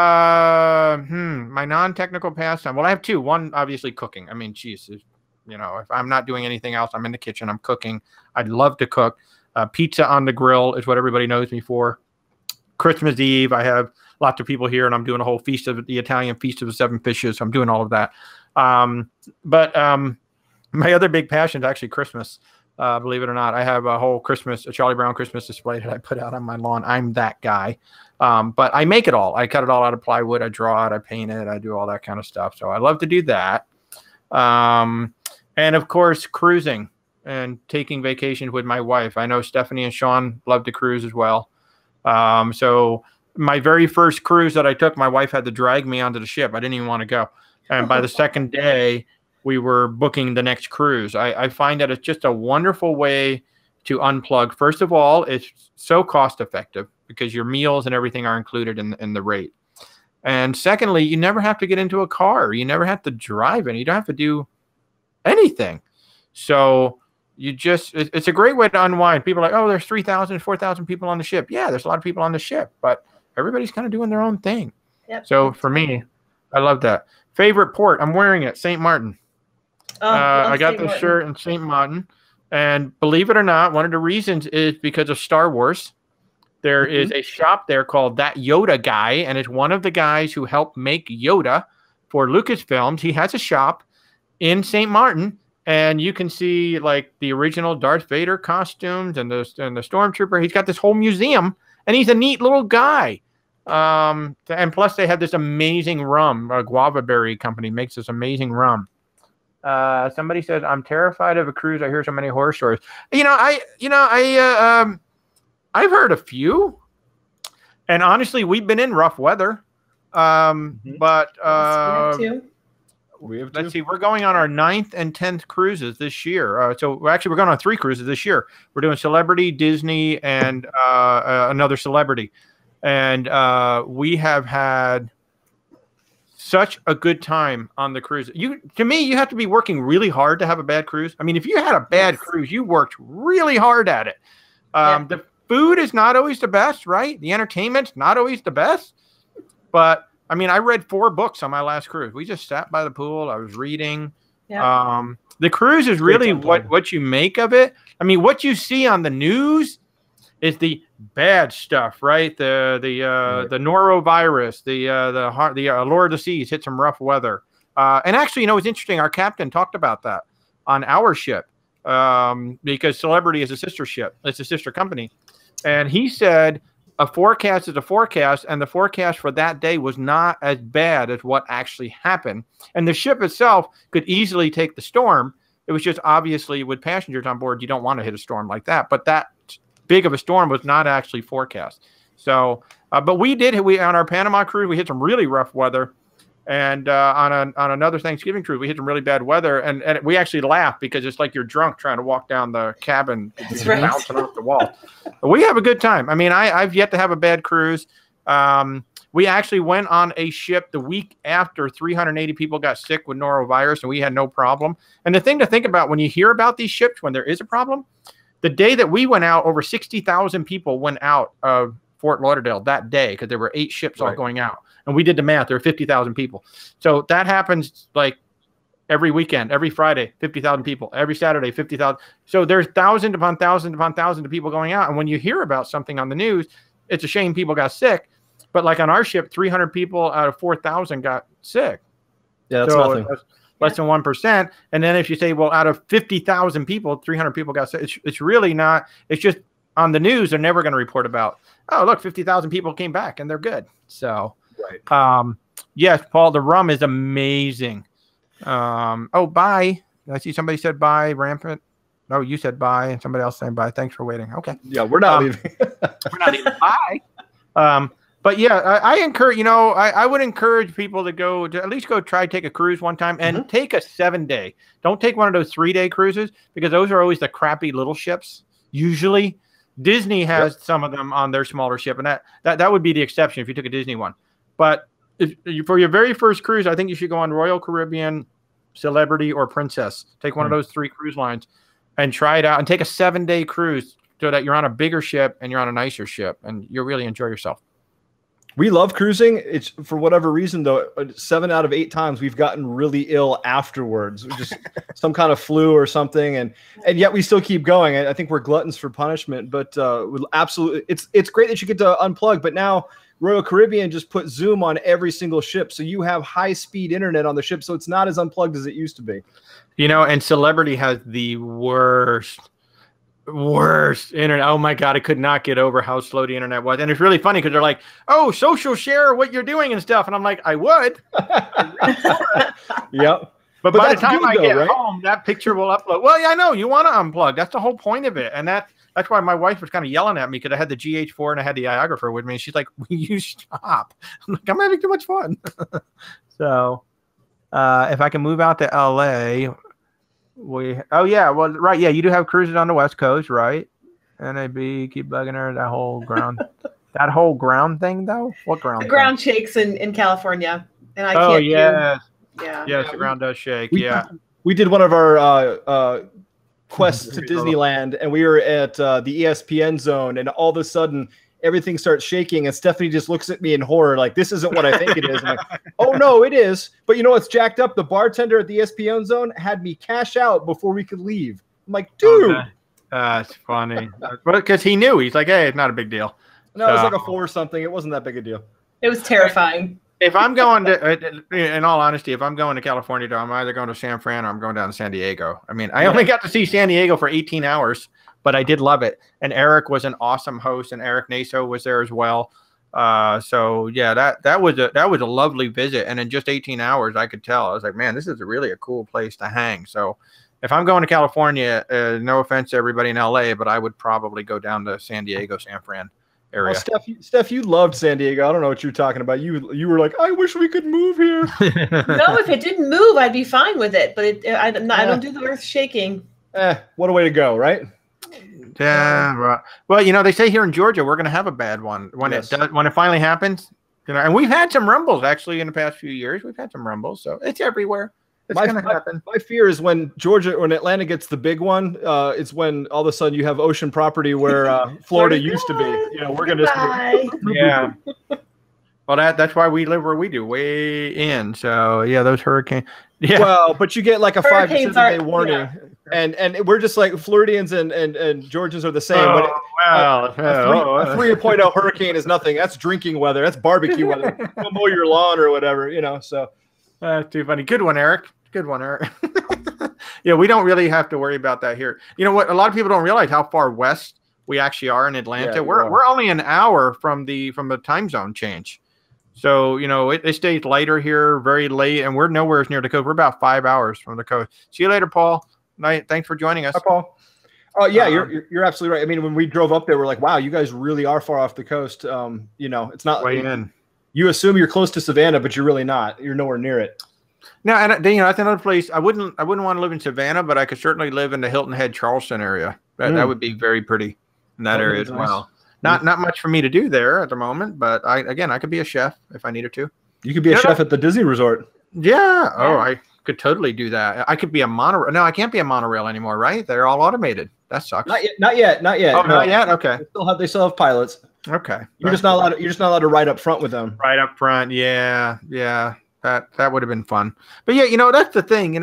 my non-technical pastime. Well, I have 2. One, obviously, cooking. I mean, geez, if I'm not doing anything else, I'm in the kitchen, I'm cooking. I'd love to cook. Pizza on the grill is what everybody knows me for. Christmas Eve, I have lots of people here, and I'm doing a whole the Italian Feast of the 7 Fishes. So I'm doing all of that. But my other big passion is actually Christmas. Believe it or not, I have a Charlie Brown Christmas display that I put out on my lawn. I'm that guy. But I make it all. I cut it all out of plywood. I draw it. I paint it. I do all that kind of stuff. So I love to do that. And of course, cruising and taking vacations with my wife. I know Stephanie and Sean love to cruise as well. So my very first cruise that I took, my wife had to drag me onto the ship. I didn't even want to go. And by the second day, we were booking the next cruise. I find that it's just a wonderful way to unplug. First of all, it's so cost effective because your meals and everything are included in the rate. And secondly, you never have to get into a car. You never have to drive it. You don't have to do anything. So it's a great way to unwind. People are like, oh, there's 3,000, 4,000 people on the ship. Yeah, there's a lot of people on the ship, but everybody's kind of doing their own thing. Yep. So for me, I love that. Favorite port, I'm wearing it, St. Martin. I got this shirt in St. Martin. And believe it or not, one of the reasons is because of Star Wars. There is a shop there called That Yoda Guy, and it's one of the guys who helped make Yoda for Lucasfilms. He has a shop in St. Martin, and you can see like the original Darth Vader costumes and the Stormtrooper. He's got this whole museum, and he's a neat little guy. And plus, they have this amazing rum. A Guava Berry company makes this amazing rum. Somebody says, I'm terrified of a cruise. I hear so many horror stories. I've heard a few, and honestly, we've been in rough weather. But let's see, we're going on our 9th and 10th cruises this year. So we're going on 3 cruises this year. We're doing Celebrity, Disney, and another celebrity. And we have had such a good time on the cruise. To me, you have to be working really hard to have a bad cruise. I mean, if you had a bad cruise, you worked really hard at it. The food is not always the best, right? The entertainment's not always the best. But I mean, I read 4 books on my last cruise. We just sat by the pool. I was reading. Yeah. The cruise is really what you make of it. I mean, what you see on the news is the bad stuff, right? The norovirus, the Allure of the Seas hit some rough weather. And actually, it's interesting. Our captain talked about that on our ship because Celebrity is a sister ship. It's a sister company. And he said a forecast is a forecast, and the forecast for that day was not as bad as what actually happened. And the ship itself could easily take the storm. It was just obviously with passengers on board, you don't want to hit a storm like that. But that big of a storm was not actually forecast. So, but we on our Panama cruise, we hit some really rough weather. And on another Thanksgiving cruise, we hit some really bad weather, and we actually laughed because it's like you're drunk trying to walk down the cabin, bouncing off the wall. But we have a good time. I mean, I've yet to have a bad cruise. We actually went on a ship the week after 380 people got sick with norovirus, and we had no problem. And the thing to think about when you hear about these ships when there is a problem, the day that we went out, over 60,000 people went out of Fort Lauderdale that day because there were 8 ships all going out. And we did the math. There were 50,000 people. So that happens like every weekend, every Friday, 50,000 people. Every Saturday, 50,000. So there's thousands upon thousands upon thousands of people going out. And when you hear about something on the news, it's a shame people got sick. But like on our ship, 300 people out of 4,000 got sick. Yeah, that's nothing. Less than 1%. And then if you say, well, out of 50,000 people, 300 people got sick, it's really not. It's just on the news, they're never going to report about, oh, look, 50,000 people came back and they're good. So, yes, Paul, the rum is amazing. Oh, bye. I see somebody said bye, Rampant. No, you said bye, and somebody else saying bye. Thanks for waiting. Okay. Yeah, we're not leaving. We're not even bye. But yeah, I encourage, I would encourage people to at least go try take a cruise one time and take a 7-day. Don't take one of those 3-day cruises because those are always the crappy little ships. Usually Disney has some of them on their smaller ship, and that would be the exception if you took a Disney one. But for your very first cruise, I think you should go on Royal Caribbean, Celebrity, or Princess. Take one of those 3 cruise lines and try it out and take a 7-day cruise so that you're on a bigger ship and you're on a nicer ship and you'll really enjoy yourself. We love cruising. It's for whatever reason, though, 7 out of 8 times we've gotten really ill afterwards, just some kind of flu or something. And yet we still keep going. I think we're gluttons for punishment, but absolutely. It's great that you get to unplug, but now Royal Caribbean just put Zoom on every single ship. So you have high speed internet on the ship. So it's not as unplugged as it used to be. And Celebrity has the worst internet. Oh my God, I could not get over how slow the internet was. And it's really funny because they're like, oh, social share what you're doing and stuff. And I'm like, I would. Yep. But by the time I get home, that picture will upload. Well, yeah, I know. You want to unplug. That's the whole point of it. And that's why my wife was kind of yelling at me because I had the GH4 and I had the Iographer with me. And she's like, will you stop? I'm like, I'm having too much fun. So if I can move out to LA, you do have cruises on the West Coast, right? NAB, keep bugging her, that whole ground thing though. What ground? The ground shakes in California, and I can't. Oh yeah, yeah. The ground does shake. We did one of our quests to Disneyland, and we were at the ESPN zone, and all of a sudden everything starts shaking, and Stephanie just looks at me in horror, like, this isn't what I think it is. I'm like, oh no, it is. But you know what's jacked up? The bartender at the ESPN zone had me cash out before we could leave. I'm like, dude. That's funny. Because he knew. He's like, hey, it's not a big deal. No, it was like a 4 or something. It wasn't that big a deal. It was terrifying. If I'm going to, in all honesty, if I'm going to California, I'm either going to San Fran or I'm going down to San Diego. I mean, I only got to see San Diego for 18 hours. But I did love it. And Eric was an awesome host, and Eric Naso was there as well. So yeah, that was a lovely visit. And in just 18 hours, I could tell. I was like, man, this is really a cool place to hang. So if I'm going to California, no offense to everybody in LA, but I would probably go down to San Diego, San Fran area. Well, Steph, you loved San Diego. I don't know what you're talking about. You were like, I wish we could move here. No, if it didn't move, I'd be fine with it. But I don't do the earth shaking. What a way to go, right? Yeah, right. Well, they say here in Georgia we're going to have a bad one when it finally happens. And we've had some rumbles actually in the past few years. We've had some rumbles, so it's everywhere. It's going to happen. My fear is when Atlanta gets the big one. It's when all of a sudden you have ocean property where Florida used to be. We're going to yeah. Well, that's why we live where we do, way in. So yeah, those hurricanes. Yeah. Well, but you get like a 5 to 7 day warning. Yeah. And we're just like Floridians and Georgians are the same. A 3.0 hurricane is nothing. That's drinking weather. That's barbecue weather. Go mow your lawn or whatever, So that's too funny. Good one, Eric. Good one, Eric. Yeah, we don't really have to worry about that here. You know what? A lot of people don't realize how far west we actually are in Atlanta. Yeah, we're only an hour from the time zone change. So, it stays lighter here very late, and we're nowhere near the coast. We're about 5 hours from the coast. See you later, Paul. Night. Thanks for joining us. Hi, Paul. Oh, yeah, you're absolutely right. I mean, when we drove up there, we're like, wow, you guys really are far off the coast. It's not way in. You assume you're close to Savannah, but you're really not. You're nowhere near it. No, and that's another place. I wouldn't want to live in Savannah, but I could certainly live in the Hilton Head, Charleston area. That would be very pretty in that area as well. Not much for me to do there at the moment, but I could be a chef if I needed to. You could be a chef at the Disney Resort. Yeah. Oh, I could totally do that. I could be a monorail. No, I can't be a monorail anymore, right? They're all automated. That sucks. Not yet. Oh, no. Not yet. Okay. They still have pilots. Okay. You're just not allowed to ride up front with them. Right up front. Yeah. That would have been fun. But yeah, that's the thing.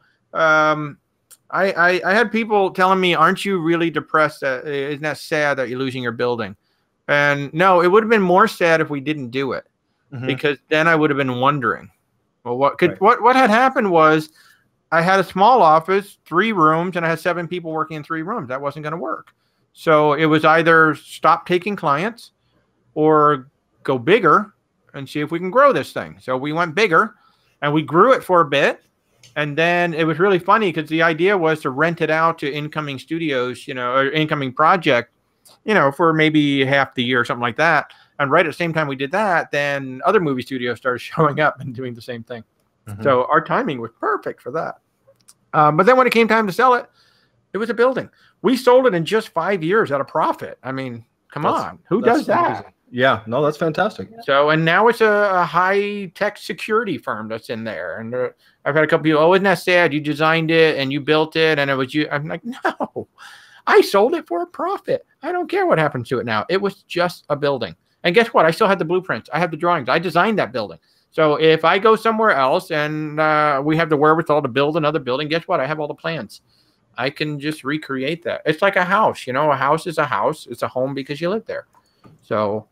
I had people telling me, aren't you really depressed? Isn't that sad that you're losing your building? And no, it would have been more sad if we didn't do it, because then I would have been wondering, well, what had happened was I had a small office, 3 rooms, and I had 7 people working in 3 rooms. That wasn't going to work. So it was either stop taking clients or go bigger and see if we can grow this thing. So we went bigger and we grew it for a bit. And then it was really funny because the idea was to rent it out to incoming studios, or incoming project, for maybe half the year or something like that. And right at the same time we did that, then other movie studios started showing up and doing the same thing. Mm-hmm. So our timing was perfect for that. But then when it came time to sell it, it was a building. We sold it in just 5 years at a profit. I mean, come on. Who does that? Amazing. Yeah, no, that's fantastic. So, and now it's a high-tech security firm that's in there. And I've had a couple people, oh, isn't that sad? You designed it and you built it and it was you. I'm like, no, I sold it for a profit. I don't care what happens to it now. It was just a building. And guess what? I still have the blueprints. I have the drawings. I designed that building. So if I go somewhere else and we have the wherewithal to build another building, guess what? I have all the plans. I can just recreate that. It's like a house. A house is a house. It's a home because you live there. So,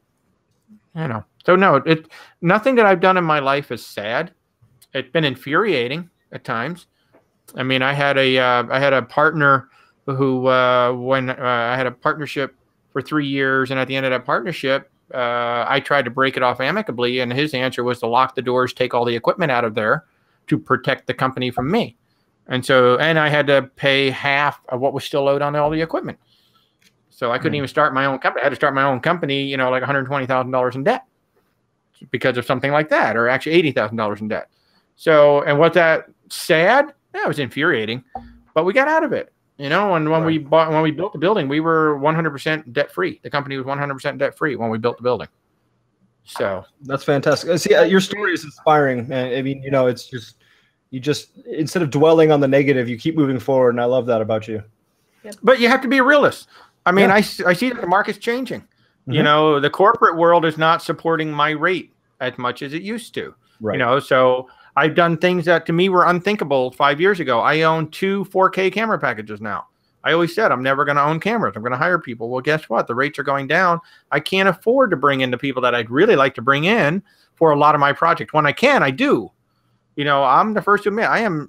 So no, nothing that I've done in my life is sad. It's been infuriating at times. I mean, I had a partner who when I had a partnership for 3 years, and at the end of that partnership, I tried to break it off amicably, and his answer was to lock the doors, take all the equipment out of there to protect the company from me. And I had to pay half of what was still owed on all the equipment. So I couldn't even start my own company. I had to start my own company, like $120,000 in debt because of something like that, or actually $80,000 in debt. So, and was that sad? Yeah, it was infuriating, but we got out of it. And when we built the building, we were 100% debt free. The company was 100% debt free when we built the building. So that's fantastic. See, your story is inspiring, man. I mean, it's just, you just, instead of dwelling on the negative, you keep moving forward. And I love that about you. Yep. But you have to be a realist. I mean, I see that the market's changing. Mm-hmm. The corporate world is not supporting my rate as much as it used to. Right. So I've done things that to me were unthinkable 5 years ago. I own 2 4K camera packages now. I always said I'm never going to own cameras. I'm going to hire people. Well, guess what? The rates are going down. I can't afford to bring in the people that I'd really like to bring in for a lot of my projects. When I can, I do. I'm the first to admit I'm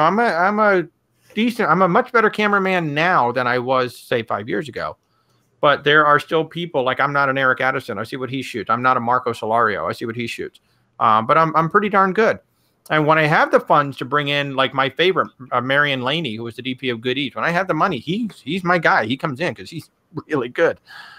a much better cameraman now than I was, say, 5 years ago. But there are still people, like I'm not an Eric Addison. I see what he shoots. I'm not a Marco Solario. I see what he shoots. But I'm pretty darn good. And when I have the funds to bring in, like my favorite, Marion Laney, who was the DP of Good Eats, when I have the money, he's my guy. He comes in because he's really good.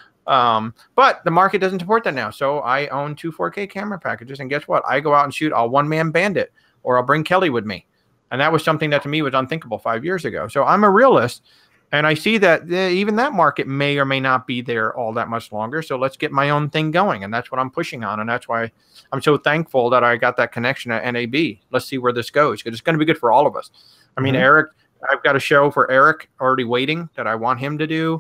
But the market doesn't support that now. So I own 2 4K camera packages. And guess what? I go out and shoot. I'll one-man band it, or I'll bring Kelly with me. And that was something that to me was unthinkable 5 years ago. So I'm a realist. And I see that even that market may or may not be there all that much longer. So let's get my own thing going. And that's what I'm pushing on. And that's why I'm so thankful that I got that connection at NAB. Let's see where this goes, because it's going to be good for all of us. I mean, Eric, I've got a show for Eric already waiting that I want him to do.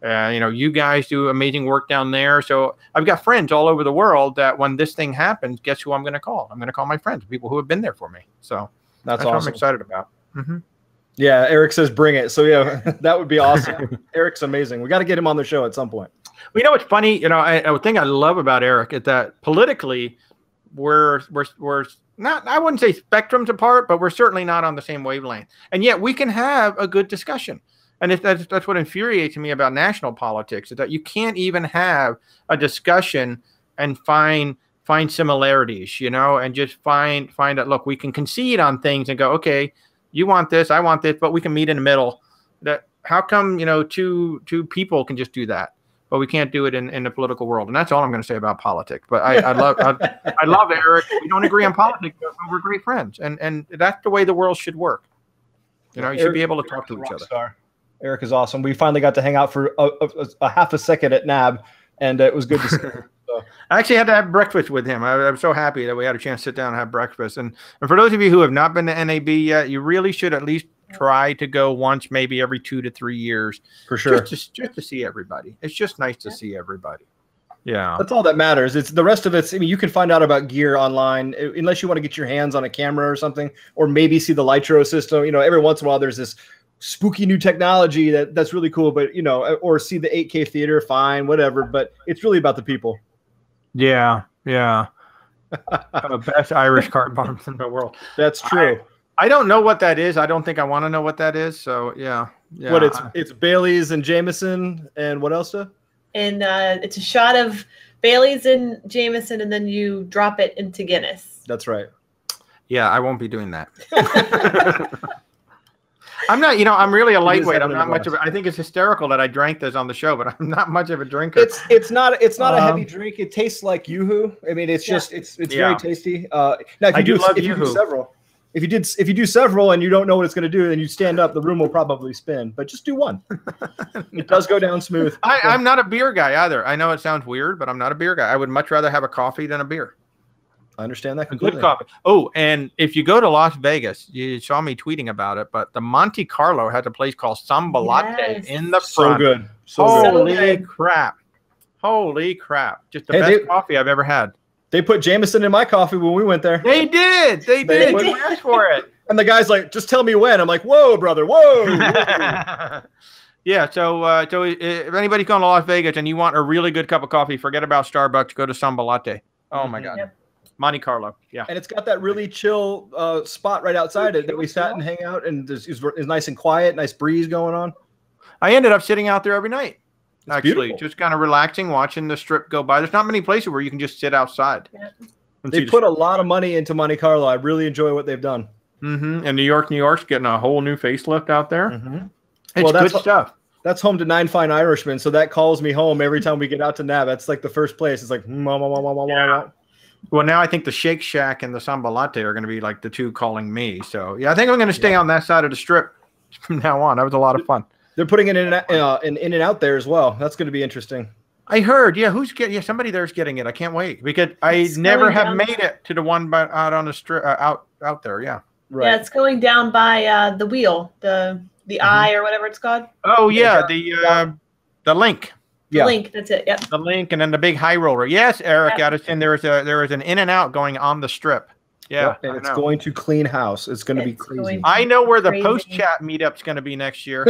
You guys do amazing work down there. So I've got friends all over the world that when this thing happens, guess who I'm going to call? I'm going to call my friends, people who have been there for me. So that's awesome. What I'm excited about. Mm-hmm. Yeah, Eric says bring it. So yeah, that would be awesome. Eric's amazing. We got to get him on the show at some point. Well, what's funny? A thing I love about Eric is that politically, we're not. I wouldn't say spectrums apart, but we're certainly not on the same wavelength. And yet we can have a good discussion. And that's what infuriates me about national politics, is that you can't even have a discussion and find similarities, and just find that, look, we can concede on things and go, okay, you want this, I want this, but we can meet in the middle. That how come, two people can just do that, but we can't do it in the political world? And that's all I'm going to say about politics. But I love Eric. We don't agree on politics, but we're great friends, and that's the way the world should work. You should be able to talk to each other. Star. Eric is awesome. We finally got to hang out for a half a second at NAB, and it was good to see him. So. I actually had to have breakfast with him. I'm so happy that we had a chance to sit down and have breakfast. And for those of you who have not been to NAB yet, you really should at least try to go once, maybe every 2 to 3 years. For sure. Just to see everybody. It's just nice to see everybody. Yeah. That's all that matters. It's the rest of it. I mean, you can find out about gear online, unless you want to get your hands on a camera or something, or maybe see the Lytro system. Every once in a while there's this spooky new technology that's really cool, but or see the 8K theater, fine, whatever. But it's really about the people. Yeah. Best Irish cart bombs in the world. That's true. I don't know what that is. I don't think I want to know what that is. So yeah. What it's Bailey's and Jameson and what else? And it's a shot of Bailey's and Jameson, and then you drop it into Guinness. That's right. Yeah, I won't be doing that. I'm not, I'm really a lightweight. I'm not much of I think it's hysterical that I drank this on the show, but I'm not much of a drinker. It's not a heavy drink. It tastes like Yoo-Hoo. I mean, it's just it's very tasty. Now if you do several, if you do several and you don't know what it's going to do, then you stand up, the room will probably spin. But just do one. It does go down smooth. I'm not a beer guy either. I know it sounds weird, but I'm not a beer guy. I would much rather have a coffee than a beer. I understand that completely. Good coffee. Oh, and if you go to Las Vegas, you saw me tweeting about it, but the Monte Carlo has a place called Samba Latte in the front. So good. Holy crap. Holy crap. Just the best coffee I've ever had. They put Jameson in my coffee when we went there. They did. They did. We asked for it. And the guy's like, just tell me when. I'm like, whoa, brother, whoa. Yeah, so if anybody's going to Las Vegas and you want a really good cup of coffee, forget about Starbucks, go to Samba Latte. Oh, my God. Yep. Monte Carlo, yeah. And it's got that really chill spot right outside it that we sat and hang out, and it's nice and quiet, nice breeze going on. I ended up sitting out there every night, actually, beautiful. Just kind of relaxing, watching the strip go by. There's not many places where you can just sit outside. Yeah. They put a lot of money into Monte Carlo. I really enjoy what they've done. Mm-hmm. And New York's getting a whole new facelift out there. Mm-hmm. It's good stuff. That's home to Nine Fine Irishmen, so that calls me home every time we get out to Nav. That's like the first place. It's like, yeah. Well, now I think the Shake Shack and the Samba Latte are going to be like the two calling me. So, yeah, I think I'm going to stay on that side of the strip from now on. That was a lot of fun. They're putting it in and out there as well. That's going to be interesting. I heard. Yeah, somebody there's getting it. I can't wait because I never have made it to the one out on the strip out there. Yeah. Right. Yeah, it's going down by the wheel, the eye or whatever it's called. Oh yeah, the link. The link, that's it. Yep. The link and then the big high roller. Yes, Eric Addison. There is an in and out going on the strip. Yeah, yep, and it's going to clean house. It's going to be crazy. I know where the post chat meetup's going to be next year.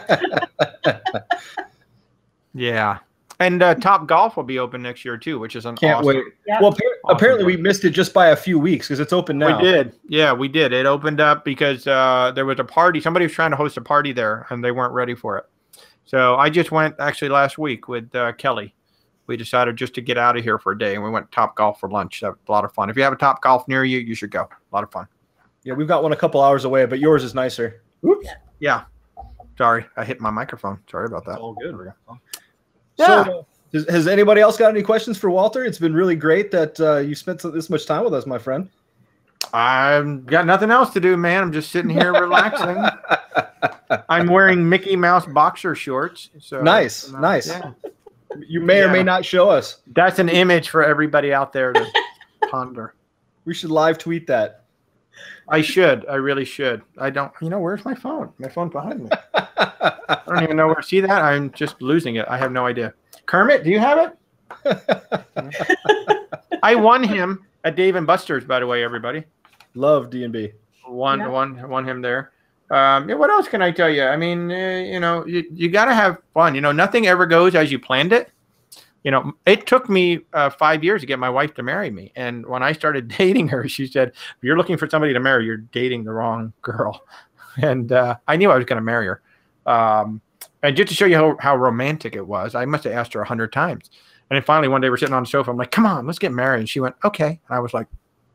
Yeah, and Top Golf will be open next year too, which is Can't wait. Yep. Well, apparently we missed it just by a few weeks because it's open now. We did. Yeah, we did. It opened up because there was a party. Somebody was trying to host a party there, and they weren't ready for it. So I just went actually last week with Kelly. We decided just to get out of here for a day, and we went to Top Golf for lunch. That was a lot of fun. If you have a Top Golf near you, you should go. A lot of fun. Yeah, we've got one a couple hours away, but yours is nicer. Oops. Yeah. Sorry, I hit my microphone. Sorry about that. It's all good. Yeah. So, has anybody else got any questions for Walter? It's been really great that you spent this much time with us, my friend. I've got nothing else to do, man. I'm just sitting here relaxing. I'm wearing Mickey Mouse boxer shorts. So, nice. Yeah. You may or may not show us. That's an image for everybody out there to ponder. We should live tweet that. I should. I really should. I don't. Where's my phone? My phone's behind me. I don't even know where to see that. I'm just losing it. I have no idea. Kermit, do you have it? I won him at Dave and Buster's, by the way, everybody. Love D&B. Won him there. What else can I tell you? I mean, you got to have fun. Nothing ever goes as you planned it. It took me 5 years to get my wife to marry me. And when I started dating her, she said, if you're looking for somebody to marry, you're dating the wrong girl. And I knew I was going to marry her. And just to show you how romantic it was, I must have asked her 100 times. And then finally one day we're sitting on the sofa. I'm like, come on, let's get married. And she went, okay. And I was like,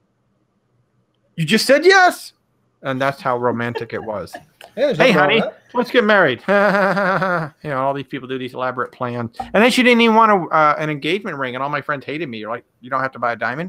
you just said yes. And that's how romantic it was. Hey, honey, let's get married. All these people do these elaborate plans. And then she didn't even want an engagement ring. And all my friends hated me. You're like, you don't have to buy a diamond?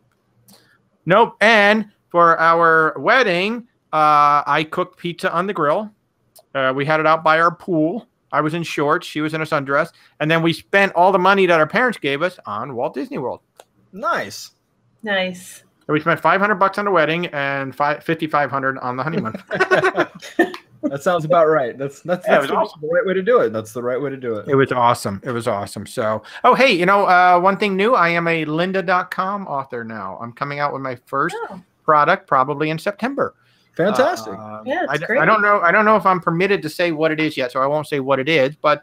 Nope. And for our wedding, I cooked pizza on the grill. We had it out by our pool. I was in shorts. She was in a sundress. And then we spent all the money that our parents gave us on Walt Disney World. Nice. So we spent $500 on the wedding and $5,500 on the honeymoon. That sounds about right. That's awesome. The right way to do it. That's the right way to do it. It was awesome. So, hey, one thing new. I am a lynda.com author now. I'm coming out with my first product probably in September. Fantastic. It's great. I don't know if I'm permitted to say what it is yet, so I won't say what it is. But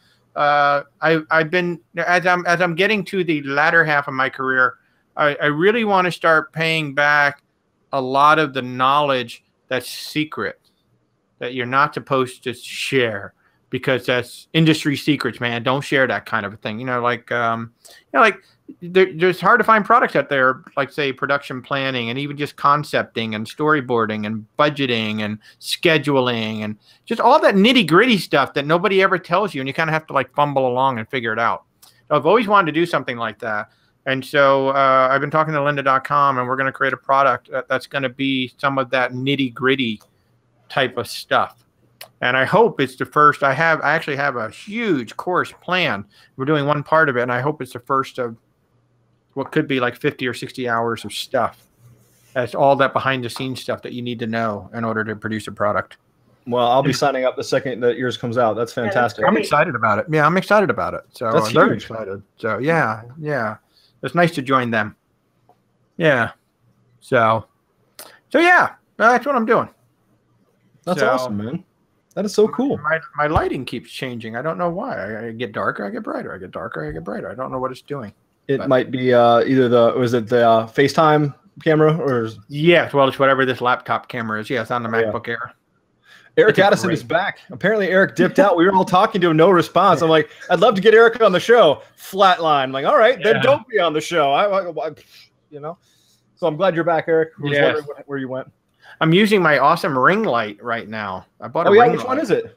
I've been as I'm getting to the latter half of my career, I really want to start paying back a lot of the knowledge that's secret that you're not supposed to share because that's industry secrets, man. Don't share that kind of a thing. Like there's hard to find products out there, like say production planning and even just concepting and storyboarding and budgeting and scheduling and just all that nitty gritty stuff that nobody ever tells you. And you kind of have to like fumble along and figure it out. So I've always wanted to do something like that. And so I've been talking to lynda.com, and we're going to create a product that's going to be some of that nitty gritty type of stuff. And I hope it's the first. I actually have a huge course planned. We're doing one part of it, and I hope it's the first of what could be like 50 or 60 hours of stuff. That's all that behind the scenes stuff that you need to know in order to produce a product. Well, I'll be signing up the second that yours comes out. That's fantastic. I'm excited about it. Yeah, I'm excited about it. So that's I'm very huge. excited. So yeah. It's nice to join them. Yeah. So yeah, that's what I'm doing. That's awesome, man. That is so cool. My lighting keeps changing. I don't know why. I get darker, I get brighter. I get darker, I get brighter. I don't know what it's doing. It might be either the FaceTime camera or yeah, well, it's whatever this laptop camera is. Yeah, it's on the MacBook Air. Eric Addison is back. Apparently, Eric dipped out. We were all talking to him, no response. I'm like, I'd love to get Eric on the show. Flatline. I'm like, all right, then don't be on the show. I So I'm glad you're back, Eric. I was wondering where you went. I'm using my awesome ring light right now. I bought a ring ring light. Which one is it?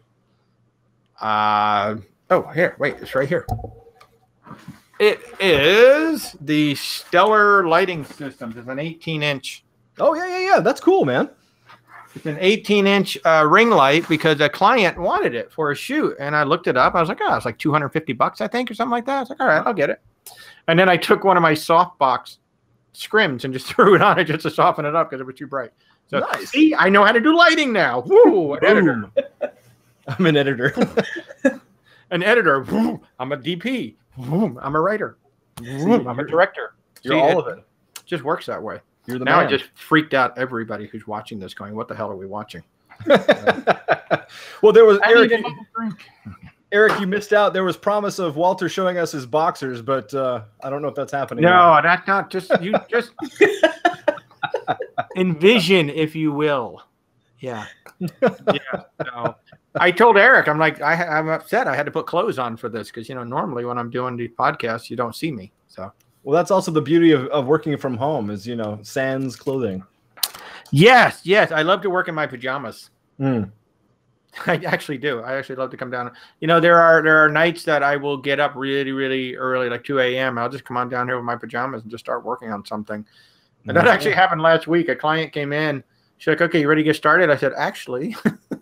Here, wait, it's right here. It is the Stellar Lighting Systems. It's an 18-inch. Oh, yeah. That's cool, man. It's an 18-inch ring light because a client wanted it for a shoot. And I looked it up. I was like, it's like $250, I think, or something like that. I was like, all right, I'll get it. And then I took one of my softbox scrims and just threw it on it just to soften it up because it was too bright. So, nice. See, I know how to do lighting now. Woo, an editor. I'm an editor. An editor. Woo, I'm a DP. Woo, I'm a writer. Woo, I'm a director. You're all of it. Just works that way. You're the now man. I just freaked out everybody who's watching this going, what the hell are we watching? Well, there was Eric, you missed out. There was promise of Walter showing us his boxers, but I don't know if that's happening. No, that's not just you just envision, if you will. Yeah. So I told Eric, I'm like, I'm upset. I had to put clothes on for this because normally when I'm doing these podcasts, you don't see me. So well, that's also the beauty of working from home is sans clothing. Yes. I love to work in my pajamas. Mm. I actually do. I actually love to come down. There are nights that I will get up really, really early, like 2 a.m. I'll just come on down here with my pajamas and just start working on something. And that actually happened last week. A client came in. She's like, okay, you ready to get started? I said, actually,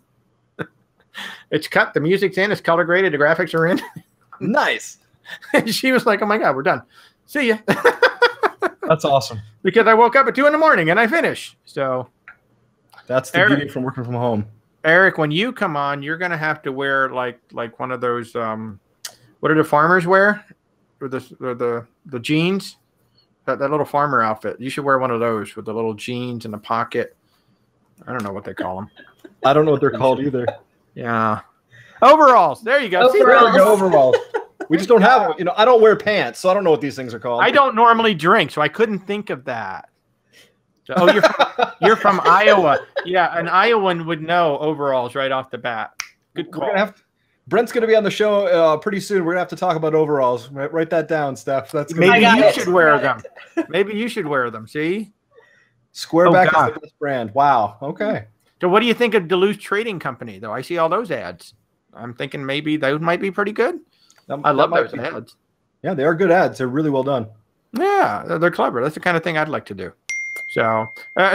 it's cut. The music's in. It's color graded. The graphics are in. Nice. And she was like, oh, my God, we're done. See ya. That's awesome. Because I woke up at 2 a.m. and I finished. So that's the beauty from working from home. Eric, when you come on, you're going to have to wear like one of those, what do the farmers wear? Or the jeans? That little farmer outfit. You should wear one of those with the little jeans and the pocket. I don't know what they call them. I don't know what they're called either. Yeah. Overalls. There you go. Overalls. We just don't have, I don't wear pants, so I don't know what these things are called. I don't normally drink, so I couldn't think of that. So, you're from Iowa. Yeah, an Iowan would know overalls right off the bat. Good call. Brent's going to be on the show pretty soon. We're going to have to talk about overalls. Write that down, Steph. That's Maybe you should wear them. Maybe you should wear them. See? Squareback is the best brand. Wow. Okay. So what do you think of Duluth Trading Company, though? I see all those ads. I'm thinking maybe those might be pretty good. I love those ads. Yeah, they are good ads. They're really well done. Yeah, they're clever. That's the kind of thing I'd like to do. So,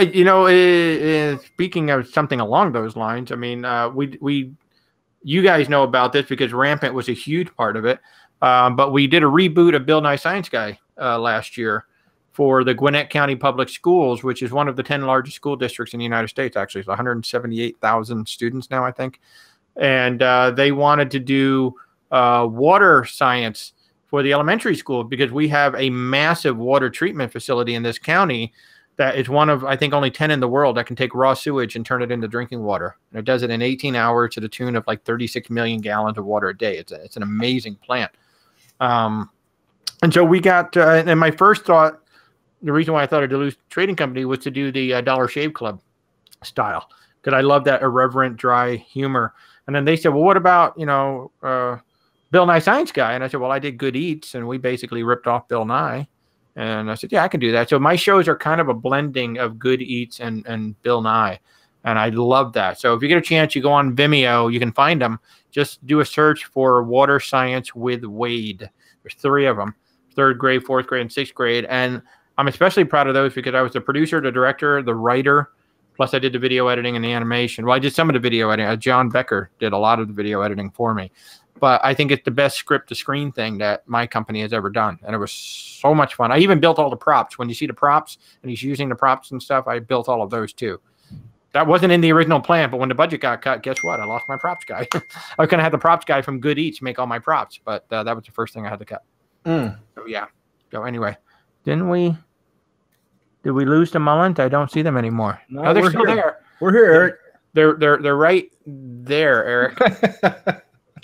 speaking of something along those lines, I mean, you guys know about this because Rampant was a huge part of it. But we did a reboot of Bill Nye Science Guy last year for the Gwinnett County Public Schools, which is one of the 10 largest school districts in the United States. Actually, it's 178,000 students now, I think. And they wanted to do water science for the elementary school because we have a massive water treatment facility in this county that is one of, I think, only 10 in the world that can take raw sewage and turn it into drinking water. And it does it in 18 hours to the tune of like 36 million gallons of water a day. It's an amazing plant. And so we got, and my first thought, the reason why I thought of Duluth Trading Company was to do the Dollar Shave Club style, because I love that irreverent, dry humor. And then they said, well, what about, Bill Nye Science Guy. And I said, well, I did Good Eats, and we basically ripped off Bill Nye. And I said, yeah, I can do that. So my shows are kind of a blending of Good Eats and Bill Nye. And I love that. So if you get a chance, you go on Vimeo, you can find them. Just do a search for Water Science with Wade. There's 3 of them, 3rd grade, 4th grade, and 6th grade. And I'm especially proud of those because I was the producer, the director, the writer, plus I did the video editing and the animation. Well, I did some of the video editing. John Becker did a lot of the video editing for me. But I think it's the best script-to-screen thing that my company has ever done. And it was so much fun. I even built all the props. When you see the props and he's using the props and stuff, I built all of those too. That wasn't in the original plan, but when the budget got cut, guess what? I lost my props guy. I was going to have the props guy from Good Eats make all my props, but that was the first thing I had to cut. So, yeah. So, anyway, did we lose the Mullins? I don't see them anymore. No, they're still there. We're here, Eric. They're right there, Eric.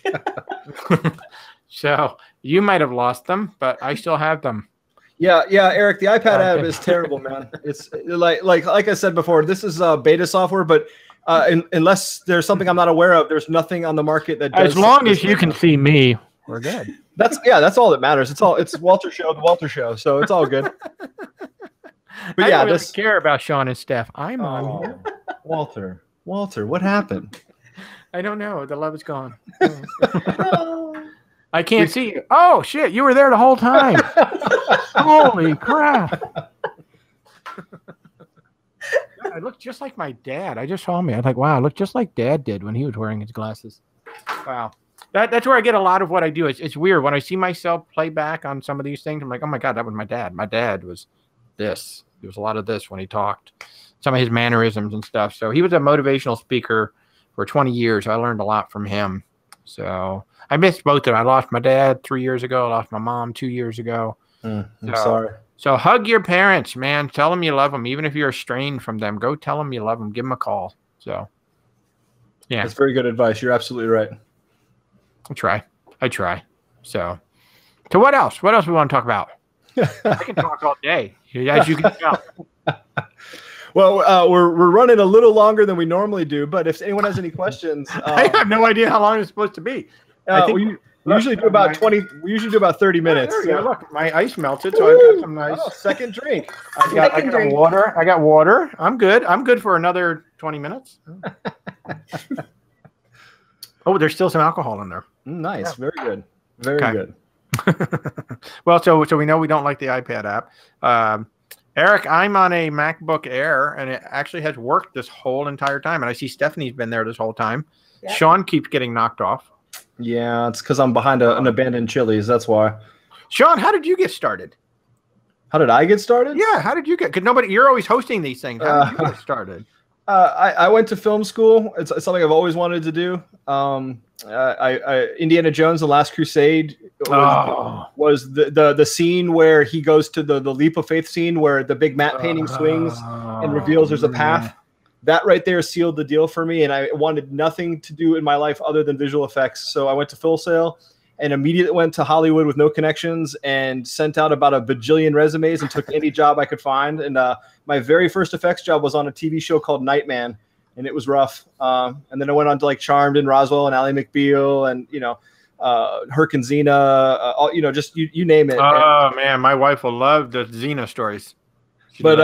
So you might have lost them, but I still have them. Yeah, Eric. The iPad app is terrible, man. It's like I said before. This is beta software, but unless there's something I'm not aware of, there's nothing on the market that does. As long as you can see me, we're good. That's all that matters. It's Walter Show, the Walter Show. So it's all good. But I don't really care about Sean and Steph. I'm on here. Walter, what happened? I don't know. The love is gone. I can't see you. Oh, shit. You were there the whole time. Holy crap. I look just like my dad. I just saw me. I was like, wow, I look just like Dad did when he was wearing his glasses. Wow. That's where I get a lot of what I do. It's weird. When I see myself play back on some of these things, I'm like, oh, my God, that was my dad. My dad was this. There was a lot of this when he talked. Some of his mannerisms and stuff. So he was a motivational speaker for 20 years. I learned a lot from him. So I missed both of them. I lost my dad 3 years ago. I lost my mom 2 years ago. I'm sorry. So hug your parents, man. Tell them you love them. Even if you're estranged from them, go tell them you love them. Give them a call. So, yeah. That's very good advice. You're absolutely right. I try. So what else? What else we want to talk about? I can talk all day, as you can tell. Well, we're running a little longer than we normally do, but if anyone has any questions, I have no idea how long it's supposed to be. I think we usually do about 20. We usually do about 30 minutes. Yeah, look, my ice melted, so I've got some nice second drink. I got water. I got water. I'm good. I'm good for another 20 minutes. Oh, there's still some alcohol in there. Nice. Yeah. Very good. Very good. Well, so we know we don't like the iPad app. Eric, I'm on a MacBook Air, and it actually has worked this whole entire time. And I see Stephanie's been there this whole time. Yep. Sean keeps getting knocked off. Yeah, it's because I'm behind an abandoned Chili's. That's why. Sean, how did you get started? How did I get started? Yeah, how did you get? Because you're always hosting these things. How did you get started? I went to film school. It's something I've always wanted to do. Indiana Jones: The Last Crusade was the scene where he goes to the leap of faith scene where the big matte painting swings and reveals there's a path. That right there sealed the deal for me, and I wanted nothing to do in my life other than visual effects. So I went to Full Sail and immediately went to Hollywood with no connections and sent out about a bajillion resumes and took any job I could find. And my very first effects job was on a TV show called Nightman, and it was rough. And then I went on to like Charmed and Roswell and Ally McBeal and, Herc and Xena, just you name it. Oh, man, my wife will love the Xena stories. But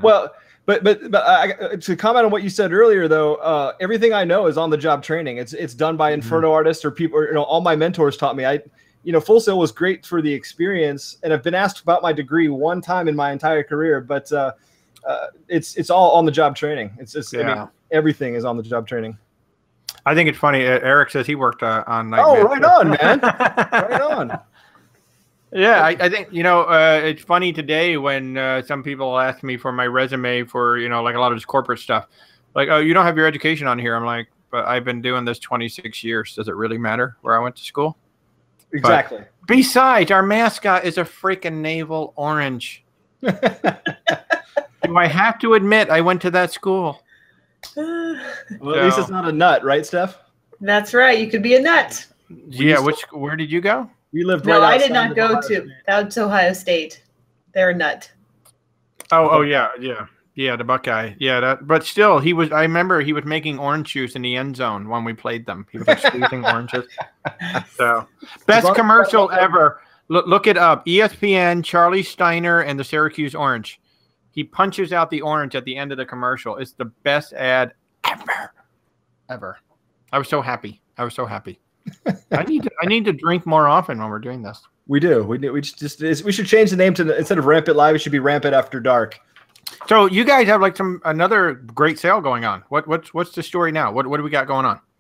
to comment on what you said earlier, though, everything I know is on the job training. It's done by Inferno artists or people. Or, all my mentors taught me. Full Sail was great for the experience, and I've been asked about my degree one time in my entire career. But it's all on the job training. It's just everything is on the job training. I think it's funny. Eric says he worked on. Oh, right on, man! Right on. Yeah, I think, it's funny today when some people ask me for my resume for, like a lot of this corporate stuff. Like, oh, you don't have your education on here. I'm like, but I've been doing this 26 years. Does it really matter where I went to school? Exactly. But besides, our mascot is a freaking navel orange. Do I have to admit I went to that school? Well, at least it's not a nut, right, Steph? That's right. You could be a nut. Yeah. Where did you go? We lived right I did not go to Ohio State. They're a nut. Oh yeah. Yeah, the Buckeye. Yeah, but still, I remember he was making orange juice in the end zone when we played them. He was like squeezing oranges. So, best commercial ever. Look it up. ESPN, Charlie Steiner, and the Syracuse Orange. He punches out the orange at the end of the commercial. It's the best ad ever. I was so happy. I need to drink more often when we're doing this. We do. We should change the name to instead of Rampant Live, it should be Rampant After Dark. So you guys have like another great sale going on. What's the story now? What do we got going on?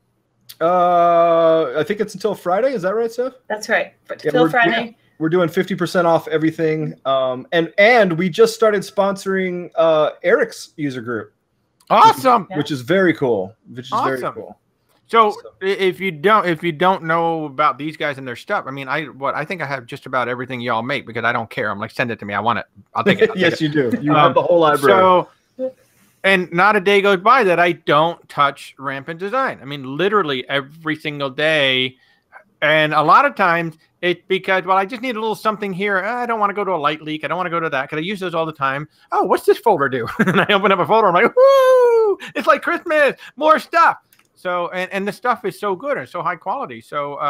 I think it's until Friday. Is that right, Steph? That's right. Till Friday. Yeah, we're doing 50% off everything. And we just started sponsoring Eric's user group. Awesome. Which is very cool. Very cool. So if you don't know about these guys and their stuff, I mean, I think I have just about everything y'all make because I don't care. I'm like, send it to me. I want it. I'll take it. Yes, you do. You have the whole library. So, and not a day goes by that I don't touch Rampant Design. I mean, literally every single day. And a lot of times it's because, well, I just need a little something here. I don't want to go to a light leak. I don't want to go to that because I use those all the time. Oh, what's this folder do? And I open up a folder. I'm like, woo! It's like Christmas. More stuff. So, and the stuff is so good and so high quality. So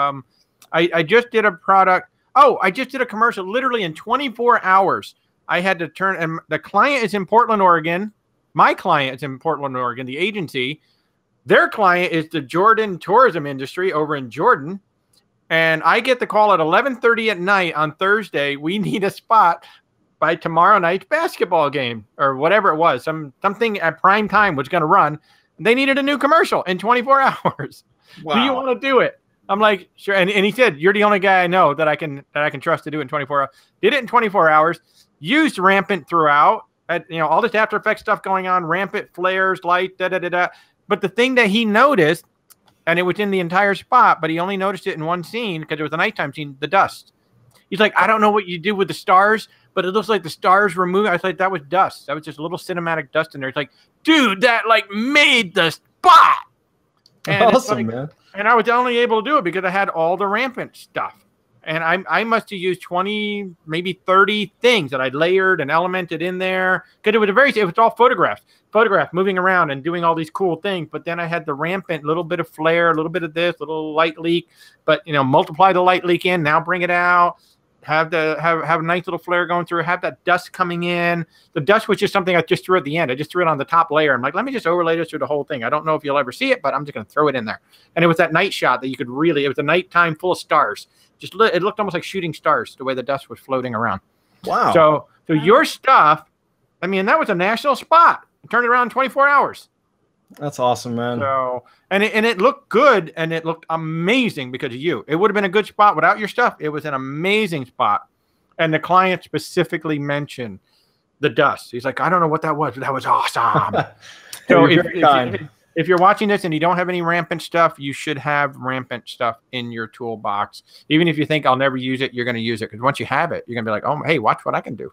I just did a product. Oh, I just did a commercial literally in 24 hours. I had to turn, and the client is in Portland, Oregon. My client is in Portland, Oregon, the agency. Their client is the Jordan tourism industry over in Jordan. And I get the call at 11:30 at night on Thursday. We need a spot by tomorrow night's basketball game or whatever it was. Something at prime time was going to run. They needed a new commercial in 24 hours. Wow. Do you want to do it? I'm like, sure. And he said, you're the only guy I know that I can trust to do it in 24 hours. Did it in 24 hours. Used Rampant throughout. Had, all this After Effects stuff going on. Rampant flares, light, da-da-da-da. But the thing that he noticed, and it was in the entire spot, but he only noticed it in one scene because it was a nighttime scene, the dust. He's like, I don't know what you do with the stars, but it looks like the stars were moving. I was like, that was dust. That was just a little cinematic dust in there. It's like, dude, that like made the spot. And awesome, man. And I was only able to do it because I had all the Rampant stuff. And I must have used 20, maybe 30 things that I layered and elemented in there. Because it was all photographed moving around and doing all these cool things. But then I had the Rampant, little bit of flare, a little bit of this, little light leak. But multiply the light leak in, now bring it out. Have a nice little flare going through, have that dust coming in. The dust was just something I just threw at the end. I just threw it on the top layer. I'm like, let me just overlay this through the whole thing. I don't know if you'll ever see it, but I'm just going to throw it in there. And it was that night shot that you could really, it was a nighttime full of stars. It looked almost like shooting stars, the way the dust was floating around. Wow. So your stuff, I mean, that was a national spot. Turned it around in 24 hours. That's awesome, man. So, and it looked good and it looked amazing because of you. It would have been a good spot without your stuff. It was an amazing spot. And the client specifically mentioned the dust. He's like, I don't know what that was, but that was awesome. So if you're watching this and you don't have any Rampant stuff, you should have Rampant stuff in your toolbox. Even if you think I'll never use it, you're going to use it. Because once you have it, you're going to be like, oh, hey, watch what I can do.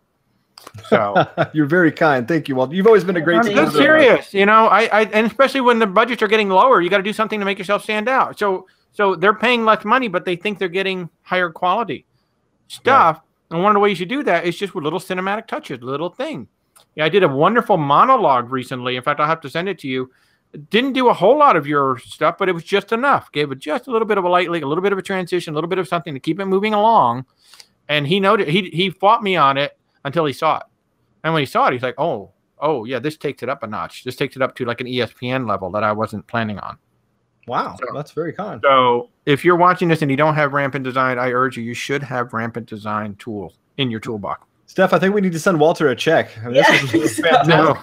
So you're very kind. Thank you, Walt. You've always been a great I'm serious. And especially when the budgets are getting lower, you got to do something to make yourself stand out. So they're paying less money, but they think they're getting higher quality stuff. Yeah. And one of the ways you do that is just with little cinematic touches, little thing. Yeah, I did a wonderful monologue recently. In fact, I'll have to send it to you. Didn't do a whole lot of your stuff, but it was just enough. Gave it just a little bit of a light leak, a little bit of a transition, a little bit of something to keep it moving along. And he noted he fought me on it until he saw it. And when he saw it, he's like, oh, yeah, this takes it up a notch. This takes it up to like an ESPN level that I wasn't planning on. Wow, that's very kind. So if you're watching this and you don't have Rampant Design, I urge you should have Rampant Design tools in your toolbox. Steph, I think we need to send Walter a check. I mean, no,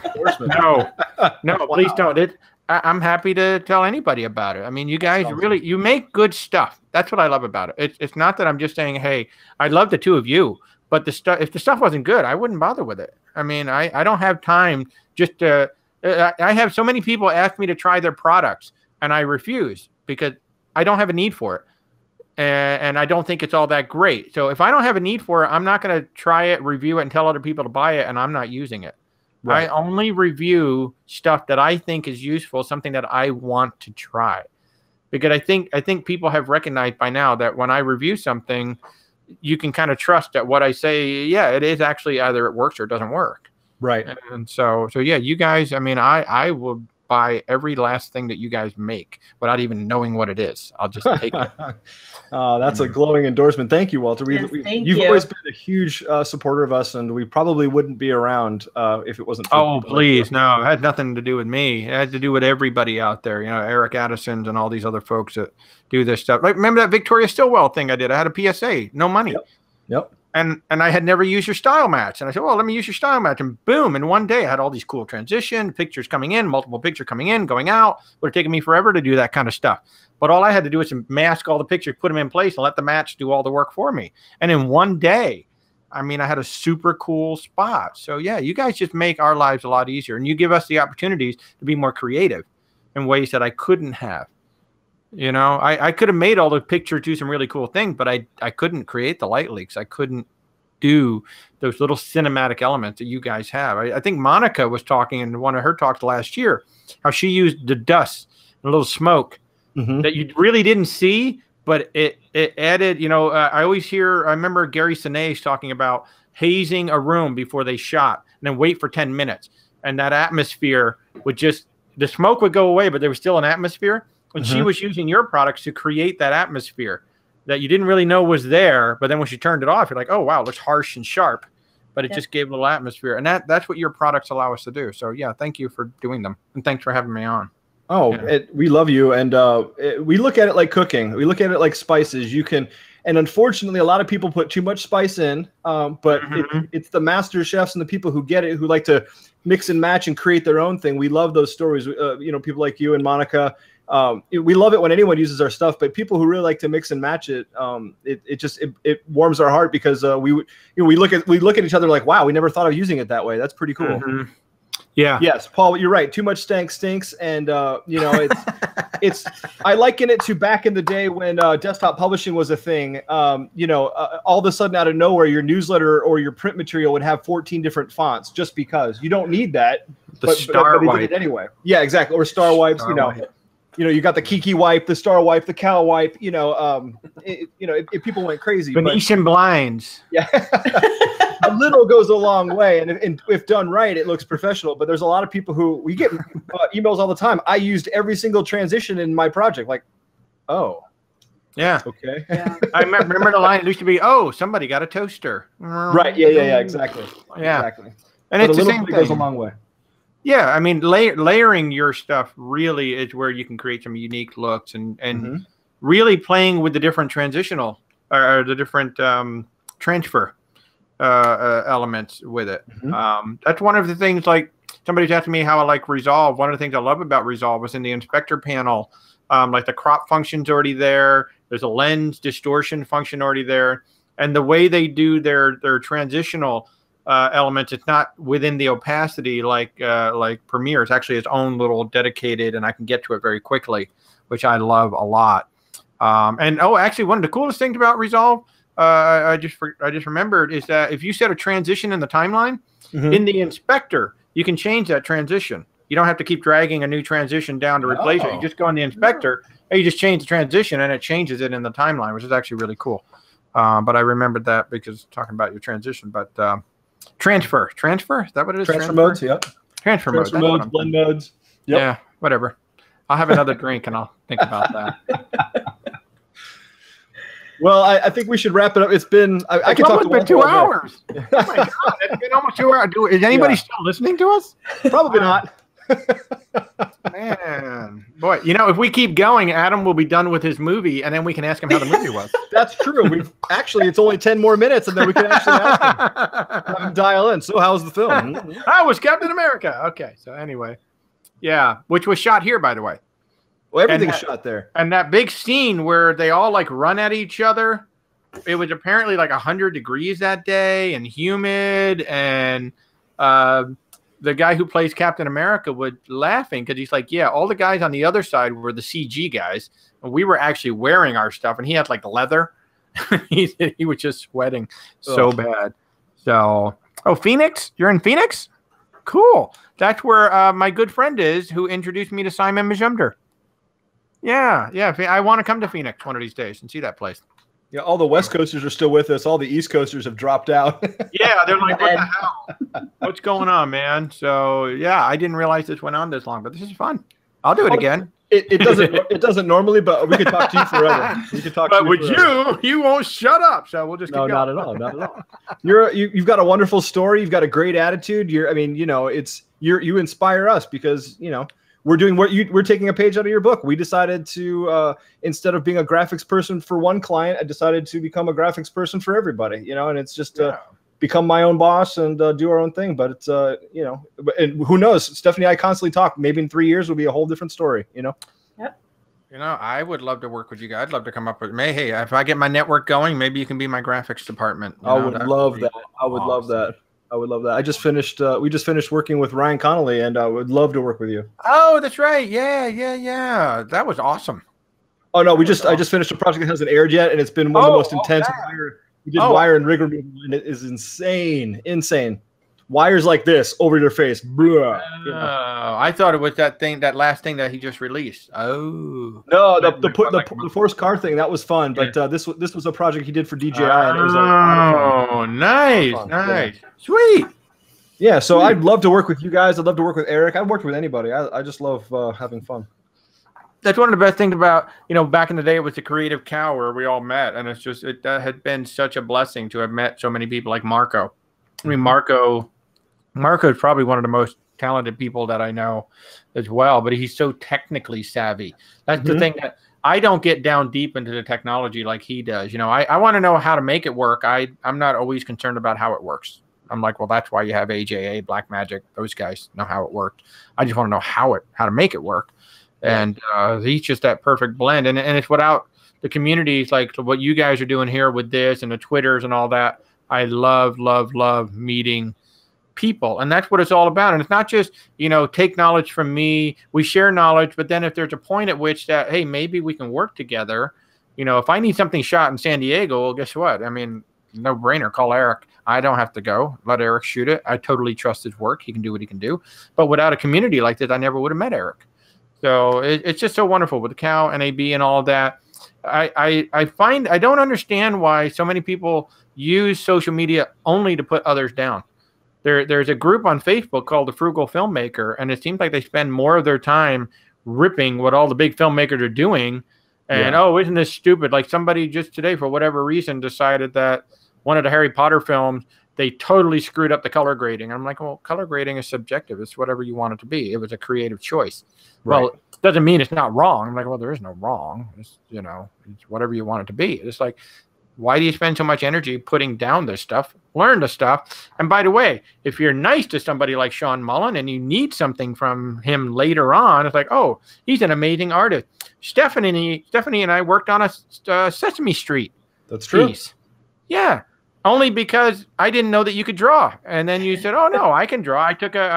please don't. I'm happy to tell anybody about it. I mean, you guys you make good stuff. That's what I love about it. It's not that I'm just saying, hey, I love the two of you. But if the stuff wasn't good, I wouldn't bother with it. I mean, I don't have time just to I have so many people ask me to try their products, and I refuse because I don't have a need for it. And I don't think it's all that great. So if I don't have a need for it, I'm not going to try it, review it, and tell other people to buy it, and I'm not using it. Right. I only review stuff that I think is useful, something that I want to try. Because I think people have recognized by now that when I review something, you can kind of trust that what I say, yeah, it is actually either it works or it doesn't work. Right. And so yeah, you guys, I mean, I will buy every last thing that you guys make without even knowing what it is. I'll just take it. That's a glowing endorsement. Thank you, Walter. Yes, thank You've you. always been a huge supporter of us, and we probably wouldn't be around if it wasn't for Oh, please. No, it had nothing to do with me. It had to do with everybody out there, Eric Addison's and all these other folks that do this stuff. Like, remember that Victoria Stillwell thing I did? I had a PSA, no money. Yep. And I had never used your style match. And I said, well, let me use your style match. And boom, in one day I had all these cool transition pictures coming in, multiple pictures coming in, going out. Would have taken me forever to do that kind of stuff. But all I had to do was mask all the pictures, put them in place, and let the match do all the work for me. And in one day, I mean, I had a super cool spot. So yeah, you guys just make our lives a lot easier. And you give us the opportunities to be more creative in ways that I couldn't have. I could have made all the pictures do some really cool things, but I couldn't create the light leaks. I couldn't do those little cinematic elements that you guys have. I think Monica was talking in one of her talks last year, how she used the dust and a little smoke that you really didn't see, but it added, I remember Gary Sinise talking about hazing a room before they shot and then wait for 10 minutes. And that atmosphere the smoke would go away, but there was still an atmosphere. And she was using your products to create that atmosphere that you didn't really know was there. But then when she turned it off, you're like, oh, wow, it looks harsh and sharp. But it just gave a little atmosphere. And that's what your products allow us to do. So, yeah, thank you for doing them. And thanks for having me on. Oh, we love you. And we look at it like cooking. We look at it like spices. And unfortunately, a lot of people put too much spice in. But it's the master chefs and the people who get it, who like to mix and match and create their own thing. We love those stories. People like you and Monica. We love it when anyone uses our stuff, but people who really like to mix and match it, it warms our heart because we look at each other like, wow, we never thought of using it that way. That's pretty cool. Yeah. Yes, Paul, you're right. Too much stinks, and it's I liken it to back in the day when desktop publishing was a thing. All of a sudden out of nowhere, your newsletter or your print material would have 14 different fonts just because you don't need that. But they did it anyway. Yeah, exactly. Or star wipes. You got the Kiki wipe, the star wipe, the cow wipe. If people went crazy. Venetian blinds. Yeah. A little goes a long way, and if done right, it looks professional. But there's a lot of people who we get emails all the time. I used every single transition in my project. Like, oh, yeah, okay. Yeah. I remember the line. It used to be, oh, somebody got a toaster. Right. Yeah. Exactly. Yeah. Exactly. And but it's the same thing. It Goes a long way. Yeah, I mean, layering your stuff really is where you can create some unique looks and really playing with the different transitional or the different transfer elements with it. That's one of the things, like somebody's asking me how I like Resolve. One of the things I love about Resolve was in the inspector panel, like the crop function's already there. There's a lens distortion function already there. And the way they do their transitional elements, it's not within the opacity like Premiere. It's actually its own little dedicated, and I can get to it very quickly, which I love a lot. Actually, one of the coolest things about Resolve, I just remembered, is that if you set a transition in the timeline, in the inspector, you can change that transition. You don't have to keep dragging a new transition down to replace it. You just go in the inspector, and you just change the transition, and it changes it in the timeline, which is actually really cool. But I remembered that because talking about your transition. But transfer, is that what it is? Transfer modes, yep. Transfer modes, blend modes. Yep. Yeah, whatever. I'll have another drink and I'll think about that. Well, I think we should wrap it up. It's been I can talk been 2 hours. Oh my God, it's been almost 2 hours. Is anybody still listening to us? Probably not. Man, boy, if we keep going, Adam will be done with his movie, and then we can ask him how the movie was. That's true. It's only 10 more minutes, and then we can actually ask him, dial in. So, how's the film? How was Captain America? Okay, so anyway, yeah, which was shot here, by the way. Well, everything's shot there. And that big scene where they all like run at each other, it was apparently like 100 degrees that day and humid, and the guy who plays Captain America was laughing because he's like, yeah, all the guys on the other side were the CG guys, and we were actually wearing our stuff, and he had like leather. he was just sweating so bad. So, Phoenix? You're in Phoenix? Cool. That's where my good friend is, who introduced me to Simon Majumder. Yeah. I want to come to Phoenix one of these days and see that place. Yeah, all the West Coasters are still with us. All the East Coasters have dropped out. Yeah, they're like, what the hell? What's going on, man? So yeah, I didn't realize this went on this long, but this is fun. I'll do it again. It doesn't normally, but we could talk to you forever. We could talk. But to you with forever. you won't shut up. So we'll just No, keep not going. at all, not at all. You've got a wonderful story. You've got a great attitude. You inspire us because we're doing we're taking a page out of your book. We decided to instead of being a graphics person for one client, I decided to become a graphics person for everybody. And it's just become my own boss and do our own thing. But it's and who knows? Stephanie and I constantly talk. Maybe in 3 years will be a whole different story. Yep. I would love to work with you guys. I'd love to come up with hey, if I get my network going, maybe you can be my graphics department. I would love that. I would love that. I would love that. I just finished. We just finished working with Ryan Connolly, and I would love to work with you. Oh, that's right. Yeah. That was awesome. Oh no, I just finished a project that hasn't aired yet, and it's been one of the most intense. We did wire and rig removal, and it is insane. Wires like this over your face. I thought it was that last thing that he just released. Oh no, the forced car thing, that was fun. But this was a project he did for DJI, and it was a lot of fun. Nice, sweet. Yeah, so I'd love to work with you guys. I'd love to work with Eric. I've worked with anybody. I just love having fun. That's one of the best things about, back in the day, it was the Creative Cow where we all met. And it had been such a blessing to have met so many people like Marco. I mean, Marco is probably one of the most talented people that I know as well, but he's so technically savvy. That's the thing that I don't get down deep into the technology like he does. I want to know how to make it work. I'm not always concerned about how it works. I'm like, well, that's why you have AJA, Blackmagic. Those guys know how it worked. I just want to know how to make it work. And he's just that perfect blend. And it's without the communities like what you guys are doing here with this and the Twitters and all that. I love meeting people. And that's what it's all about. And it's not just, take knowledge from me. We share knowledge. But then if there's a point at which that, hey, maybe we can work together. If I need something shot in San Diego, well, guess what? I mean, no brainer. Call Eric. I don't have to go. Let Eric shoot it. I totally trust his work. He can do what he can do. But without a community like this, I never would have met Eric. So it's just so wonderful with the Cow, NAB, and all of that. I find I don't understand why so many people use social media only to put others down. There's a group on Facebook called the Frugal Filmmaker, and it seems like they spend more of their time ripping what all the big filmmakers are doing. And, isn't this stupid? Like somebody just today, for whatever reason, decided that one of the Harry Potter films, they totally screwed up the color grading. I'm like, well, color grading is subjective. It's whatever you want it to be. It was a creative choice. Right. Well, it doesn't mean it's not wrong. I'm like, well, there is no wrong. It's, it's whatever you want it to be. It's like, why do you spend so much energy putting down this stuff? Learn the stuff. And by the way, if you're nice to somebody like Sean Mullen and you need something from him later on, it's like, oh, he's an amazing artist. Stephanie and I worked on a Sesame Street. That's true. Piece. Yeah. Only because I didn't know that you could draw. And then you said, oh, no, I can draw.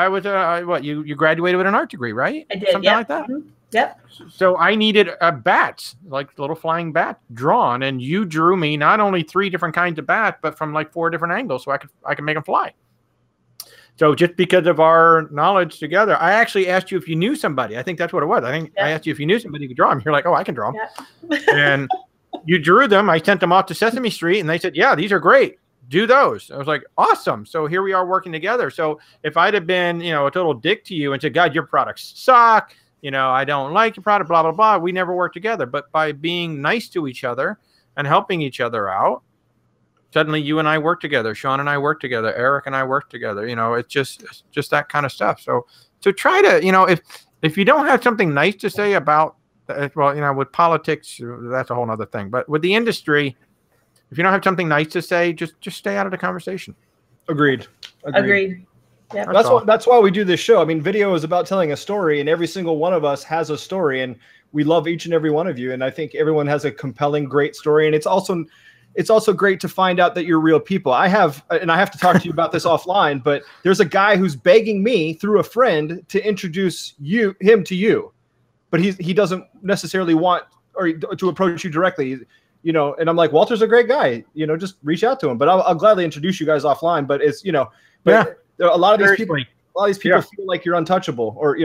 You graduated with an art degree, right? I did. Something like that? Mm-hmm. Yep. So I needed bats, like little flying bat drawn. And you drew me not only 3 different kinds of bats, but from like 4 different angles so I could make them fly. So just because of our knowledge together, I actually asked you if you knew somebody. I think that's what it was. I asked you if you knew somebody who could draw them. You're like, oh, I can draw them. Yeah. And you drew them. I sent them off to Sesame Street, and they said, yeah, these are great. Do those. I was like, awesome. So here we are working together. So if I'd have been, a total dick to you and said, God, your products suck. I don't like your product, blah, blah, blah. We never worked together. But by being nice to each other and helping each other out, suddenly you and I work together. Sean and I work together. Eric and I work together. It's just that kind of stuff. So try to, if you don't have something nice to say about, well, with politics, that's a whole nother thing. But with the industry, if you don't have something nice to say, just stay out of the conversation. Agreed. Yeah. That's why we do this show. I mean, video is about telling a story, and every single one of us has a story, and we love each and every one of you. And I think everyone has a compelling, great story. And it's also great to find out that you're real people. I have to talk to you about this offline, but there's a guy who's begging me through a friend to introduce him to you. But he doesn't necessarily want or to approach you directly, and I'm like, Walter's a great guy, just reach out to him. But I'll gladly introduce you guys offline. But it's, but a lot of these people feel like you're untouchable, or,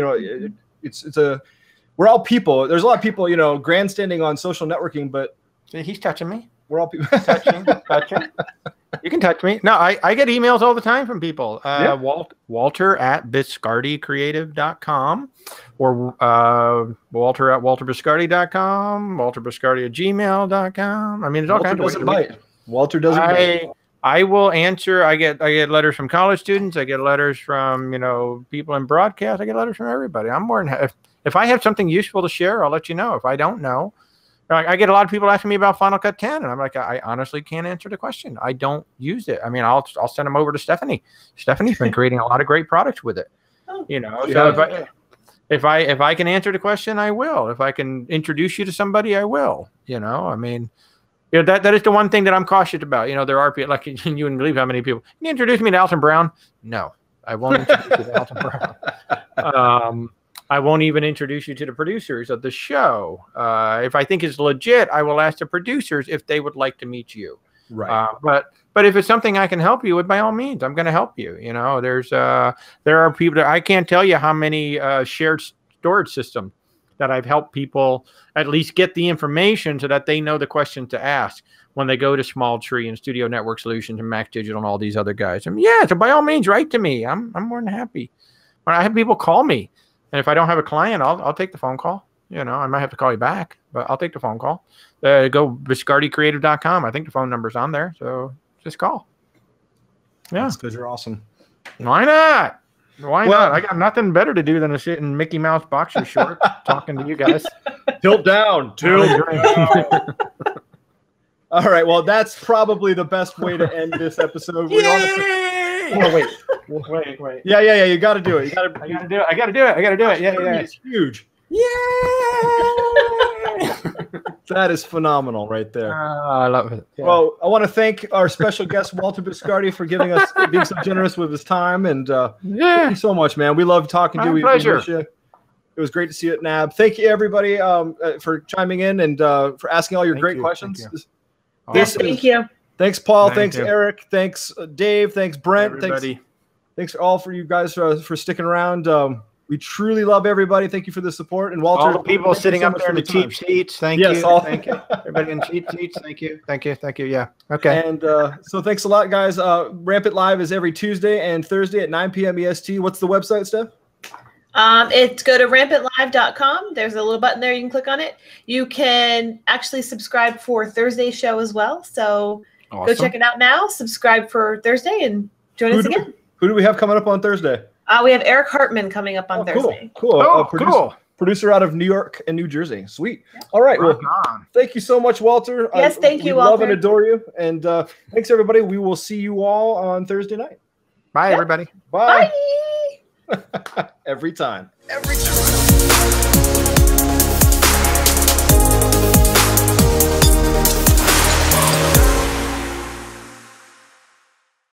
we're all people. There's a lot of people, grandstanding on social networking, but he's touching me. We're all people. touching. You can touch me. No, I get emails all the time from people. Yeah. Walter at biscardigcreative.com or Walter at walterbiscardi.com, Walter Biscardi at gmail.com. I mean, there's all kinds of ways. Walter doesn't bite. I will answer. I get letters from college students. I get letters from, people in broadcast. I get letters from everybody. I'm more than if I have something useful to share, I'll let you know. If I don't know, I get a lot of people asking me about Final Cut 10, and I'm like, I honestly can't answer the question. I don't use it. I mean, I'll send them over to Stephanie. Stephanie's been creating a lot of great products with it. So if I can answer the question, I will. If I can introduce you to somebody, I will. I mean, that is the one thing that I'm cautious about. There are people like you wouldn't believe how many people. Can you introduce me to Alton Brown? No, I won't introduce you to Alton Brown. I won't even introduce you to the producers of the show. If I think it's legit, I will ask the producers if they would like to meet you. Right. But if it's something I can help you with, by all means, I'm going to help you. There are people that I can't tell you how many shared storage systems that I've helped people at least get the information so that they know the question to ask when they go to Small Tree and Studio Network Solutions and Max Digital and all these other guys. So by all means, write to me. I'm more than happy. When I have people call me, and if I don't have a client, I'll take the phone call. I might have to call you back, but I'll take the phone call. Go biscardigcreative.com. I think the phone number's on there, so just call. Yeah, that's because you're awesome. Why not? Why not? I got nothing better to do than to sit in Mickey Mouse boxer shorts talking to you guys. Tilt down. All right. Well, that's probably the best way to end this episode. Wait. Yeah. You got to do it. I got to do it. Yeah. It's huge. Yeah. That is phenomenal right there. I love it. Yeah. Well, I want to thank our special guest, Walter Biscardi, for being so generous with his time. And thank you so much, man. We love talking to you. Pleasure. It was great to see you at NAB. Thank you, everybody, for chiming in and for asking all your great questions. Thank you. Thanks, Paul. Thanks, Eric. Thanks, Dave. Thanks, Brent. Everybody. Thanks all for you guys for sticking around. We truly love everybody. Thank you for the support. And Walter, all the people sitting up there in the cheap seats. Thank you. Thank you. Everybody in cheap seats. Thank you. Yeah. Okay. And so thanks a lot, guys. Rampant Live is every Tuesday and Thursday at 9 p.m. EST. What's the website, Steph? It's go to rampantlive.com. There's a little button there. You can click on it. You can actually subscribe for Thursday's show as well. So Go check it out now. Subscribe for Thursday and join us again. Who do we have coming up on Thursday? We have Eric Hartman coming up on Thursday. Cool. Producer out of New York and New Jersey. Sweet. All right. Well, thank you so much, Walter. Yes, thank you, Walter. Walter. Love and adore you. And thanks, everybody. We will see you all on Thursday night. Bye, everybody. Bye. Every time.